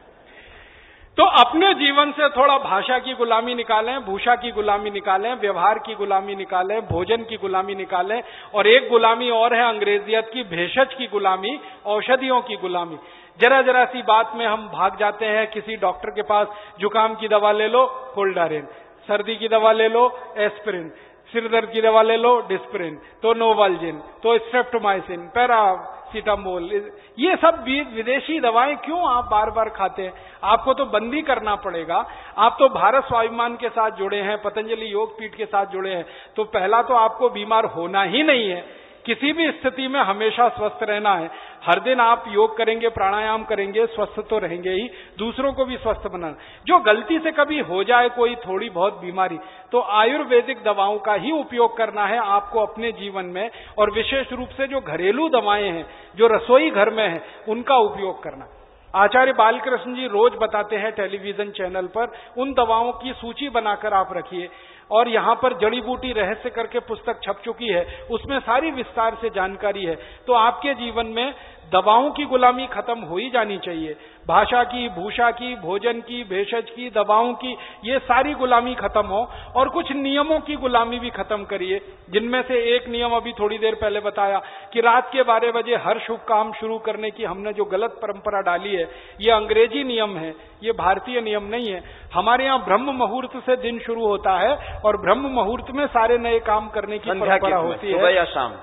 तो अपने जीवन से थोड़ा भाषा की गुलामी निकालें, भूषा की गुलामी निकालें, व्यवहार की गुलामी निकालें, भोजन की गुलामी निकालें। और एक गुलामी और है अंग्रेजियत की, भेषज की गुलामी, औषधियों की गुलामी। जरा जरा सी बात में हम भाग जाते हैं किसी डॉक्टर के पास, जुकाम की दवा ले लो कोल्डारेन, सर्दी की दवा ले लो एस्पिरिन, सिर दर्द की दवा ले लो डिस्प्रिन, तो नोवाल्जिन, तो स्ट्रेप्टोमाइसिन, पैरासीटामोल। ये सब विदेशी दवाएं क्यों आप बार बार खाते हैं? आपको तो बंदी करना पड़ेगा। आप तो भारत स्वाभिमान के साथ जुड़े हैं, पतंजलि योग पीठ के साथ जुड़े हैं, तो पहला तो आपको बीमार होना ही नहीं है। किसी भी स्थिति में हमेशा स्वस्थ रहना है। हर दिन आप योग करेंगे, प्राणायाम करेंगे, स्वस्थ तो रहेंगे ही, दूसरों को भी स्वस्थ बनाना। जो गलती से कभी हो जाए कोई थोड़ी बहुत बीमारी, तो आयुर्वेदिक दवाओं का ही उपयोग करना है आपको अपने जीवन में। और विशेष रूप से जो घरेलू दवाएं हैं, जो रसोई घर में हैं, उनका उपयोग करना। आचार्य बालकृष्ण जी रोज बताते हैं टेलीविजन चैनल पर, उन दवाओं की सूची बनाकर आप रखिए। और यहाँ पर जड़ी बूटी रहस्य करके पुस्तक छप चुकी है, उसमें सारी विस्तार से जानकारी है। तो आपके जीवन में दवाओं की गुलामी खत्म हो ही जानी चाहिए। भाषा की, भूषा की, भोजन की, भेषज की, दवाओं की, ये सारी गुलामी खत्म हो। और कुछ नियमों की गुलामी भी खत्म करिए, जिनमें से एक नियम अभी थोड़ी देर पहले बताया कि रात के बारह बजे हर शुभ काम शुरू करने की हमने जो गलत परंपरा डाली है, ये अंग्रेजी नियम है, ये भारतीय नियम नहीं है। हमारे यहाँ ब्रह्म मुहूर्त से दिन शुरू होता है और ब्रह्म मुहूर्त में सारे नए काम करने की परंपरा होती है। सुबह या शाम,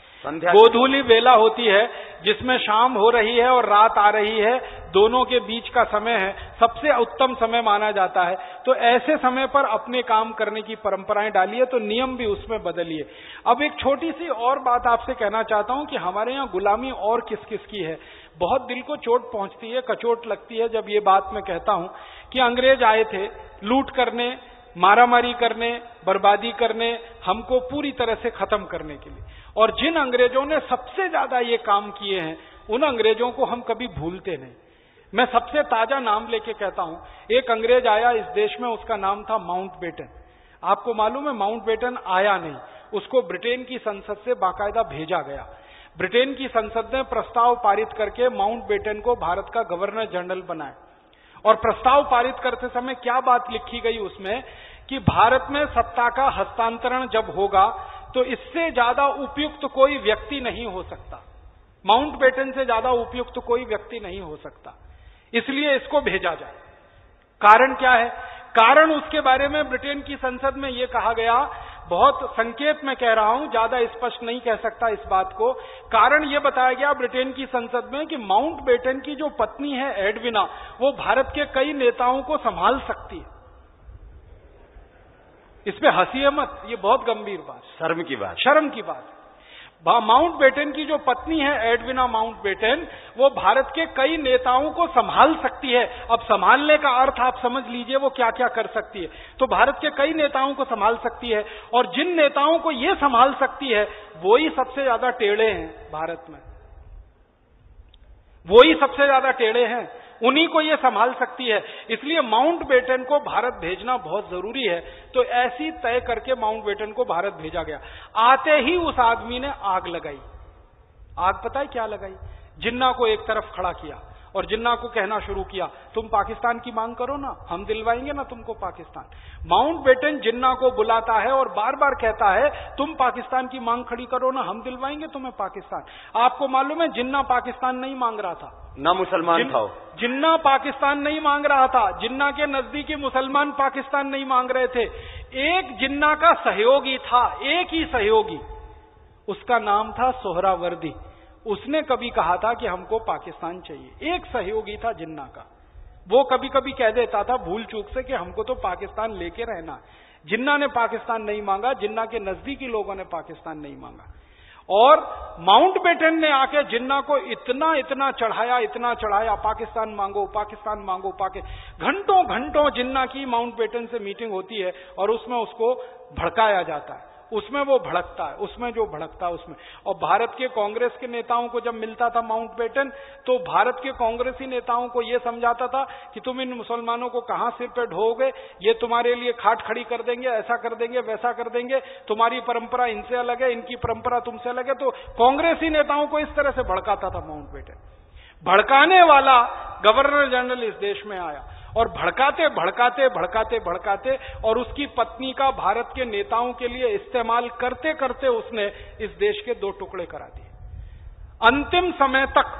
गोधूली बेला होती है, जिसमें शाम हो रही है और रात आ रही है, दोनों के बीच का समय है, सबसे उत्तम समय माना जाता है। तो ऐसे समय पर अपने काम करने की परंपराएं डालिए, तो नियम भी उसमें बदलिए। अब एक छोटी सी और बात आपसे कहना चाहता हूं कि हमारे यहाँ गुलामी और किस किस की है। बहुत दिल को चोट पहुंचती है, कचोट लगती है जब ये बात मैं कहता हूं कि अंग्रेज आए थे लूट करने, मारामारी करने, बर्बादी करने, हमको पूरी तरह से खत्म करने के लिए। और जिन अंग्रेजों ने सबसे ज्यादा ये काम किए हैं, उन अंग्रेजों को हम कभी भूलते नहीं। मैं सबसे ताजा नाम लेके कहता हूं, एक अंग्रेज आया इस देश में, उसका नाम था माउंटबेटन। आपको मालूम है माउंटबेटन आया नहीं, उसको ब्रिटेन की संसद से बाकायदा भेजा गया। ब्रिटेन की संसद ने प्रस्ताव पारित करके माउंटबेटन को भारत का गवर्नर जनरल बनाया। और प्रस्ताव पारित करते समय क्या बात लिखी गई उसमें कि भारत में सत्ता का हस्तांतरण जब होगा तो इससे ज्यादा उपयुक्त कोई व्यक्ति नहीं हो सकता, माउंटबेटन से ज्यादा उपयुक्त कोई व्यक्ति नहीं हो सकता, इसलिए इसको भेजा जाए। कारण क्या है? कारण उसके बारे में ब्रिटेन की संसद में यह कहा गया, बहुत संकेत में कह रहा हूं, ज्यादा स्पष्ट नहीं कह सकता इस बात को। कारण यह बताया गया ब्रिटेन की संसद में कि माउंटबेटन की जो पत्नी है एडविना, वो भारत के कई नेताओं को संभाल सकती है। इसमें हंसिए मत, ये बहुत गंभीर बात, शर्म की बात, शर्म की बात। माउंटबेटन की जो पत्नी है एडविना माउंटबेटन, वो भारत के कई नेताओं को संभाल सकती है। अब संभालने का अर्थ आप समझ लीजिए वो क्या क्या कर सकती है। तो भारत के कई नेताओं को संभाल सकती है, और जिन नेताओं को ये संभाल सकती है वो ही सबसे ज्यादा टेढ़े हैं भारत में, वो ही सबसे ज्यादा टेढ़े हैं, उन्हीं को ये संभाल सकती है। इसलिए माउंटबेटन को भारत भेजना बहुत जरूरी है। तो ऐसी तय करके माउंटबेटन को भारत भेजा गया। आते ही उस आदमी ने आग लगाई। आग पता है क्या लगाई? जिन्ना को एक तरफ खड़ा किया और जिन्ना को कहना शुरू किया, तुम पाकिस्तान की मांग करो ना, हम दिलवाएंगे ना तुमको पाकिस्तान। माउंटबेटन जिन्ना को बुलाता है और बार बार कहता है, तुम पाकिस्तान की मांग खड़ी करो ना, हम दिलवाएंगे तुम्हें पाकिस्तान। आपको मालूम है जिन्ना पाकिस्तान नहीं मांग रहा था, ना मुसलमान जिन, था। जिन्ना पाकिस्तान नहीं मांग रहा था, जिन्ना के नजदीकी मुसलमान पाकिस्तान नहीं मांग रहे थे। एक जिन्ना का सहयोगी था, एक ही सहयोगी, उसका नाम था सोहरावर्दी। उसने कभी कहा था कि हमको पाकिस्तान चाहिए। एक सहयोगी था जिन्ना का, वो कभी कभी कह देता था भूल चूक से कि हमको तो पाकिस्तान लेके रहना। जिन्ना ने पाकिस्तान नहीं मांगा, जिन्ना के नजदीकी लोगों ने पाकिस्तान नहीं मांगा। और माउंटबेटन ने आके जिन्ना को इतना इतना चढ़ाया, इतना चढ़ाया, पाकिस्तान मांगो, पाकिस्तान मांगो, पाकि घंटों घंटों जिन्ना की माउंटबेटन से मीटिंग होती है और उसमें उसको भड़काया जाता है, उसमें वो भड़कता है, उसमें जो भड़कता है उसमें। और भारत के कांग्रेस के नेताओं को जब मिलता था माउंटबेटन, तो भारत के कांग्रेसी नेताओं को यह समझाता था कि तुम इन मुसलमानों को कहां सिर पे ढोओगे, ये तुम्हारे लिए खाट खड़ी कर देंगे, ऐसा कर देंगे, वैसा कर देंगे, तुम्हारी परंपरा इनसे अलग है, इनकी परंपरा तुमसे अलग है। तो कांग्रेसी नेताओं को इस तरह से भड़काता था माउंटबेटन। भड़काने वाला गवर्नर जनरल इस देश में आया और भड़काते भड़काते भड़काते भड़काते और उसकी पत्नी का भारत के नेताओं के लिए इस्तेमाल करते करते उसने इस देश के दो टुकड़े करा दिए। अंतिम समय तक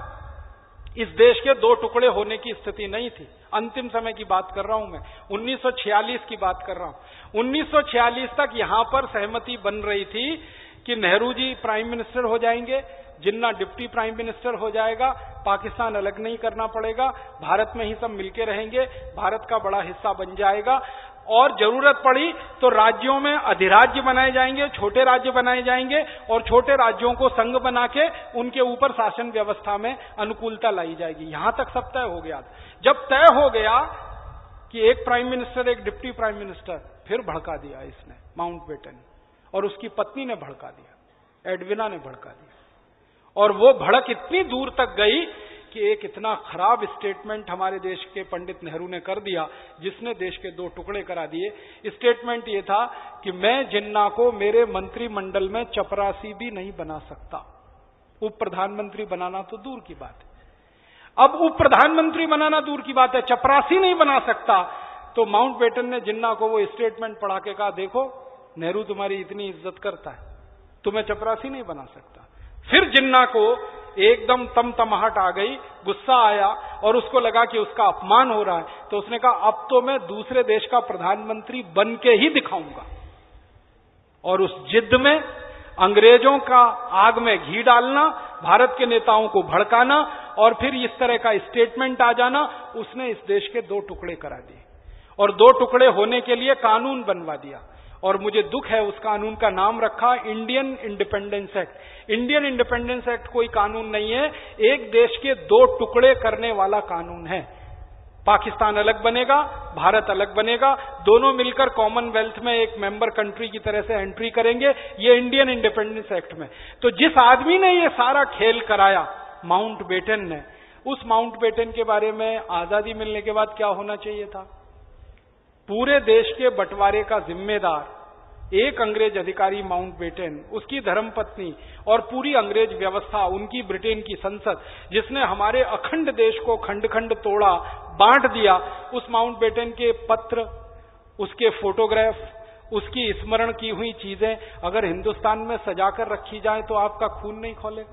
इस देश के दो टुकड़े होने की स्थिति नहीं थी। अंतिम समय की बात कर रहा हूं मैं, उन्नीस सौ छियालीस की बात कर रहा हूं। उन्नीस सौ छियालीस तक यहां पर सहमति बन रही थी कि नेहरू जी प्राइम मिनिस्टर हो जाएंगे, जिन्ना डिप्टी प्राइम मिनिस्टर हो जाएगा, पाकिस्तान अलग नहीं करना पड़ेगा, भारत में ही सब मिलके रहेंगे, भारत का बड़ा हिस्सा बन जाएगा, और जरूरत पड़ी तो राज्यों में अधिराज्य बनाए जाएंगे, छोटे राज्य बनाए जाएंगे, और छोटे राज्यों को संघ बना के उनके ऊपर शासन व्यवस्था में अनुकूलता लाई जाएगी। यहां तक सब तय हो गया। जब तय हो गया कि एक प्राइम मिनिस्टर, एक डिप्टी प्राइम मिनिस्टर, फिर भड़का दिया इसने माउंटबेटन, और उसकी पत्नी ने भड़का दिया, एडविना ने भड़का दिया। और वो भड़क इतनी दूर तक गई कि एक इतना खराब स्टेटमेंट हमारे देश के पंडित नेहरू ने कर दिया जिसने देश के दो टुकड़े करा दिए। स्टेटमेंट ये था कि मैं जिन्ना को मेरे मंत्रिमंडल में चपरासी भी नहीं बना सकता। उप प्रधानमंत्री बनाना तो दूर की बात है। अब उप प्रधानमंत्री बनाना दूर की बात है, चपरासी नहीं बना सकता। तो माउंटबेटन ने जिन्ना को वो स्टेटमेंट पढ़ा के कहा, देखो नेहरू तुम्हारी इतनी इज्जत करता है, तुम्हें चपरासी नहीं बना सकता। फिर जिन्ना को एकदम तमतमाहट आ गई, गुस्सा आया और उसको लगा कि उसका अपमान हो रहा है, तो उसने कहा अब तो मैं दूसरे देश का प्रधानमंत्री बन के ही दिखाऊंगा। और उस जिद में अंग्रेजों का आग में घी डालना, भारत के नेताओं को भड़काना और फिर इस तरह का स्टेटमेंट आ जाना, उसने इस देश के दो टुकड़े करा दिए और दो टुकड़े होने के लिए कानून बनवा दिया। और मुझे दुख है, उस कानून का नाम रखा Indian independence act. Indian independence act कोई कानून नहीं है, एक देश के दो टुकड़े करने वाला कानून है। पाकिस्तान अलग बनेगा, भारत अलग बनेगा, दोनों मिलकर कॉमनवेल्थ में एक मेंबर कंट्री की तरह से एंट्री करेंगे, ये इंडियन इंडिपेंडेंस एक्ट में। तो जिस आदमी ने ये सारा खेल कराया, माउंटबेटन ने, उस माउंटबेटन के बारे में आजादी मिलने के बाद क्या होना चाहिए था? पूरे देश के बंटवारे का जिम्मेदार एक अंग्रेज अधिकारी माउंटबेटन, उसकी धर्मपत्नी और पूरी अंग्रेज व्यवस्था, उनकी ब्रिटेन की संसद जिसने हमारे अखंड देश को खंड खंड तोड़ा, बांट दिया, उस माउंटबेटन के पत्र, उसके फोटोग्राफ, उसकी स्मरण की हुई चीजें अगर हिंदुस्तान में सजाकर रखी जाए तो आपका खून नहीं खौलेगा?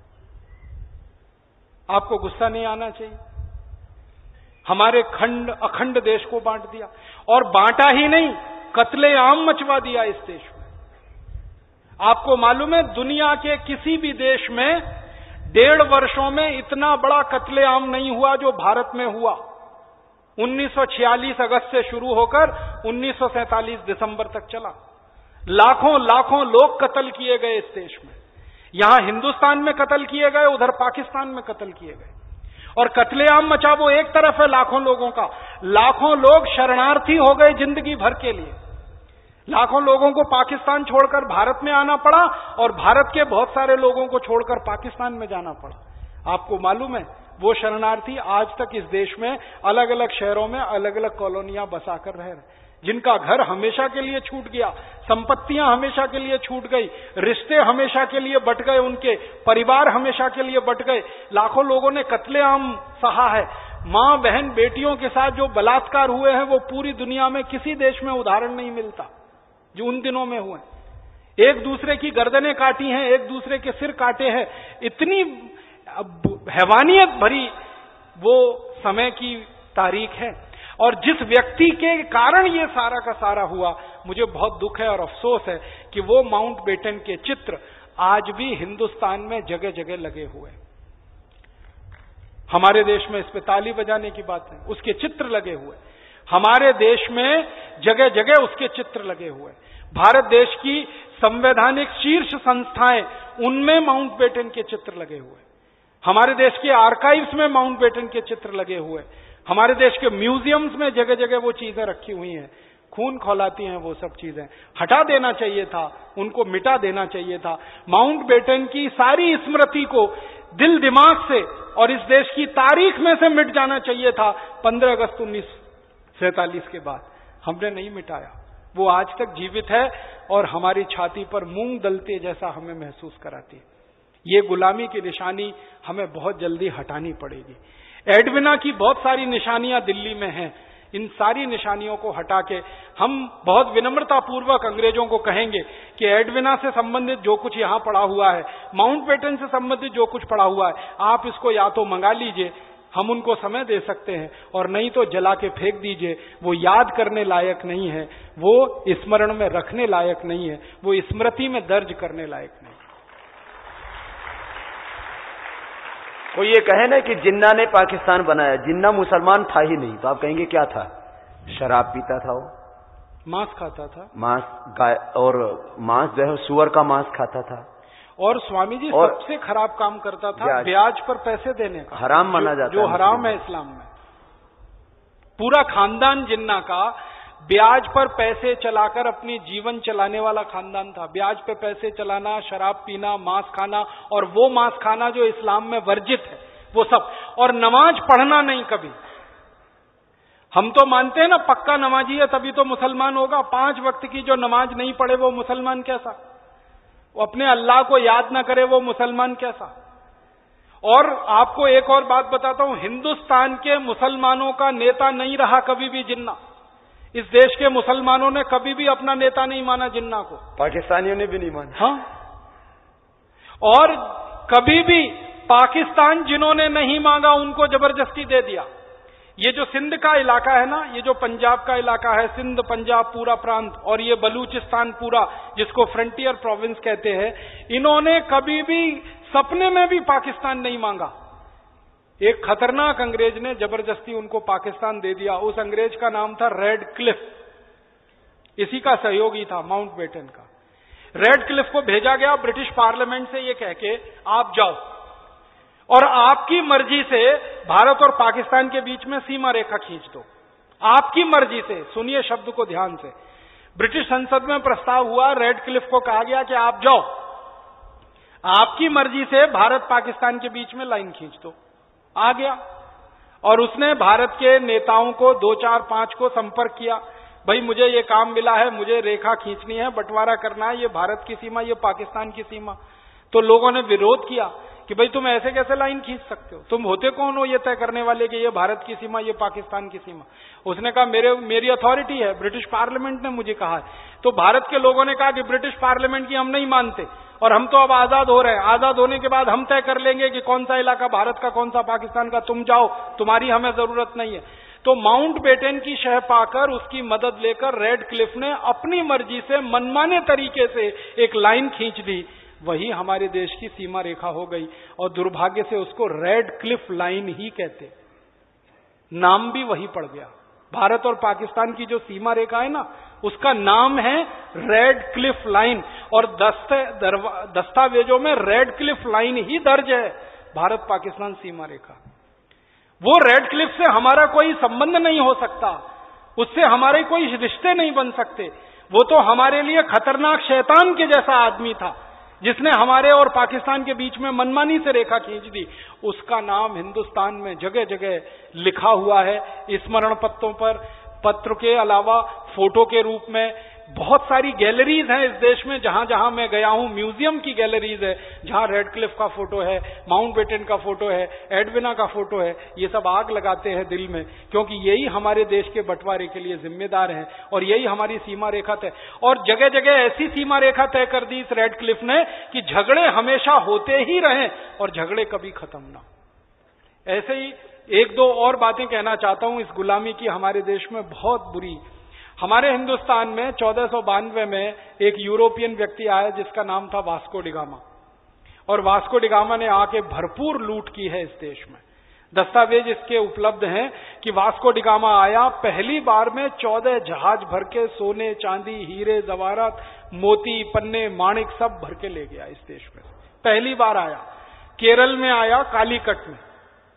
आपको गुस्सा नहीं आना चाहिए? हमारे खंड अखंड देश को बांट दिया और बांटा ही नहीं, कत्लेआम मचवा दिया इस देश में। आपको मालूम है दुनिया के किसी भी देश में डेढ़ वर्षों में इतना बड़ा कत्लेआम नहीं हुआ जो भारत में हुआ। उन्नीस सौ छियालीस अगस्त से शुरू होकर उन्नीस सौ सैंतालीस दिसंबर तक चला। लाखों लाखों लोग कत्ल किए गए इस देश में। यहां हिंदुस्तान में कत्ल किए गए, उधर पाकिस्तान में कत्ल किए गए। और कत्लेआम मचा वो एक तरफ है लाखों लोगों का, लाखों लोग शरणार्थी हो गए जिंदगी भर के लिए। लाखों लोगों को पाकिस्तान छोड़कर भारत में आना पड़ा और भारत के बहुत सारे लोगों को छोड़कर पाकिस्तान में जाना पड़ा। आपको मालूम है वो शरणार्थी आज तक इस देश में अलग अलग शहरों में अलग अलग कॉलोनियां बसाकर रह रहे, जिनका घर हमेशा के लिए छूट गया, संपत्तियां हमेशा के लिए छूट गई, रिश्ते हमेशा के लिए बट गए, उनके परिवार हमेशा के लिए बट गए। लाखों लोगों ने कत्लेआम सहा है। मां बहन बेटियों के साथ जो बलात्कार हुए हैं वो पूरी दुनिया में किसी देश में उदाहरण नहीं मिलता जो उन दिनों में हुए। एक दूसरे की गर्दनें काटी हैं, एक दूसरे के सिर काटे हैं। इतनी हैवानियत भरी वो समय की तारीख है। और जिस व्यक्ति के कारण ये सारा का सारा हुआ, मुझे बहुत दुख है और अफसोस है कि वो माउंटबेटन के चित्र आज भी हिंदुस्तान में जगह जगह लगे हुए। हमारे देश में इस पे ताली बजाने की बात है, उसके चित्र लगे हुए। हमारे देश में जगह जगह उसके चित्र लगे हुए। भारत देश की संवैधानिक शीर्ष संस्थाएं, उनमें माउंटबेटन के चित्र लगे हुए। हमारे देश के आर्काइव्स में माउंटबेटन के चित्र लगे हुए। हमारे देश के म्यूजियम्स में जगह जगह वो चीजें रखी हुई हैं। खून खौलाती हैं वो सब चीजें। हटा देना चाहिए था, उनको मिटा देना चाहिए था। माउंटबेटन की सारी स्मृति को दिल दिमाग से और इस देश की तारीख में से मिट जाना चाहिए था पंद्रह अगस्त उन्नीस सौ सैंतालीस के बाद। हमने नहीं मिटाया, वो आज तक जीवित है और हमारी छाती पर मूंग दलते जैसा हमें महसूस कराती है। ये गुलामी की निशानी हमें बहुत जल्दी हटानी पड़ेगी। एडविना की बहुत सारी निशानियां दिल्ली में हैं। इन सारी निशानियों को हटा के हम बहुत विनम्रता पूर्वक अंग्रेजों को कहेंगे कि एडविना से संबंधित जो कुछ यहां पड़ा हुआ है, माउंटबेटन से संबंधित जो कुछ पड़ा हुआ है, आप इसको या तो मंगा लीजिए, हम उनको समय दे सकते हैं, और नहीं तो जला के फेंक दीजिए। वो याद करने लायक नहीं है, वो स्मरण में रखने लायक नहीं है, वो स्मृति में दर्ज करने लायक नहीं। वो ये कहे ना कि जिन्ना ने पाकिस्तान बनाया, जिन्ना मुसलमान था ही नहीं, तो आप कहेंगे क्या था? शराब पीता था, वो मांस खाता था, मांस गाय और मांस जो है सुअर का मांस खाता था। और स्वामी जी और सबसे खराब काम करता था ब्याज पर पैसे देने का, हराम माना जाता है, जो हराम है इस्लाम में। पूरा खानदान जिन्ना का ब्याज पर पैसे चलाकर अपनी जीवन चलाने वाला खानदान था। ब्याज पे पैसे चलाना, शराब पीना, मांस खाना, और वो मांस खाना जो इस्लाम में वर्जित है, वो सब, और नमाज पढ़ना नहीं कभी। हम तो मानते हैं ना पक्का नमाजी है तभी तो मुसलमान होगा, पांच वक्त की जो नमाज नहीं पढ़े वो मुसलमान कैसा, वो अपने अल्लाह को याद ना करे वो मुसलमान कैसा। और आपको एक और बात बताता हूं, हिंदुस्तान के मुसलमानों का नेता नहीं रहा कभी भी जिन्ना। इस देश के मुसलमानों ने कभी भी अपना नेता नहीं माना जिन्ना को, पाकिस्तानियों ने भी नहीं माना। हाँ, और कभी भी पाकिस्तान जिन्होंने नहीं मांगा उनको जबरदस्ती दे दिया। ये जो सिंध का इलाका है ना, ये जो पंजाब का इलाका है, सिंध पंजाब पूरा प्रांत, और ये बलूचिस्तान पूरा जिसको फ्रंटियर प्रोविंस कहते हैं, इन्होंने कभी भी सपने में भी पाकिस्तान नहीं मांगा। एक खतरनाक अंग्रेज ने जबरदस्ती उनको पाकिस्तान दे दिया। उस अंग्रेज का नाम था रेड क्लिफ, इसी का सहयोगी था माउंटबेटन का। रेड क्लिफ को भेजा गया ब्रिटिश पार्लियामेंट से ये कह के आप जाओ और आपकी मर्जी से भारत और पाकिस्तान के बीच में सीमा रेखा खींच दो, आपकी मर्जी से। सुनिए शब्द को ध्यान से। ब्रिटिश संसद में प्रस्ताव हुआ, रेड क्लिफ को कहा गया कि आप जाओ, आपकी मर्जी से भारत पाकिस्तान के बीच में लाइन खींच दो। आ गया और उसने भारत के नेताओं को दो चार पांच को संपर्क किया, भाई मुझे ये काम मिला है, मुझे रेखा खींचनी है, बंटवारा करना है, ये भारत की सीमा, ये पाकिस्तान की सीमा। तो लोगों ने विरोध किया कि भाई तुम ऐसे कैसे लाइन खींच सकते हो, तुम होते कौन हो ये तय करने वाले कि ये भारत की सीमा, ये पाकिस्तान की सीमा। उसने कहा मेरे मेरी अथॉरिटी है, ब्रिटिश पार्लियामेंट ने मुझे कहा है। तो भारत के लोगों ने कहा कि ब्रिटिश पार्लियामेंट की हम नहीं मानते और हम तो अब आजाद हो रहे हैं, आजाद होने के बाद हम तय कर लेंगे कि कौन सा इलाका भारत का, कौन सा पाकिस्तान का, तुम जाओ, तुम्हारी हमें जरूरत नहीं है। तो माउंटबेटन की शह पाकर, उसकी मदद लेकर रेड क्लिफ ने अपनी मर्जी से मनमाने तरीके से एक लाइन खींच दी, वही हमारे देश की सीमा रेखा हो गई। और दुर्भाग्य से उसको रेड क्लिफ लाइन ही कहते, नाम भी वही पड़ गया। भारत और पाकिस्तान की जो सीमा रेखा है ना, उसका नाम है रेड क्लिफ लाइन, और दस्तावेजों में रेड क्लिफ लाइन ही दर्ज है, भारत पाकिस्तान सीमा रेखा। वो रेड क्लिफ से हमारा कोई संबंध नहीं हो सकता, उससे हमारे कोई रिश्ते नहीं बन सकते। वो तो हमारे लिए खतरनाक शैतान के जैसा आदमी था जिसने हमारे और पाकिस्तान के बीच में मनमानी से रेखा खींच दी। उसका नाम हिंदुस्तान में जगह जगह लिखा हुआ है, स्मरण पत्रों पर, पत्र के अलावा फोटो के रूप में। बहुत सारी गैलरीज हैं इस देश में, जहां जहां मैं गया हूं, म्यूजियम की गैलरीज है जहां रेड क्लिफ का फोटो है, माउंटबेटन का फोटो है, एडविना का फोटो है। ये सब आग लगाते हैं दिल में, क्योंकि यही हमारे देश के बंटवारे के लिए जिम्मेदार हैं और यही हमारी सीमा रेखा तय। और जगह जगह ऐसी सीमा रेखा तय कर दी इस रेड क्लिफ ने कि झगड़े हमेशा होते ही रहे और झगड़े कभी खत्म ना। ऐसे ही एक दो और बातें कहना चाहता हूं। इस गुलामी की हमारे देश में बहुत बुरी, हमारे हिंदुस्तान में चौदह सौ बानवे में एक यूरोपियन व्यक्ति आया जिसका नाम था वास्को डिगामा, और वास्को डिगामा ने आके भरपूर लूट की है इस देश में। दस्तावेज इसके उपलब्ध हैं कि वास्को डिगामा आया, पहली बार में चौदह जहाज भर के सोने चांदी हीरे जवाहरात मोती पन्ने माणिक सब भर के ले गया इस देश में। पहली बार आया, केरल में आया, कालीकट में,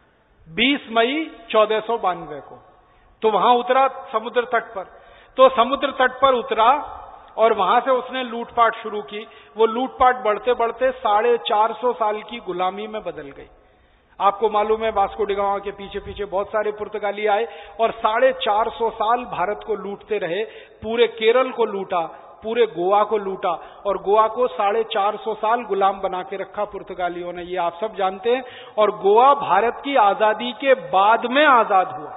बीस मई चौदह सौ बानवे को। तो वहां उतरा समुद्र तट पर, तो समुद्र तट पर उतरा और वहां से उसने लूटपाट शुरू की। वो लूटपाट बढ़ते बढ़ते साढ़े चार सौ साल की गुलामी में बदल गई। आपको मालूम है वास्को डिगामा के पीछे पीछे बहुत सारे पुर्तगाली आए और साढ़े चार सौ साल भारत को लूटते रहे। पूरे केरल को लूटा, पूरे गोवा को लूटा, और गोवा को साढ़े चार सौ साल गुलाम बना के रखा पुर्तगालियों ने, ये आप सब जानते हैं। और गोवा भारत की आजादी के बाद में आजाद हुआ।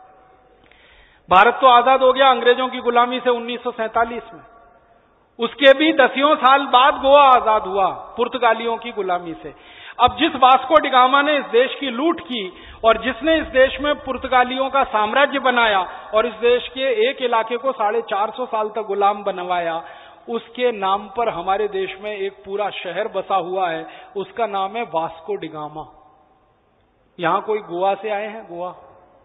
भारत तो आजाद हो गया अंग्रेजों की गुलामी से उन्नीस सौ सैंतालीस में, उसके भी दसियों साल बाद गोवा आजाद हुआ पुर्तगालियों की गुलामी से। अब जिस वास्को डिगामा ने इस देश की लूट की और जिसने इस देश में पुर्तगालियों का साम्राज्य बनाया और इस देश के एक इलाके को साढ़े चार सौ साल तक गुलाम बनवाया, उसके नाम पर हमारे देश में एक पूरा शहर बसा हुआ है, उसका नाम है वास्को डिगामा। यहां कोई गोवा से आए हैं? गोवा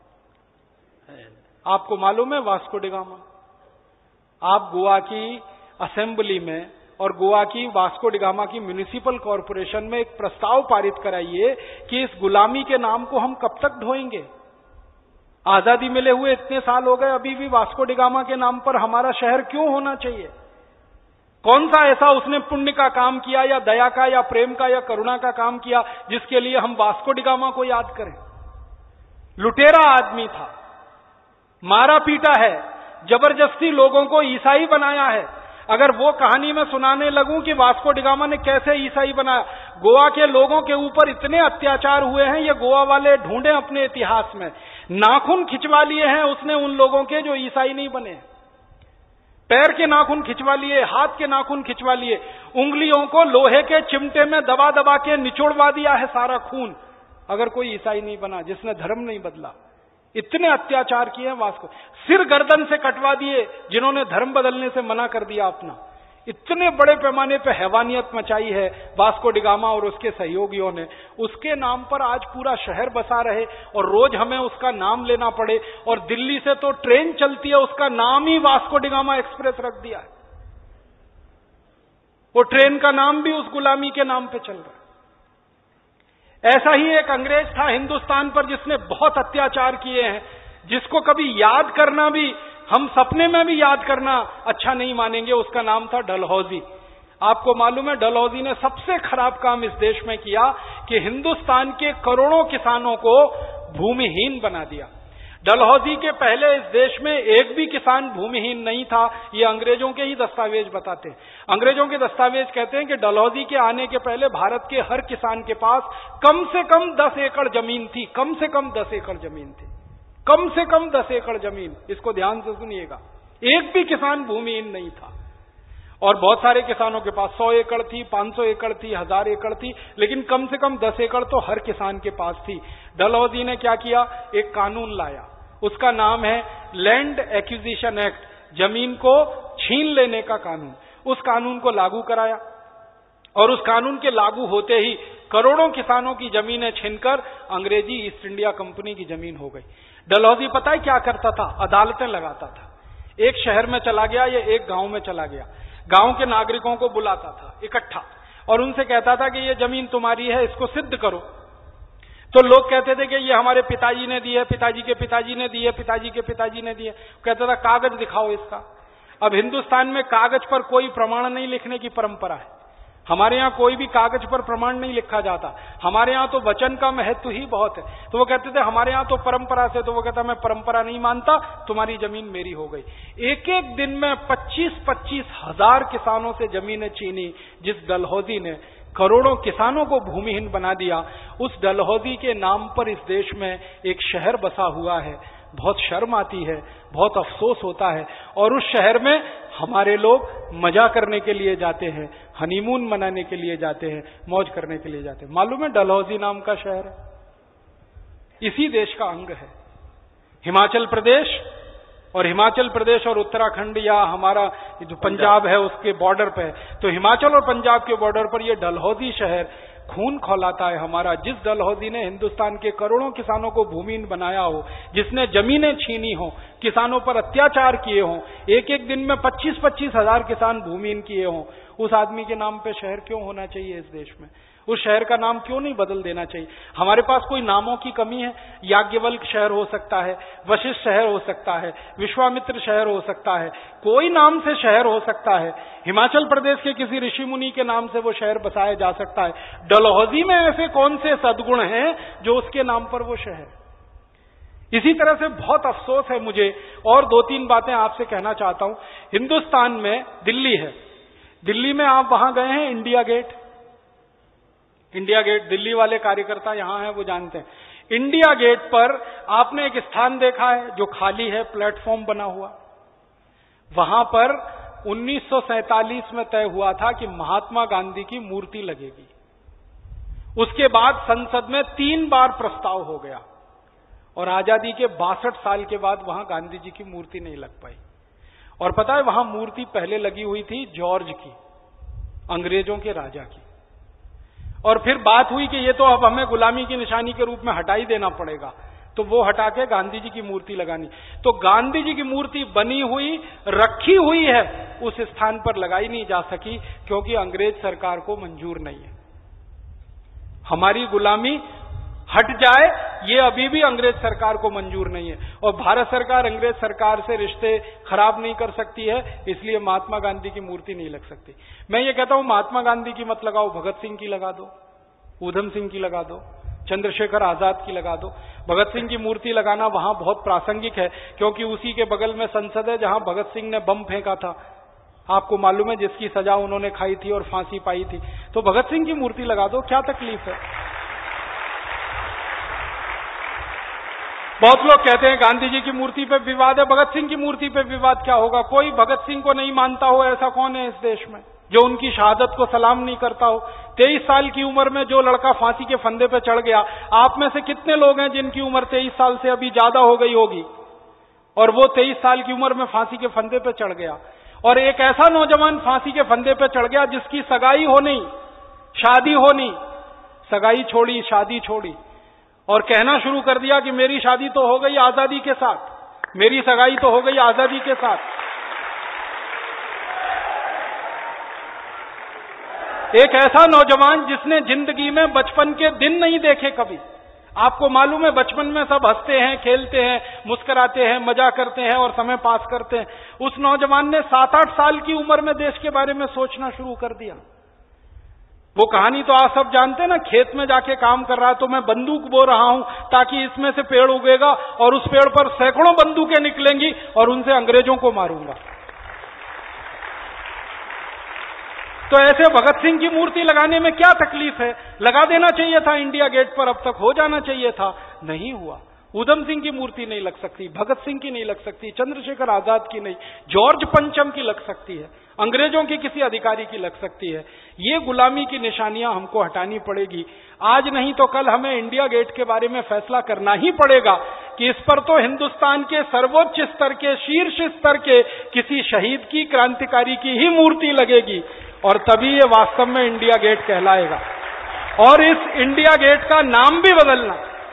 आपको मालूम है वास्को डिगामा? आप गोवा की असेंबली में और गोवा की वास्को डिगामा की म्युनिसिपल कॉरपोरेशन में एक प्रस्ताव पारित कराइए कि इस गुलामी के नाम को हम कब तक ढोएंगे। आजादी मिले हुए इतने साल हो गए, अभी भी वास्को डिगामा के नाम पर हमारा शहर क्यों होना चाहिए? कौन सा ऐसा उसने पुण्य का काम किया या दया का या प्रेम का या करुणा का काम किया जिसके लिए हम वास्को डी गामा को याद करें? लुटेरा आदमी था, मारा पीटा है, जबरदस्ती लोगों को ईसाई बनाया है। अगर वो कहानी मैं सुनाने लगूं कि वास्को डी गामा ने कैसे ईसाई बनाया, गोवा के लोगों के ऊपर इतने अत्याचार हुए हैं, ये गोवा वाले ढूंढे अपने इतिहास में। नाखून खिंचवा लिए हैं उसने उन लोगों के जो ईसाई नहीं बने, पैर के नाखून खिंचवा लिए, हाथ के नाखून खिंचवा लिए, उंगलियों को लोहे के चिमटे में दबा दबा के निचोड़वा दिया है सारा खून, अगर कोई ईसाई नहीं बना, जिसने धर्म नहीं बदला। इतने अत्याचार किए हैं वास्को, सिर गर्दन से कटवा दिए जिन्होंने धर्म बदलने से मना कर दिया अपना। इतने बड़े पैमाने पर हैवानियत मचाई है वास्को डी गामा और उसके सहयोगियों ने। उसके नाम पर आज पूरा शहर बसा रहे और रोज हमें उसका नाम लेना पड़े, और दिल्ली से तो ट्रेन चलती है उसका नाम ही वास्को डी गामा एक्सप्रेस रख दिया है। वो ट्रेन का नाम भी उस गुलामी के नाम पे चल रहा है। ऐसा ही एक अंग्रेज था हिंदुस्तान पर जिसने बहुत अत्याचार किए हैं, जिसको कभी याद करना भी, हम सपने में भी याद करना अच्छा नहीं मानेंगे। उसका नाम था डलहौजी। आपको मालूम है डलहौजी ने सबसे खराब काम इस देश में किया कि हिंदुस्तान के करोड़ों किसानों को भूमिहीन बना दिया। डलहौजी के पहले इस देश में एक भी किसान भूमिहीन नहीं था, ये अंग्रेजों के ही दस्तावेज बताते हैं। अंग्रेजों के दस्तावेज कहते हैं कि डलहौजी के आने के पहले भारत के हर किसान के पास कम से कम दस एकड़ जमीन थी, कम से कम दस एकड़ जमीन थी, कम से कम दस एकड़ जमीन। इसको ध्यान से सुनिएगा, एक भी किसान भूमिहीन नहीं था। और बहुत सारे किसानों के पास सौ एकड़ थी, पांच सौ एकड़ थी, हजार एकड़ थी, लेकिन कम से कम दस एकड़ तो हर किसान के पास थी। डलहौजी ने क्या किया, एक कानून लाया, उसका नाम है लैंड एक्विजिशन एक्ट, जमीन को छीन लेने का कानून। उस कानून को लागू कराया और उस कानून के लागू होते ही करोड़ों किसानों की जमीनें छीनकर अंग्रेजी ईस्ट इंडिया कंपनी की जमीन हो गई। डलहौजी पता है क्या करता था, अदालतें लगाता था। एक शहर में चला गया या एक गांव में चला गया, गांव के नागरिकों को बुलाता था इकट्ठा और उनसे कहता था कि ये जमीन तुम्हारी है, इसको सिद्ध करो। तो लोग कहते थे कि ये हमारे पिताजी ने दी है, पिताजी के पिताजी ने दी है, पिताजी के पिताजी ने दी है। कहता था कागज दिखाओ इसका। अब हिंदुस्तान में कागज पर कोई प्रमाण नहीं लिखने की परंपरा है। हमारे यहां कोई भी कागज पर प्रमाण नहीं लिखा जाता, हमारे यहां तो वचन का महत्व ही बहुत है। तो वो कहते थे हमारे यहां तो परंपरा से, तो वो कहता मैं परंपरा नहीं मानता, तुम्हारी जमीन मेरी हो गई। एक एक दिन में पच्चीस पच्चीस हजार किसानों से जमीनें छीनी। जिस डलहौजी ने करोड़ों किसानों को भूमिहीन बना दिया, उस डलहौजी के नाम पर इस देश में एक शहर बसा हुआ है। बहुत शर्म आती है, बहुत अफसोस होता है। और उस शहर में हमारे लोग मजा करने के लिए जाते हैं, हनीमून मनाने के लिए जाते हैं, मौज करने के लिए जाते हैं। मालूम है डलहौजी नाम का शहर है, इसी देश का अंग है। हिमाचल प्रदेश और हिमाचल प्रदेश और उत्तराखंड या हमारा जो पंजाब है उसके बॉर्डर पे, तो हिमाचल और पंजाब के बॉर्डर पर यह डलहौजी शहर खून खौलाता है हमारा। जिस डलहौजी ने हिंदुस्तान के करोड़ों किसानों को भूमिहीन बनाया हो, जिसने जमीनें छीनी हो, किसानों पर अत्याचार किए हों, एक एक दिन में पच्चीस पच्चीस हजार किसान भूमिहीन किए हों, उस आदमी के नाम पे शहर क्यों होना चाहिए इस देश में? उस शहर का नाम क्यों नहीं बदल देना चाहिए? हमारे पास कोई नामों की कमी है? याज्ञवल्क शहर हो सकता है, वशिष्ठ शहर हो सकता है, विश्वामित्र शहर हो सकता है, कोई नाम से शहर हो सकता है। हिमाचल प्रदेश के किसी ऋषि मुनि के नाम से वो शहर बसाया जा सकता है। डलहौजी में ऐसे कौन से सद्गुण हैं जो उसके नाम पर वो शहर? इसी तरह से बहुत अफसोस है मुझे, और दो तीन बातें आपसे कहना चाहता हूं। हिंदुस्तान में दिल्ली है, दिल्ली में आप वहां गए हैं India gate? India gate, Delhi वाले कार्यकर्ता यहां हैं वो जानते हैं। इंडिया गेट पर आपने एक स्थान देखा है जो खाली है, प्लेटफॉर्म बना हुआ। वहां पर उन्नीस सौ सैंतालीस में तय हुआ था कि महात्मा गांधी की मूर्ति लगेगी। उसके बाद संसद में तीन बार प्रस्ताव हो गया और आजादी के बासठ साल के बाद वहां गांधी जी की मूर्ति नहीं लग पाई। और पता है वहां मूर्ति पहले लगी हुई थी जॉर्ज की, अंग्रेजों के राजा की। और फिर बात हुई कि ये तो अब हमें गुलामी की निशानी के रूप में हटा ही देना पड़ेगा, तो वो हटा के गांधी जी की मूर्ति लगानी। तो गांधी जी की मूर्ति बनी हुई, रखी हुई है, उस स्थान पर लगाई नहीं जा सकी क्योंकि अंग्रेज सरकार को मंजूर नहीं है। हमारी गुलामी हट जाए ये अभी भी अंग्रेज सरकार को मंजूर नहीं है। और भारत सरकार अंग्रेज सरकार से रिश्ते खराब नहीं कर सकती है, इसलिए महात्मा गांधी की मूर्ति नहीं लग सकती। मैं ये कहता हूं महात्मा गांधी की मत लगाओ, भगत सिंह की लगा दो, ऊधम सिंह की लगा दो, चंद्रशेखर आजाद की लगा दो। भगत सिंह की मूर्ति लगाना वहां बहुत प्रासंगिक है, क्योंकि उसी के बगल में संसद है जहां भगत सिंह ने बम फेंका था, आपको मालूम है, जिसकी सजा उन्होंने खाई थी और फांसी पाई थी। तो भगत सिंह की मूर्ति लगा दो, क्या तकलीफ है। बहुत लोग कहते हैं गांधी जी की मूर्ति पे विवाद है, भगत सिंह की मूर्ति पे विवाद क्या होगा। कोई भगत सिंह को नहीं मानता हो ऐसा कौन है इस देश में जो उनकी शहादत को सलाम नहीं करता हो। तेईस साल की उम्र में जो लड़का फांसी के फंदे पे चढ़ गया, आप में से कितने लोग हैं जिनकी उम्र तेईस साल से अभी ज्यादा हो गई होगी और वो तेईस साल की उम्र में फांसी के फंदे पे चढ़ गया। और एक ऐसा नौजवान फांसी के फंदे पे चढ़ गया जिसकी सगाई होनी, शादी होनी, सगाई छोड़ी, शादी छोड़ी, और कहना शुरू कर दिया कि मेरी शादी तो हो गई आजादी के साथ, मेरी सगाई तो हो गई आजादी के साथ। एक ऐसा नौजवान जिसने जिंदगी में बचपन के दिन नहीं देखे कभी। आपको मालूम है बचपन में सब हंसते हैं, खेलते हैं, मुस्कुराते हैं, मजा करते हैं और समय पास करते हैं। उस नौजवान ने सात आठ साल की उम्र में देश के बारे में सोचना शुरू कर दिया। वो कहानी तो आप सब जानते हैं ना, खेत में जाके काम कर रहा तो मैं बंदूक बो रहा हूं ताकि इसमें से पेड़ उगेगा और उस पेड़ पर सैकड़ों बंदूकें निकलेंगी और उनसे अंग्रेजों को मारूंगा। तो ऐसे भगत सिंह की मूर्ति लगाने में क्या तकलीफ है। लगा देना चाहिए था इंडिया गेट पर, अब तक हो जाना चाहिए था, नहीं हुआ। ऊधम सिंह की मूर्ति नहीं लग सकती, भगत सिंह की नहीं लग सकती, चंद्रशेखर आजाद की नहीं, जॉर्ज पंचम की लग सकती है, अंग्रेजों के किसी अधिकारी की लग सकती है। ये गुलामी की निशानियां हमको हटानी पड़ेगी। आज नहीं तो कल हमें इंडिया गेट के बारे में फैसला करना ही पड़ेगा कि इस पर तो हिंदुस्तान के सर्वोच्च स्तर के, शीर्ष स्तर के किसी शहीद की, क्रांतिकारी की ही मूर्ति लगेगी और तभी ये वास्तव में इंडिया गेट कहलाएगा। और इस इंडिया गेट का नाम भी बदलना।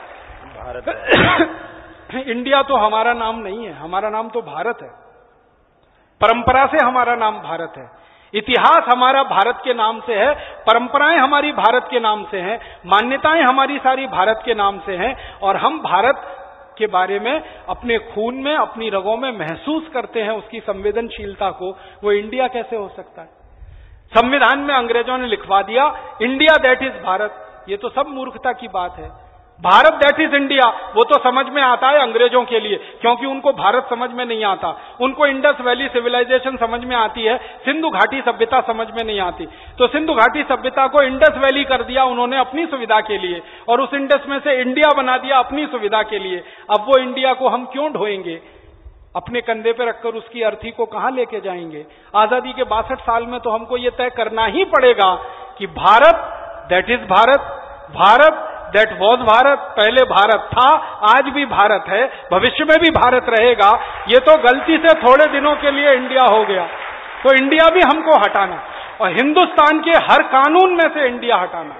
भारत इंडिया तो हमारा नाम नहीं है, हमारा नाम तो भारत है। परंपरा से हमारा नाम भारत है, इतिहास हमारा भारत के नाम से है, परंपराएं हमारी भारत के नाम से हैं, मान्यताएं हमारी सारी भारत के नाम से हैं। और हम भारत के बारे में अपने खून में, अपनी रगों में महसूस करते हैं उसकी संवेदनशीलता को। वो इंडिया कैसे हो सकता है। संविधान में अंग्रेजों ने लिखवा दिया इंडिया दैट इज भारत। ये तो सब मूर्खता की बात है। भारत दैट इज इंडिया वो तो समझ में आता है अंग्रेजों के लिए, क्योंकि उनको भारत समझ में नहीं आता। उनको इंडस वैली सिविलाइजेशन समझ में आती है, सिंधु घाटी सभ्यता समझ में नहीं आती। तो सिंधु घाटी सभ्यता को इंडस वैली कर दिया उन्होंने अपनी सुविधा के लिए, और उस इंडस में से इंडिया बना दिया अपनी सुविधा के लिए। अब वो इंडिया को हम क्यों ढोएंगे, अपने कंधे पे रखकर उसकी अर्थी को कहां लेके जाएंगे। आजादी के बासठ साल में तो हमको ये तय करना ही पड़ेगा कि Bharat that is Bharat, Bharat that was Bharat, पहले भारत था, आज भी भारत है, भविष्य में भी भारत रहेगा। ये तो गलती से थोड़े दिनों के लिए इंडिया हो गया, तो इंडिया भी हमको हटाना, और हिंदुस्तान के हर कानून में से इंडिया हटाना।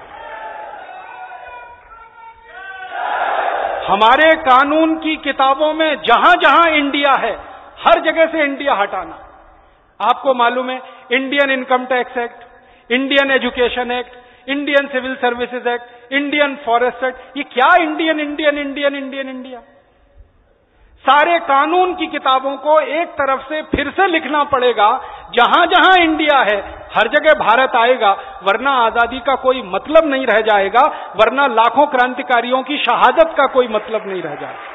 हमारे कानून की किताबों में जहां जहां इंडिया है, हर जगह से इंडिया हटाना। आपको मालूम है Indian income tax act, Indian education act, Indian civil services act, Indian forest act, ये क्या Indian Indian Indian Indian India. सारे कानून की किताबों को एक तरफ से फिर से लिखना पड़ेगा। जहां जहां इंडिया है हर जगह भारत आएगा, वरना आजादी का कोई मतलब नहीं रह जाएगा, वरना लाखों क्रांतिकारियों की शहादत का कोई मतलब नहीं रह जाएगा।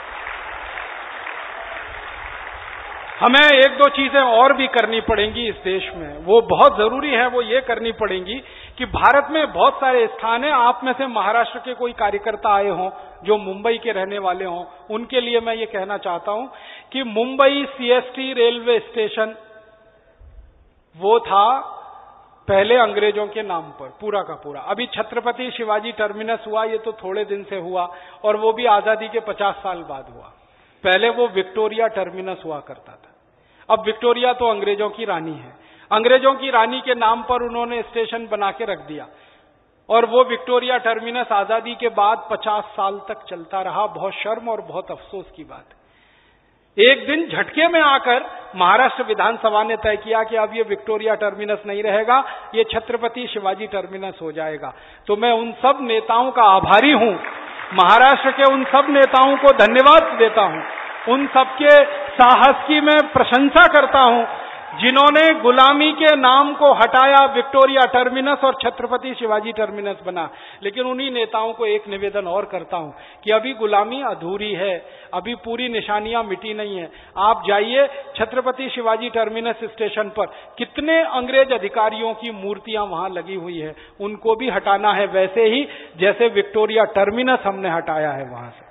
हमें एक दो चीजें और भी करनी पड़ेंगी इस देश में, वो बहुत जरूरी है। वो ये करनी पड़ेंगी कि भारत में बहुत सारे स्थान हैं, आप में से महाराष्ट्र के कोई कार्यकर्ता आए हों जो मुंबई के रहने वाले हों, उनके लिए मैं ये कहना चाहता हूं कि मुंबई सीएसटी रेलवे स्टेशन वो था पहले अंग्रेजों के नाम पर पूरा का पूरा। अभी छत्रपति शिवाजी टर्मिनस हुआ, ये तो थोड़े दिन से हुआ, और वो भी आजादी के पचास साल बाद हुआ। पहले वो विक्टोरिया टर्मिनस हुआ करता था। अब विक्टोरिया तो अंग्रेजों की रानी है, अंग्रेजों की रानी के नाम पर उन्होंने स्टेशन बना के रख दिया, और वो विक्टोरिया टर्मिनस आजादी के बाद पचास साल तक चलता रहा। बहुत शर्म और बहुत अफसोस की बात है। एक दिन झटके में आकर महाराष्ट्र विधानसभा ने तय किया कि अब ये विक्टोरिया टर्मिनस नहीं रहेगा, ये छत्रपति शिवाजी टर्मिनस हो जाएगा। तो मैं उन सब नेताओं का आभारी हूं महाराष्ट्र के उन सब नेताओं को धन्यवाद देता हूं, उन सबके साहस की मैं प्रशंसा करता हूं जिन्होंने गुलामी के नाम को हटाया, विक्टोरिया टर्मिनस और छत्रपति शिवाजी टर्मिनस बना। लेकिन उन्हीं नेताओं को एक निवेदन और करता हूं कि अभी गुलामी अधूरी है, अभी पूरी निशानियां मिटी नहीं है। आप जाइए छत्रपति शिवाजी टर्मिनस स्टेशन पर, कितने अंग्रेज अधिकारियों की मूर्तियां वहां लगी हुई है, उनको भी हटाना है, वैसे ही जैसे विक्टोरिया टर्मिनस हमने हटाया है वहां से।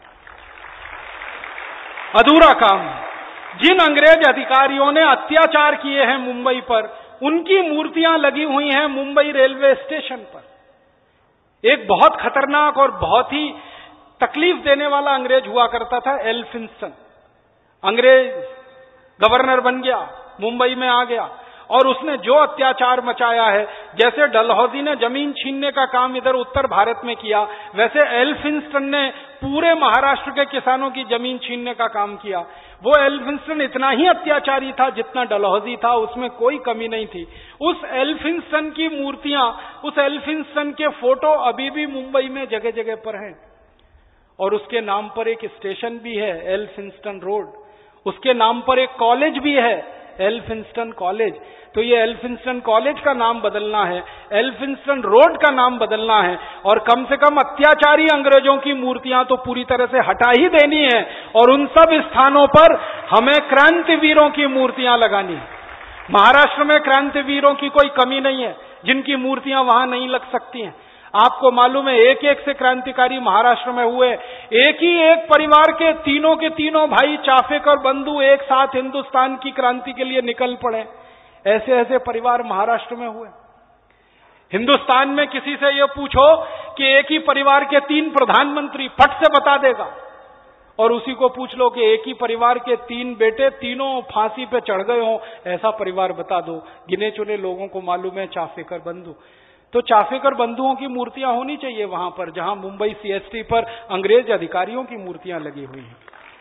अधूरा काम। जिन अंग्रेज अधिकारियों ने अत्याचार किए हैं मुंबई पर, उनकी मूर्तियां लगी हुई हैं मुंबई रेलवे स्टेशन पर। एक बहुत खतरनाक और बहुत ही तकलीफ देने वाला अंग्रेज हुआ करता था, एल्फिंस्टन। अंग्रेज गवर्नर बन गया, मुंबई में आ गया और उसने जो अत्याचार मचाया है, जैसे डलहौजी ने जमीन छीनने का काम इधर उत्तर भारत में किया, वैसे एल्फिंस्टन ने पूरे महाराष्ट्र के किसानों की जमीन छीनने का काम किया। वो एल्फिंस्टन इतना ही अत्याचारी था जितना डलहौजी था, उसमें कोई कमी नहीं थी। उस एल्फिंस्टन की मूर्तियां, उस एल्फिंस्टन के फोटो अभी भी मुंबई में जगह जगह पर हैं और उसके नाम पर एक स्टेशन भी है, एल्फिंस्टन रोड। उसके नाम पर एक कॉलेज भी है, एल्फिंस्टन कॉलेज। तो ये एल्फिंस्टन कॉलेज का नाम बदलना है, एल्फिंस्टन रोड का नाम बदलना है और कम से कम अत्याचारी अंग्रेजों की मूर्तियां तो पूरी तरह से हटा ही देनी है और उन सब स्थानों पर हमें क्रांतिवीरों की मूर्तियां लगानी है। महाराष्ट्र में क्रांतिवीरों की कोई कमी नहीं है जिनकी मूर्तियां वहां नहीं लग सकती हैं। आपको मालूम है, एक एक से क्रांतिकारी महाराष्ट्र में हुए। एक ही एक परिवार के तीनों के तीनों भाई चाफेकर बंधु एक साथ हिंदुस्तान की क्रांति के लिए निकल पड़े। ऐसे ऐसे परिवार महाराष्ट्र में हुए। हिंदुस्तान में किसी से यह पूछो कि एक ही परिवार के तीन प्रधानमंत्री, फट से बता देगा। और उसी को पूछ लो कि एक ही परिवार के तीन बेटे तीनों फांसी पे चढ़ गए हों, ऐसा परिवार बता दो। गिने चुने लोगों को मालूम है चाफेकर बंधु। तो चाफेकर बंधुओं की मूर्तियां होनी चाहिए वहां पर जहां मुंबई सीएसटी पर अंग्रेज अधिकारियों की मूर्तियां लगी हुई हैं।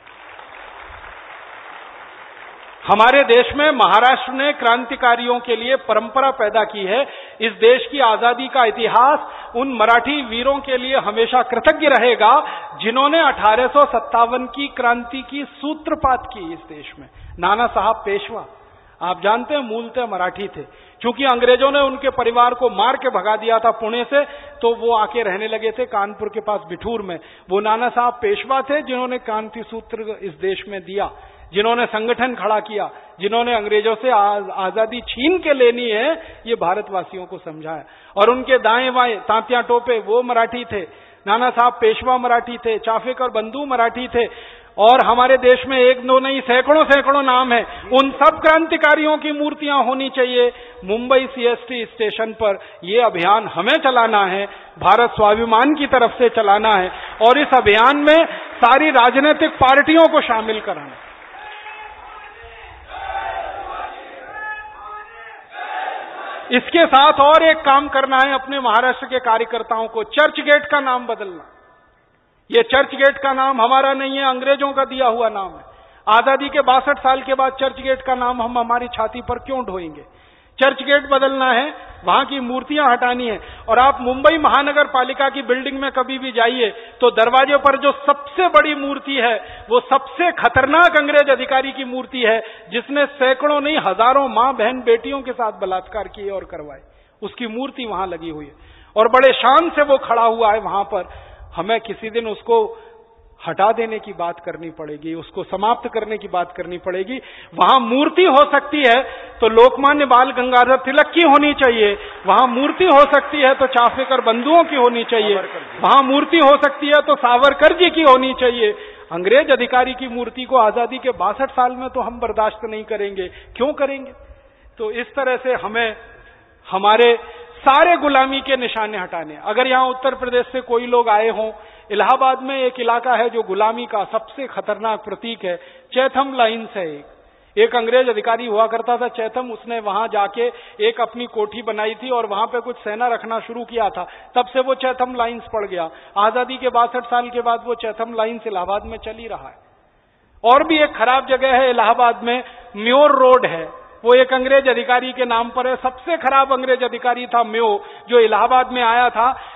हमारे देश में महाराष्ट्र ने क्रांतिकारियों के लिए परंपरा पैदा की है। इस देश की आजादी का इतिहास उन मराठी वीरों के लिए हमेशा कृतज्ञ रहेगा जिन्होंने अठारह सौ सत्तावन की क्रांति की सूत्रपात की इस देश में। नाना साहब पेशवा, आप जानते हैं, मूलतः मराठी थे। क्योंकि अंग्रेजों ने उनके परिवार को मार के भगा दिया था पुणे से, तो वो आके रहने लगे थे कानपुर के पास बिठूर में। वो नाना साहब पेशवा थे जिन्होंने क्रांति सूत्र इस देश में दिया, जिन्होंने संगठन खड़ा किया, जिन्होंने अंग्रेजों से आजादी छीन के लेनी है ये भारतवासियों को समझाया। और उनके दाएं बाएं तांतिया टोपे वो मराठी थे, नाना साहब पेशवा मराठी थे, चाफेकर बंधु मराठी थे। और हमारे देश में एक दो नहीं सैकड़ों सैकड़ों नाम है। उन सब क्रांतिकारियों की मूर्तियां होनी चाहिए मुंबई सीएसटी स्टेशन पर। ये अभियान हमें चलाना है, भारत स्वाभिमान की तरफ से चलाना है और इस अभियान में सारी राजनीतिक पार्टियों को शामिल कराना। इसके साथ और एक काम करना है अपने महाराष्ट्र के कार्यकर्ताओं को, चर्च गेट का नाम बदलना। ये चर्च गेट का नाम हमारा नहीं है, अंग्रेजों का दिया हुआ नाम है। आजादी के बासठ साल के बाद चर्च गेट का नाम हम हमारी छाती पर क्यों ढोएंगे? चर्च गेट बदलना है, वहां की मूर्तियां हटानी है। और आप मुंबई महानगर पालिका की बिल्डिंग में कभी भी जाइए तो दरवाजे पर जो सबसे बड़ी मूर्ति है वो सबसे खतरनाक अंग्रेज अधिकारी की मूर्ति है जिसने सैकड़ों नहीं हजारों मां बहन बेटियों के साथ बलात्कार किए और करवाए। उसकी मूर्ति वहां लगी हुई है और बड़े शान से वो खड़ा हुआ है वहां पर। हमें किसी दिन उसको हटा देने की बात करनी पड़ेगी, उसको समाप्त करने की बात करनी पड़ेगी। वहां मूर्ति हो सकती है तो लोकमान्य बाल गंगाधर तिलक की होनी चाहिए, वहां मूर्ति हो सकती है तो चाफेकर बंधुओं की होनी चाहिए, वहां मूर्ति हो सकती है तो सावरकर जी की होनी चाहिए। अंग्रेज अधिकारी की मूर्ति को आजादी के बासठ साल में तो हम बर्दाश्त नहीं करेंगे। क्यों करेंगे? तो इस तरह से हमें हमारे सारे गुलामी के निशाने हटाने। अगर यहां उत्तर प्रदेश से कोई लोग आए हों, इलाहाबाद में एक इलाका है जो गुलामी का सबसे खतरनाक प्रतीक है, चैथम लाइन्स है। एक एक अंग्रेज अधिकारी हुआ करता था चैथम, उसने वहां जाके एक अपनी कोठी बनाई थी और वहां पे कुछ सेना रखना शुरू किया था। तब से वो चैथम लाइन्स पड़ गया। आजादी के बासठ साल के बाद वो चैथम लाइन्स इलाहाबाद में चल ही रहा है। और भी एक खराब जगह है इलाहाबाद में, म्योर रोड है, वो एक अंग्रेज अधिकारी के नाम पर है। सबसे खराब अंग्रेज अधिकारी था म्यो, जो इलाहाबाद में आया था।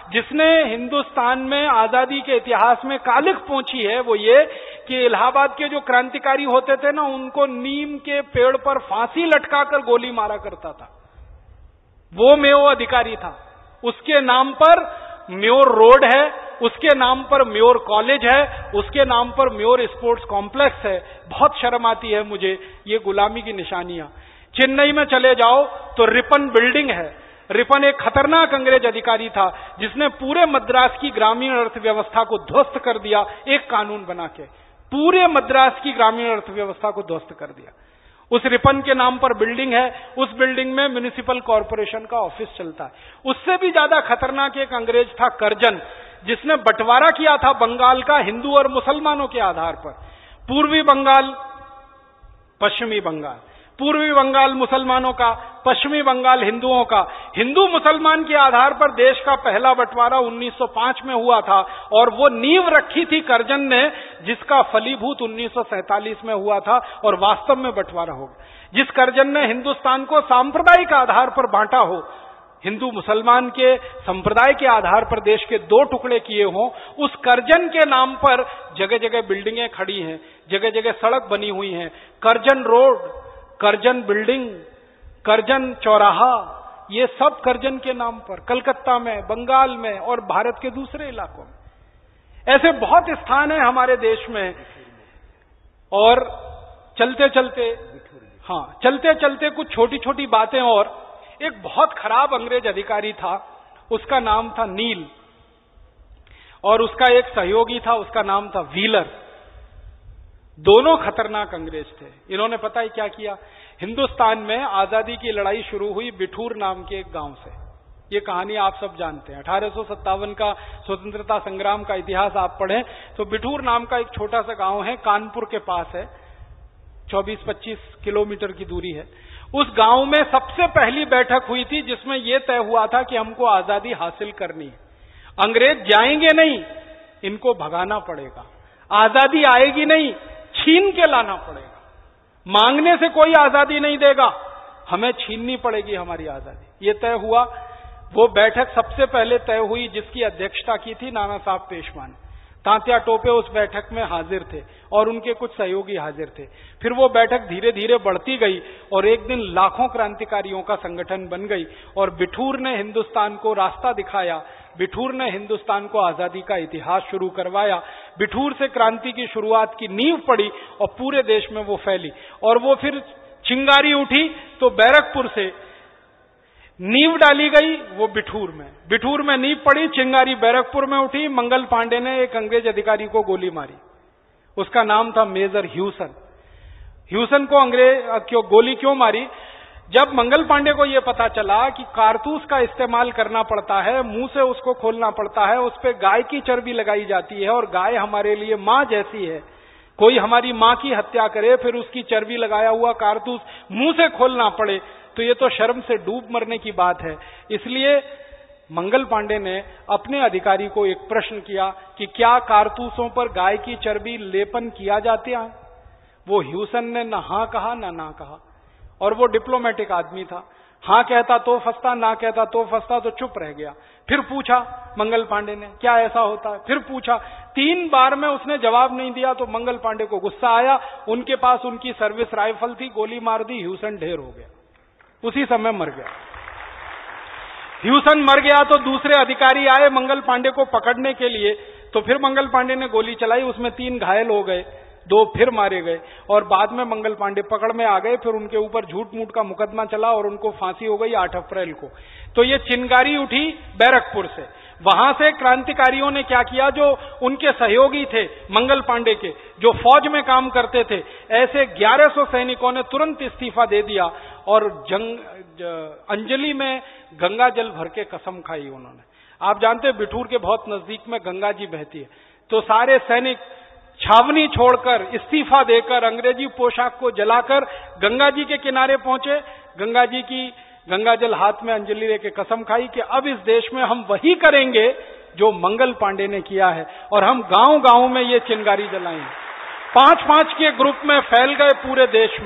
जिसने हिंदुस्तान में आजादी के इतिहास में कालिख पहुंची है वो ये कि इलाहाबाद के जो क्रांतिकारी होते थे ना, उनको नीम के पेड़ पर फांसी लटकाकर गोली मारा करता था। वो मेयो अधिकारी था। उसके नाम पर म्योर रोड है, उसके नाम पर म्योर कॉलेज है, उसके नाम पर म्योर स्पोर्ट्स कॉम्प्लेक्स है। बहुत शर्म आती है मुझे ये गुलामी की निशानियां। चेन्नई में चले जाओ तो रिपन बिल्डिंग है। रिपन एक खतरनाक अंग्रेज अधिकारी था जिसने पूरे मद्रास की ग्रामीण अर्थव्यवस्था को ध्वस्त कर दिया एक कानून बना के। पूरे मद्रास की ग्रामीण अर्थव्यवस्था को ध्वस्त कर दिया। उस रिपन के नाम पर बिल्डिंग है, उस बिल्डिंग में म्युनिसिपल कॉर्पोरेशन का ऑफिस चलता है। उससे भी ज्यादा खतरनाक एक अंग्रेज था कर्जन, जिसने बंटवारा किया था बंगाल का हिंदू और मुसलमानों के आधार पर। पूर्वी बंगाल, पश्चिमी बंगाल, पूर्वी बंगाल मुसलमानों का, पश्चिमी बंगाल हिंदुओं का। हिंदू मुसलमान के आधार पर देश का पहला बंटवारा उन्नीस सौ पाँच में हुआ था और वो नींव रखी थी कर्जन ने, जिसका फलीभूत उन्नीस सौ सैंतालीस में हुआ था और वास्तव में बंटवारा हो गया। जिस कर्जन ने हिंदुस्तान को सांप्रदायिक आधार पर बांटा हो, हिंदू मुसलमान के संप्रदाय के आधार पर देश के दो टुकड़े किए हों, उस कर्जन के नाम पर जगह जगह बिल्डिंगें खड़ी हैं, जगह जगह सड़क बनी हुई हैं। Curzon road, Curzon building, Curzon चौराहा, ये सब कर्जन के नाम पर कलकत्ता में, बंगाल में और भारत के दूसरे इलाकों में। ऐसे बहुत स्थान हैं हमारे देश में। और चलते चलते हाँ चलते चलते कुछ छोटी छोटी बातें। और एक बहुत खराब अंग्रेज अधिकारी था, उसका नाम था नील, और उसका एक सहयोगी था, उसका नाम था व्हीलर। दोनों खतरनाक अंग्रेज थे। इन्होंने पता है क्या किया? हिंदुस्तान में आजादी की लड़ाई शुरू हुई बिठूर नाम के एक गांव से। ये कहानी आप सब जानते हैं। अठारह सौ सत्तावन का स्वतंत्रता संग्राम का इतिहास आप पढ़ें तो बिठूर नाम का एक छोटा सा गांव है, कानपुर के पास है, चौबीस पच्चीस किलोमीटर की दूरी है। उस गांव में सबसे पहली बैठक हुई थी जिसमें यह तय हुआ था कि हमको आजादी हासिल करनी है। अंग्रेज जाएंगे नहीं, इनको भगाना पड़ेगा। आजादी आएगी नहीं, छीन के लाना पड़ेगा। मांगने से कोई आजादी नहीं देगा, हमें छीननी पड़ेगी हमारी आजादी। ये तय हुआ। वो बैठक सबसे पहले तय हुई जिसकी अध्यक्षता की थी नाना साहब पेशवा ने। तांत्या टोपे उस बैठक में हाजिर थे और उनके कुछ सहयोगी हाजिर थे। फिर वो बैठक धीरे धीरे बढ़ती गई और एक दिन लाखों क्रांतिकारियों का संगठन बन गई और बिठूर ने हिंदुस्तान को रास्ता दिखाया। बिठूर ने हिंदुस्तान को आजादी का इतिहास शुरू करवाया। बिठूर से क्रांति की शुरुआत की नींव पड़ी और पूरे देश में वो फैली। और वो फिर चिंगारी उठी तो बैरकपुर से नींव डाली गई, वो बिठूर में। बिठूर में नींव पड़ी, चिंगारी बैरकपुर में उठी। मंगल पांडे ने एक अंग्रेज अधिकारी को गोली मारी, उसका नाम था मेजर ह्यूसन। ह्यूसन को अंग्रेज क्यों गोली क्यों मारी? जब मंगल पांडे को यह पता चला कि कारतूस का इस्तेमाल करना पड़ता है, मुंह से उसको खोलना पड़ता है, उस पे गाय की चर्बी लगाई जाती है और गाय हमारे लिए मां जैसी है, कोई हमारी मां की हत्या करे फिर उसकी चर्बी लगाया हुआ कारतूस मुंह से खोलना पड़े, तो ये तो शर्म से डूब मरने की बात है। इसलिए मंगल पांडे ने अपने अधिकारी को एक प्रश्न किया कि क्या कारतूसों पर गाय की चर्बी लेपन किया जाता है? वो ह्यूसन ने ना हां कहा ना ना कहा, और वो डिप्लोमेटिक आदमी था। हां कहता तो फंसता, ना कहता तो फंसता, तो चुप रह गया। फिर पूछा मंगल पांडे ने क्या ऐसा होता है, फिर पूछा। तीन बार में उसने जवाब नहीं दिया तो मंगल पांडे को गुस्सा आया। उनके पास उनकी सर्विस राइफल थी, गोली मार दी, ह्यूसन ढेर हो गया, उसी समय मर गया। ह्यूसन मर गया तो दूसरे अधिकारी आए मंगल पांडे को पकड़ने के लिए, तो फिर मंगल पांडे ने गोली चलाई, उसमें तीन घायल हो गए, दो फिर मारे गए और बाद में मंगल पांडे पकड़ में आ गए। फिर उनके ऊपर झूठ मूठ का मुकदमा चला और उनको फांसी हो गई आठ अप्रैल को। तो ये चिंगारी उठी बैरकपुर से। वहां से क्रांतिकारियों ने क्या किया, जो उनके सहयोगी थे मंगल पांडे के, जो फौज में काम करते थे, ऐसे ग्यारह सौ सैनिकों ने तुरंत इस्तीफा दे दिया और जंग अंजलि में गंगा जल भर के कसम खाई उन्होंने। आप जानते हैं बिठूर के बहुत नजदीक में गंगा जी बहती है, तो सारे सैनिक छावनी छोड़कर, इस्तीफा देकर, अंग्रेजी पोशाक को जलाकर गंगा जी के किनारे पहुंचे। गंगा जी की गंगा जल हाथ में अंजलि लेके कसम खाई कि अब इस देश में हम वही करेंगे जो मंगल पांडे ने किया है, और हम गांव गांव में ये चिंगारी जलाएंगे। पांच पांच के ग्रुप में फैल गए पूरे देश में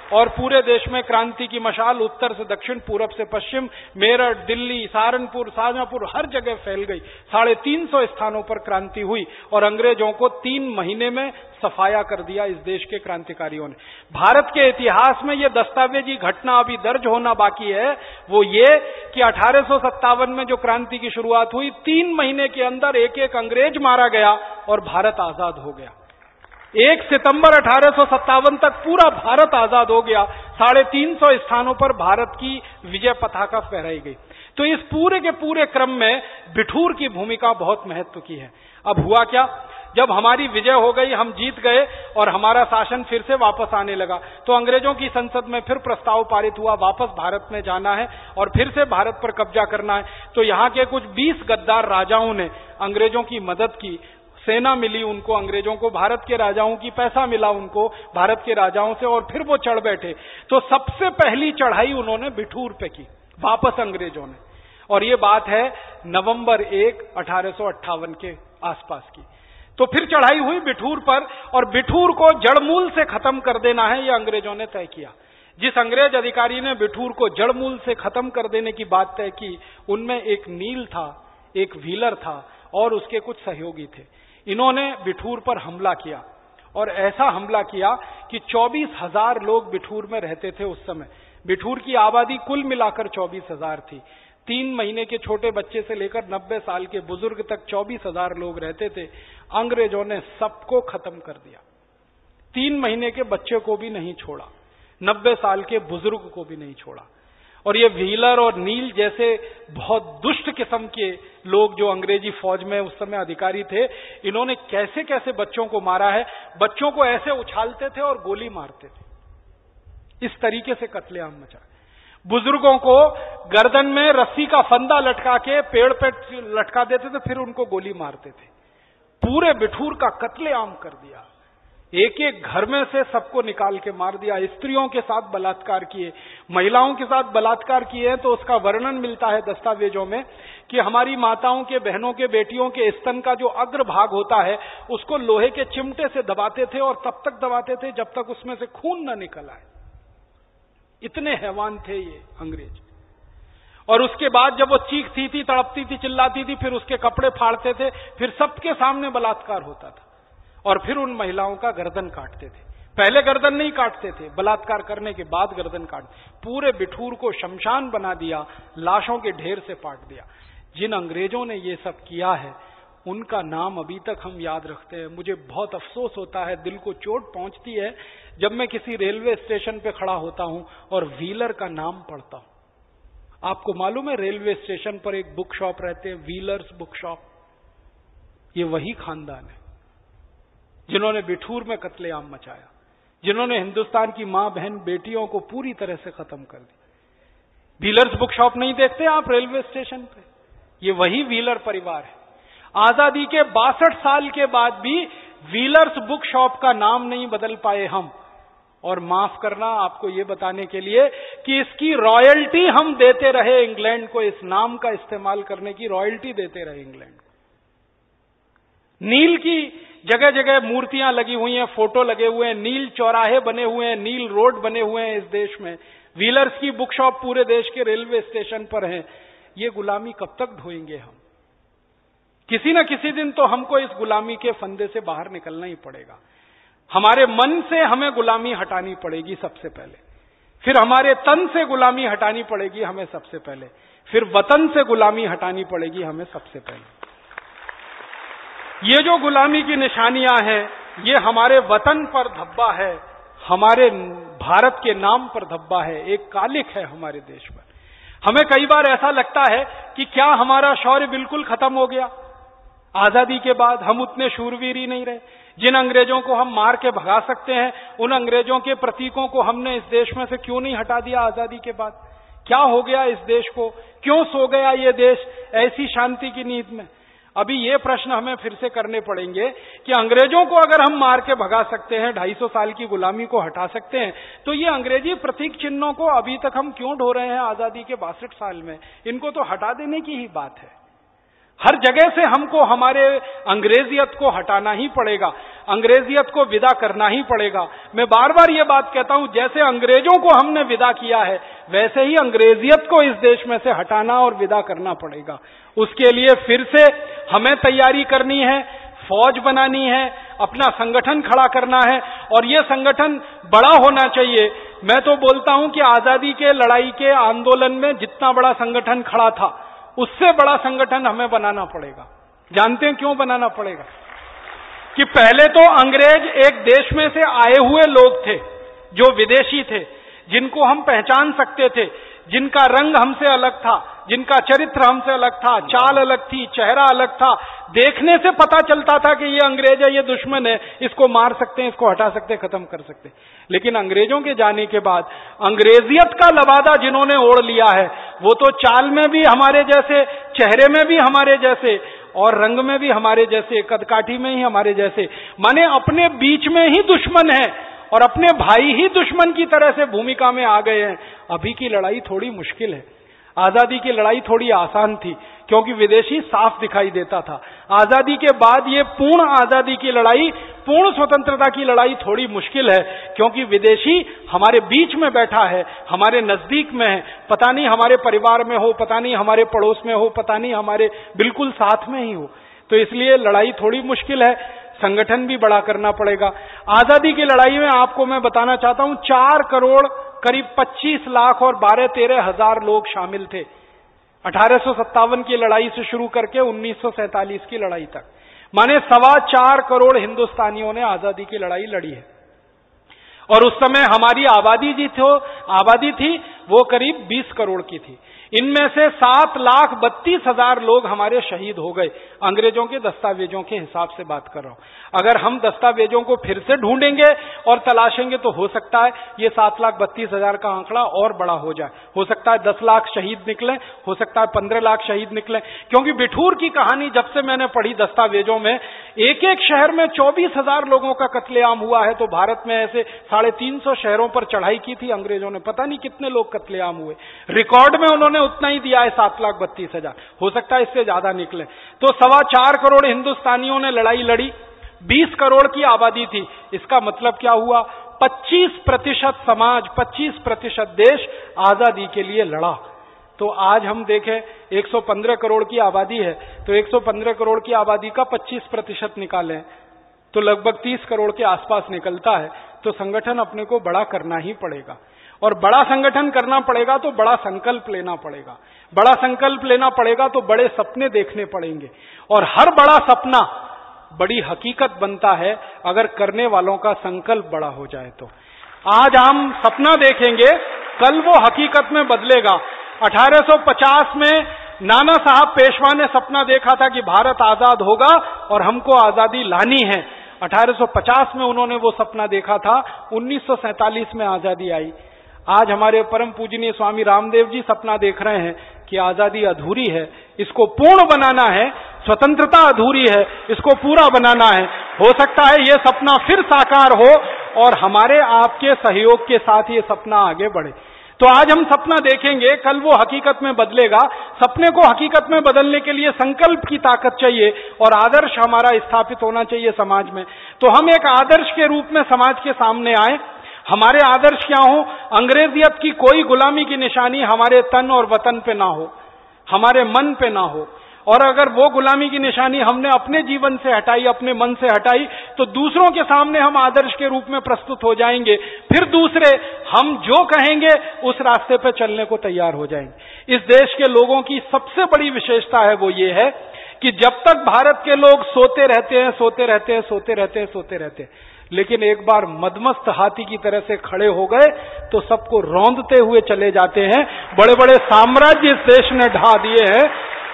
और पूरे देश में क्रांति की मशाल उत्तर से दक्षिण, पूरब से पश्चिम, मेरठ, दिल्ली, सहारनपुर, शाहजहांपुर, हर जगह फैल गई। साढ़े तीन सौ स्थानों पर क्रांति हुई और अंग्रेजों को तीन महीने में सफाया कर दिया इस देश के क्रांतिकारियों ने। भारत के इतिहास में यह दस्तावेजी घटना अभी दर्ज होना बाकी है, वो ये कि अठारह सौ सत्तावन में जो क्रांति की शुरुआत हुई, तीन महीने के अंदर एक एक अंग्रेज मारा गया और भारत आजाद हो गया। एक सितंबर अठारह सौ सत्तावन तक पूरा भारत आजाद हो गया। साढ़े तीन सौ स्थानों पर भारत की विजय पताका फहराई गई। तो इस पूरे के पूरे क्रम में बिठूर की भूमिका बहुत महत्व की है। अब हुआ क्या, जब हमारी विजय हो गई, हम जीत गए और हमारा शासन फिर से वापस आने लगा, तो अंग्रेजों की संसद में फिर प्रस्ताव पारित हुआ, वापस भारत में जाना है और फिर से भारत पर कब्जा करना है। तो यहाँ के कुछ बीस गद्दार राजाओं ने अंग्रेजों की मदद की, सेना मिली उनको, अंग्रेजों को भारत के राजाओं की पैसा मिला उनको भारत के राजाओं से, और फिर वो चढ़ बैठे। तो सबसे पहली चढ़ाई उन्होंने बिठूर पे की, वापस अंग्रेजों ने। और ये बात है नवंबर एक अठारह सौ अट्ठावन के आसपास की। तो फिर चढ़ाई हुई बिठूर पर, और बिठूर को जड़मूल से खत्म कर देना है, ये अंग्रेजों ने तय किया। जिस अंग्रेज अधिकारी ने बिठूर को जड़मूल से खत्म कर देने की बात तय की, उनमें एक नील था, एक व्हीलर था और उसके कुछ सहयोगी थे। इन्होंने बिठूर पर हमला किया और ऐसा हमला किया कि चौबीस हजार लोग बिठूर में रहते थे उस समय। बिठूर की आबादी कुल मिलाकर चौबीस हजार थी। तीन महीने के छोटे बच्चे से लेकर नब्बे साल के बुजुर्ग तक चौबीस हजार लोग रहते थे। अंग्रेजों ने सबको खत्म कर दिया, तीन महीने के बच्चे को भी नहीं छोड़ा, नब्बे साल के बुजुर्ग को भी नहीं छोड़ा। और ये व्हीलर और नील जैसे बहुत दुष्ट किस्म के लोग जो अंग्रेजी फौज में उस समय अधिकारी थे, इन्होंने कैसे कैसे बच्चों को मारा है। बच्चों को ऐसे उछालते थे और गोली मारते थे, इस तरीके से कत्लेआम मचा। बुजुर्गों को गर्दन में रस्सी का फंदा लटका के पेड़ पे लटका देते थे, फिर उनको गोली मारते थे। पूरे बिठूर का कत्लेआम कर दिया, एक एक घर में से सबको निकाल के मार दिया। स्त्रियों के साथ बलात्कार किए, महिलाओं के साथ बलात्कार किए। तो उसका वर्णन मिलता है दस्तावेजों में कि हमारी माताओं के, बहनों के, बेटियों के स्तन का जो अग्रभाग होता है उसको लोहे के चिमटे से दबाते थे और तब तक दबाते थे जब तक उसमें से खून न निकल आए। इतने हैवान थे ये अंग्रेज। और उसके बाद जब वो चीखती थी, तड़पती थी, चिल्लाती थी, फिर उसके कपड़े फाड़ते थे, फिर सबके सामने बलात्कार होता था और फिर उन महिलाओं का गर्दन काटते थे। पहले गर्दन नहीं काटते थे, बलात्कार करने के बाद गर्दन काट, पूरे बिठूर को शमशान बना दिया, लाशों के ढेर से पाट दिया। जिन अंग्रेजों ने ये सब किया है उनका नाम अभी तक हम याद रखते हैं। मुझे बहुत अफसोस होता है, दिल को चोट पहुंचती है जब मैं किसी रेलवे स्टेशन पे खड़ा होता हूं और व्हीलर का नाम पढ़ता हूं। आपको मालूम है रेलवे स्टेशन पर एक बुक शॉप रहते हैं, व्हीलर्स बुक शॉप। ये वही खानदान है जिन्होंने बिठूर में कत्लेआम मचाया, जिन्होंने हिंदुस्तान की मां, बहन, बेटियों को पूरी तरह से खत्म कर दिया। व्हीलर्स बुक शॉप नहीं देखते आप रेलवे स्टेशन पे? ये वही व्हीलर परिवार है। आजादी के बासठ साल के बाद भी व्हीलर्स बुक शॉप का नाम नहीं बदल पाए हम। और माफ करना, आपको ये बताने के लिए कि इसकी रॉयल्टी हम देते रहे इंग्लैंड को, इस नाम का इस्तेमाल करने की रॉयल्टी देते रहे इंग्लैंड को। नील की जगह जगह मूर्तियां लगी हुई हैं, फोटो लगे हुए हैं, नील चौराहे बने हुए हैं, नील रोड बने हुए हैं इस देश में। व्हीलर्स की बुक शॉप पूरे देश के रेलवे स्टेशन पर है। ये गुलामी कब तक ढोएंगे हम? किसी न किसी दिन तो हमको इस गुलामी के फंदे से बाहर निकलना ही पड़ेगा। हमारे मन से हमें गुलामी हटानी पड़ेगी सबसे पहले, फिर हमारे तन से गुलामी हटानी पड़ेगी हमें सबसे पहले, फिर वतन से गुलामी हटानी पड़ेगी हमें सबसे पहले। ये जो गुलामी की निशानियां हैं, ये हमारे वतन पर धब्बा है, हमारे भारत के नाम पर धब्बा है, एक कालिक है हमारे देश पर। हमें कई बार ऐसा लगता है कि क्या हमारा शौर्य बिल्कुल खत्म हो गया? आजादी के बाद हम उतने शूरवीर ही नहीं रहे? जिन अंग्रेजों को हम मार के भगा सकते हैं, उन अंग्रेजों के प्रतीकों को हमने इस देश में से क्यों नहीं हटा दिया आजादी के बाद? क्या हो गया इस देश को? क्यों सो गया ये देश ऐसी शांति की नींद में? अभी ये प्रश्न हमें फिर से करने पड़ेंगे कि अंग्रेजों को अगर हम मार के भगा सकते हैं, ढाई सौ साल की गुलामी को हटा सकते हैं, तो ये अंग्रेजी प्रतीक चिन्हों को अभी तक हम क्यों ढो रहे हैं आजादी के बासठ साल में? इनको तो हटा देने की ही बात है। हर जगह से हमको हमारे अंग्रेजियत को हटाना ही पड़ेगा, अंग्रेजियत को विदा करना ही पड़ेगा। मैं बार बार ये बात कहता हूं, जैसे अंग्रेजों को हमने विदा किया है वैसे ही अंग्रेजियत को इस देश में से हटाना और विदा करना पड़ेगा। उसके लिए फिर से हमें तैयारी करनी है, फौज बनानी है, अपना संगठन खड़ा करना है, और यह संगठन बड़ा होना चाहिए। मैं तो बोलता हूं कि आजादी के लड़ाई के आंदोलन में जितना बड़ा संगठन खड़ा था उससे बड़ा संगठन हमें बनाना पड़ेगा। जानते हैं क्यों बनाना पड़ेगा? कि पहले तो अंग्रेज एक देश में से आए हुए लोग थे जो विदेशी थे, जिनको हम पहचान सकते थे, जिनका रंग हमसे अलग था, जिनका चरित्र हमसे अलग था, चाल अलग थी, चेहरा अलग था। देखने से पता चलता था कि ये अंग्रेज है, ये दुश्मन है, इसको मार सकते हैं, इसको हटा सकते हैं, खत्म कर सकते हैं। लेकिन अंग्रेजों के जाने के बाद अंग्रेजियत का लबादा जिन्होंने ओढ़ लिया है वो तो चाल में भी हमारे जैसे, चेहरे में भी हमारे जैसे, और रंग में भी हमारे जैसे, कदकाठी में ही हमारे जैसे, माने अपने बीच में ही दुश्मन है और अपने भाई ही दुश्मन की तरह से भूमिका में आ गए हैं। अभी की लड़ाई थोड़ी मुश्किल है, आजादी की लड़ाई थोड़ी आसान थी क्योंकि विदेशी साफ दिखाई देता था। आजादी के बाद ये पूर्ण आजादी की लड़ाई, पूर्ण स्वतंत्रता की लड़ाई थोड़ी मुश्किल है क्योंकि विदेशी हमारे बीच में बैठा है, हमारे नजदीक में है, पता नहीं हमारे परिवार में हो, पता नहीं हमारे पड़ोस में हो, पता नहीं हमारे बिल्कुल साथ में ही हो। तो इसलिए लड़ाई थोड़ी मुश्किल है, संगठन भी बड़ा करना पड़ेगा। आजादी की लड़ाई में आपको मैं बताना चाहता हूं, चार करोड़ करीब पच्चीस लाख और बारह तेरह हजार लोग शामिल थे अठारह सौ सत्तावन की लड़ाई से शुरू करके उन्नीस सौ सैंतालीस की लड़ाई तक। माने सवा चार करोड़ हिंदुस्तानियों ने आजादी की लड़ाई लड़ी है। और उस समय हमारी आबादी जी थी आबादी थी वो करीब बीस करोड़ की थी। इनमें से सात लाख बत्तीस हजार लोग हमारे शहीद हो गए। अंग्रेजों के दस्तावेजों के हिसाब से बात कर रहा हूं। अगर हम दस्तावेजों को फिर से ढूंढेंगे और तलाशेंगे तो हो सकता है ये सात लाख बत्तीस हजार का आंकड़ा और बड़ा हो जाए। हो सकता है दस लाख शहीद निकले, हो सकता है पंद्रह लाख शहीद निकले, क्योंकि बिठूर की कहानी जब से मैंने पढ़ी दस्तावेजों में, एक एक शहर में चौबीस हजार लोगों का कत्लेआम हुआ है। तो भारत में ऐसे साढ़े तीन सौ शहरों पर चढ़ाई की थी अंग्रेजों ने, पता नहीं कितने लोग कत्लेआम हुए। रिकॉर्ड में उन्होंने उतना ही दिया है, सात लाख बत्तीस हजार, हो सकता है इससे ज्यादा निकले। तो सवा चार करोड़ हिंदुस्तानियों ने लड़ाई लड़ी, बीस करोड़ की आबादी थी। इसका मतलब क्या हुआ? पच्चीस प्रतिशत समाज, पच्चीस प्रतिशत देश आजादी के लिए लड़ा। तो आज हम देखें एक सौ पंद्रह करोड़ की आबादी है, तो एक सौ पंद्रह करोड़ की आबादी का पच्चीस प्रतिशत निकालें तो लगभग तीस करोड़ के आसपास निकलता है। तो संगठन अपने को बड़ा करना ही पड़ेगा, और बड़ा संगठन करना पड़ेगा तो बड़ा संकल्प लेना पड़ेगा। बड़ा संकल्प लेना पड़ेगा तो बड़े सपने देखने पड़ेंगे, और हर बड़ा सपना बड़ी हकीकत बनता है अगर करने वालों का संकल्प बड़ा हो जाए। तो आज हम सपना देखेंगे, कल वो हकीकत में बदलेगा। अठारह सौ पचास में नाना साहब पेशवा ने सपना देखा था कि भारत आजाद होगा और हमको आजादी लानी है। अठारह सौ पचास में उन्होंने वो सपना देखा था, उन्नीस सौ सैंतालीस में आजादी आई। आज हमारे परम पूजनीय स्वामी रामदेव जी सपना देख रहे हैं कि आजादी अधूरी है, इसको पूर्ण बनाना है, स्वतंत्रता अधूरी है, इसको पूरा बनाना है। हो सकता है ये सपना फिर साकार हो और हमारे आपके सहयोग के साथ ये सपना आगे बढ़े। तो आज हम सपना देखेंगे, कल वो हकीकत में बदलेगा। सपने को हकीकत में बदलने के लिए संकल्प की ताकत चाहिए और आदर्श हमारा स्थापित होना चाहिए समाज में। तो हम एक आदर्श के रूप में समाज के सामने आए। हमारे आदर्श क्या हो? अंग्रेजियत की कोई गुलामी की निशानी हमारे तन और वतन पे ना हो, हमारे मन पे ना हो। और अगर वो गुलामी की निशानी हमने अपने जीवन से हटाई, अपने मन से हटाई, तो दूसरों के सामने हम आदर्श के रूप में प्रस्तुत हो जाएंगे। फिर दूसरे हम जो कहेंगे उस रास्ते पे चलने को तैयार हो जाएंगे। इस देश के लोगों की सबसे बड़ी विशेषता है वो ये है कि जब तक भारत के लोग सोते रहते हैं, सोते रहते हैं, सोते रहते हैं, सोते रहते हैं, लेकिन एक बार मदमस्त हाथी की तरह से खड़े हो गए तो सबको रौंदते हुए चले जाते हैं। बड़े बड़े साम्राज्य इस देश ने ढा दिए हैं।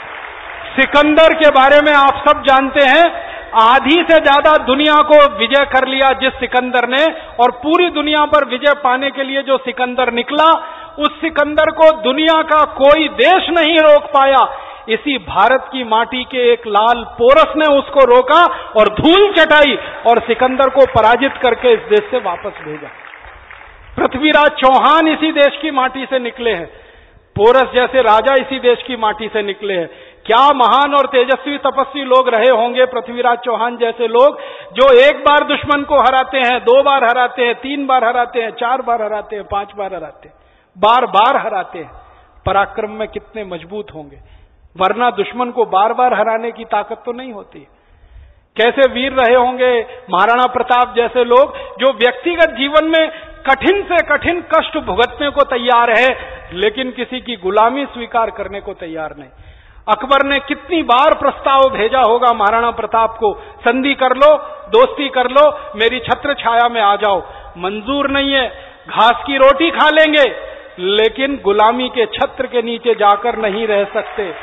सिकंदर के बारे में आप सब जानते हैं, आधी से ज्यादा दुनिया को विजय कर लिया जिस सिकंदर ने, और पूरी दुनिया पर विजय पाने के लिए जो सिकंदर निकला, उस सिकंदर को दुनिया का कोई देश नहीं रोक पाया। इसी भारत की माटी के एक लाल पोरस ने उसको रोका और धूल चटाई और सिकंदर को पराजित करके इस देश से वापस भेजा। पृथ्वीराज चौहान इसी देश की माटी से निकले हैं, पोरस जैसे राजा इसी देश की माटी से निकले हैं। क्या महान और तेजस्वी तपस्वी लोग रहे होंगे पृथ्वीराज चौहान जैसे लोग, जो एक बार दुश्मन को हराते हैं, दो बार हराते हैं, तीन बार हराते हैं, चार बार हराते हैं, पांच बार हराते हैं, बार बार हराते हैं। पराक्रम में कितने मजबूत होंगे, वरना दुश्मन को बार बार हराने की ताकत तो नहीं होती। कैसे वीर रहे होंगे महाराणा प्रताप जैसे लोग, जो व्यक्तिगत जीवन में कठिन से कठिन कष्ट भुगतने को तैयार है, लेकिन किसी की गुलामी स्वीकार करने को तैयार नहीं। अकबर ने कितनी बार प्रस्ताव भेजा होगा महाराणा प्रताप को, संधि कर लो, दोस्ती कर लो, मेरी छत्र छाया में आ जाओ। मंजूर नहीं है, घास की रोटी खा लेंगे, लेकिन गुलामी के छत्र के नीचे जाकर नहीं रह सकते।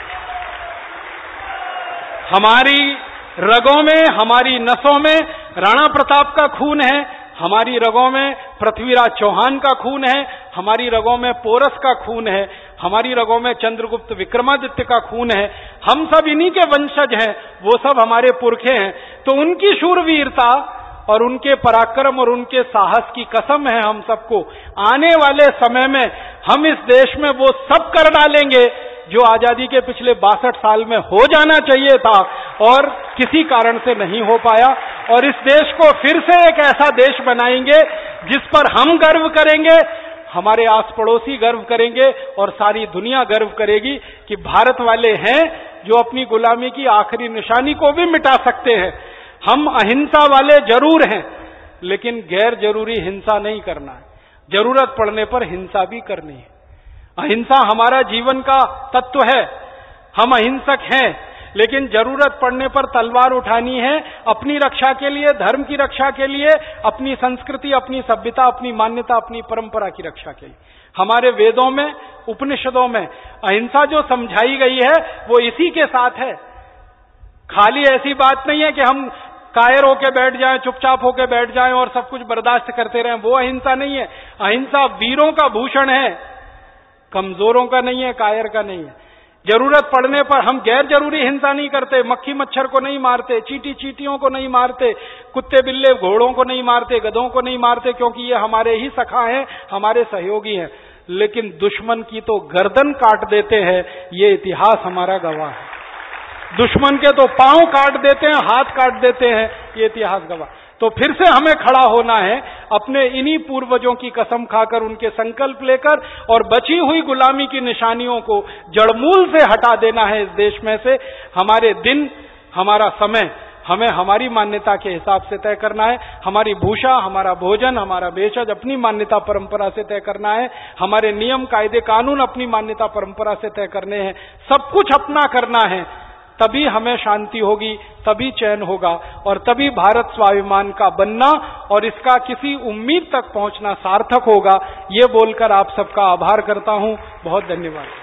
हमारी रगों में, हमारी नसों में राणा प्रताप का खून है, हमारी रगों में पृथ्वीराज चौहान का खून है, हमारी रगों में पोरस का खून है, हमारी रगों में चंद्रगुप्त विक्रमादित्य का खून है। हम सब इन्हीं के वंशज हैं, वो सब हमारे पुरखे हैं। तो उनकी शूरवीरता और उनके पराक्रम और उनके साहस की कसम है हम सबको, आने वाले समय में हम इस देश में वो सब कर डालेंगे जो आजादी के पिछले बासठ साल में हो जाना चाहिए था और किसी कारण से नहीं हो पाया। और इस देश को फिर से एक ऐसा देश बनाएंगे जिस पर हम गर्व करेंगे, हमारे आस पड़ोसी गर्व करेंगे और सारी दुनिया गर्व करेगी कि भारत वाले हैं जो अपनी गुलामी की आखिरी निशानी को भी मिटा सकते हैं। हम अहिंसा वाले जरूर हैं, लेकिन गैर जरूरी हिंसा नहीं करना है, जरूरत पड़ने पर हिंसा भी करनी है। अहिंसा हमारा जीवन का तत्व है, हम अहिंसक हैं, लेकिन जरूरत पड़ने पर तलवार उठानी है अपनी रक्षा के लिए, धर्म की रक्षा के लिए, अपनी संस्कृति, अपनी सभ्यता, अपनी मान्यता, अपनी परंपरा की रक्षा के लिए। हमारे वेदों में, उपनिषदों में अहिंसा जो समझाई गई है वो इसी के साथ है। खाली ऐसी बात नहीं है कि हम कायर होके बैठ जाएं, चुपचाप होके बैठ जाएं और सब कुछ बर्दाश्त करते रहें, वो अहिंसा नहीं है। अहिंसा वीरों का भूषण है, कमजोरों का नहीं है, कायर का नहीं है। जरूरत पड़ने पर हम गैर जरूरी हिंसा नहीं करते, मक्खी मच्छर को नहीं मारते, चींटी चींटियों को नहीं मारते, कुत्ते बिल्ले घोड़ों को नहीं मारते, गधों को नहीं मारते, क्योंकि ये हमारे ही सखा हैं, हमारे सहयोगी हैं। लेकिन दुश्मन की तो गर्दन काट देते हैं, ये इतिहास हमारा गवाह है। दुश्मन के तो पांव काट देते हैं, हाथ काट देते हैं, ये इतिहास गवाह। तो फिर से हमें खड़ा होना है, अपने इन्हीं पूर्वजों की कसम खाकर, उनके संकल्प लेकर, और बची हुई गुलामी की निशानियों को जड़मूल से हटा देना है इस देश में से। हमारे दिन, हमारा समय हमें हमारी मान्यता के हिसाब से तय करना है। हमारी भूषा, हमारा भोजन, हमारा भेषज अपनी मान्यता परंपरा से तय करना है। हमारे नियम, कायदे, कानून अपनी मान्यता परंपरा से तय करने हैं। सब कुछ अपना करना है, तभी हमें शांति होगी, तभी चैन होगा, और तभी भारत स्वाभिमान का बनना और इसका किसी उम्मीद तक पहुंचना सार्थक होगा। ये बोलकर आप सबका आभार करता हूं। बहुत धन्यवाद।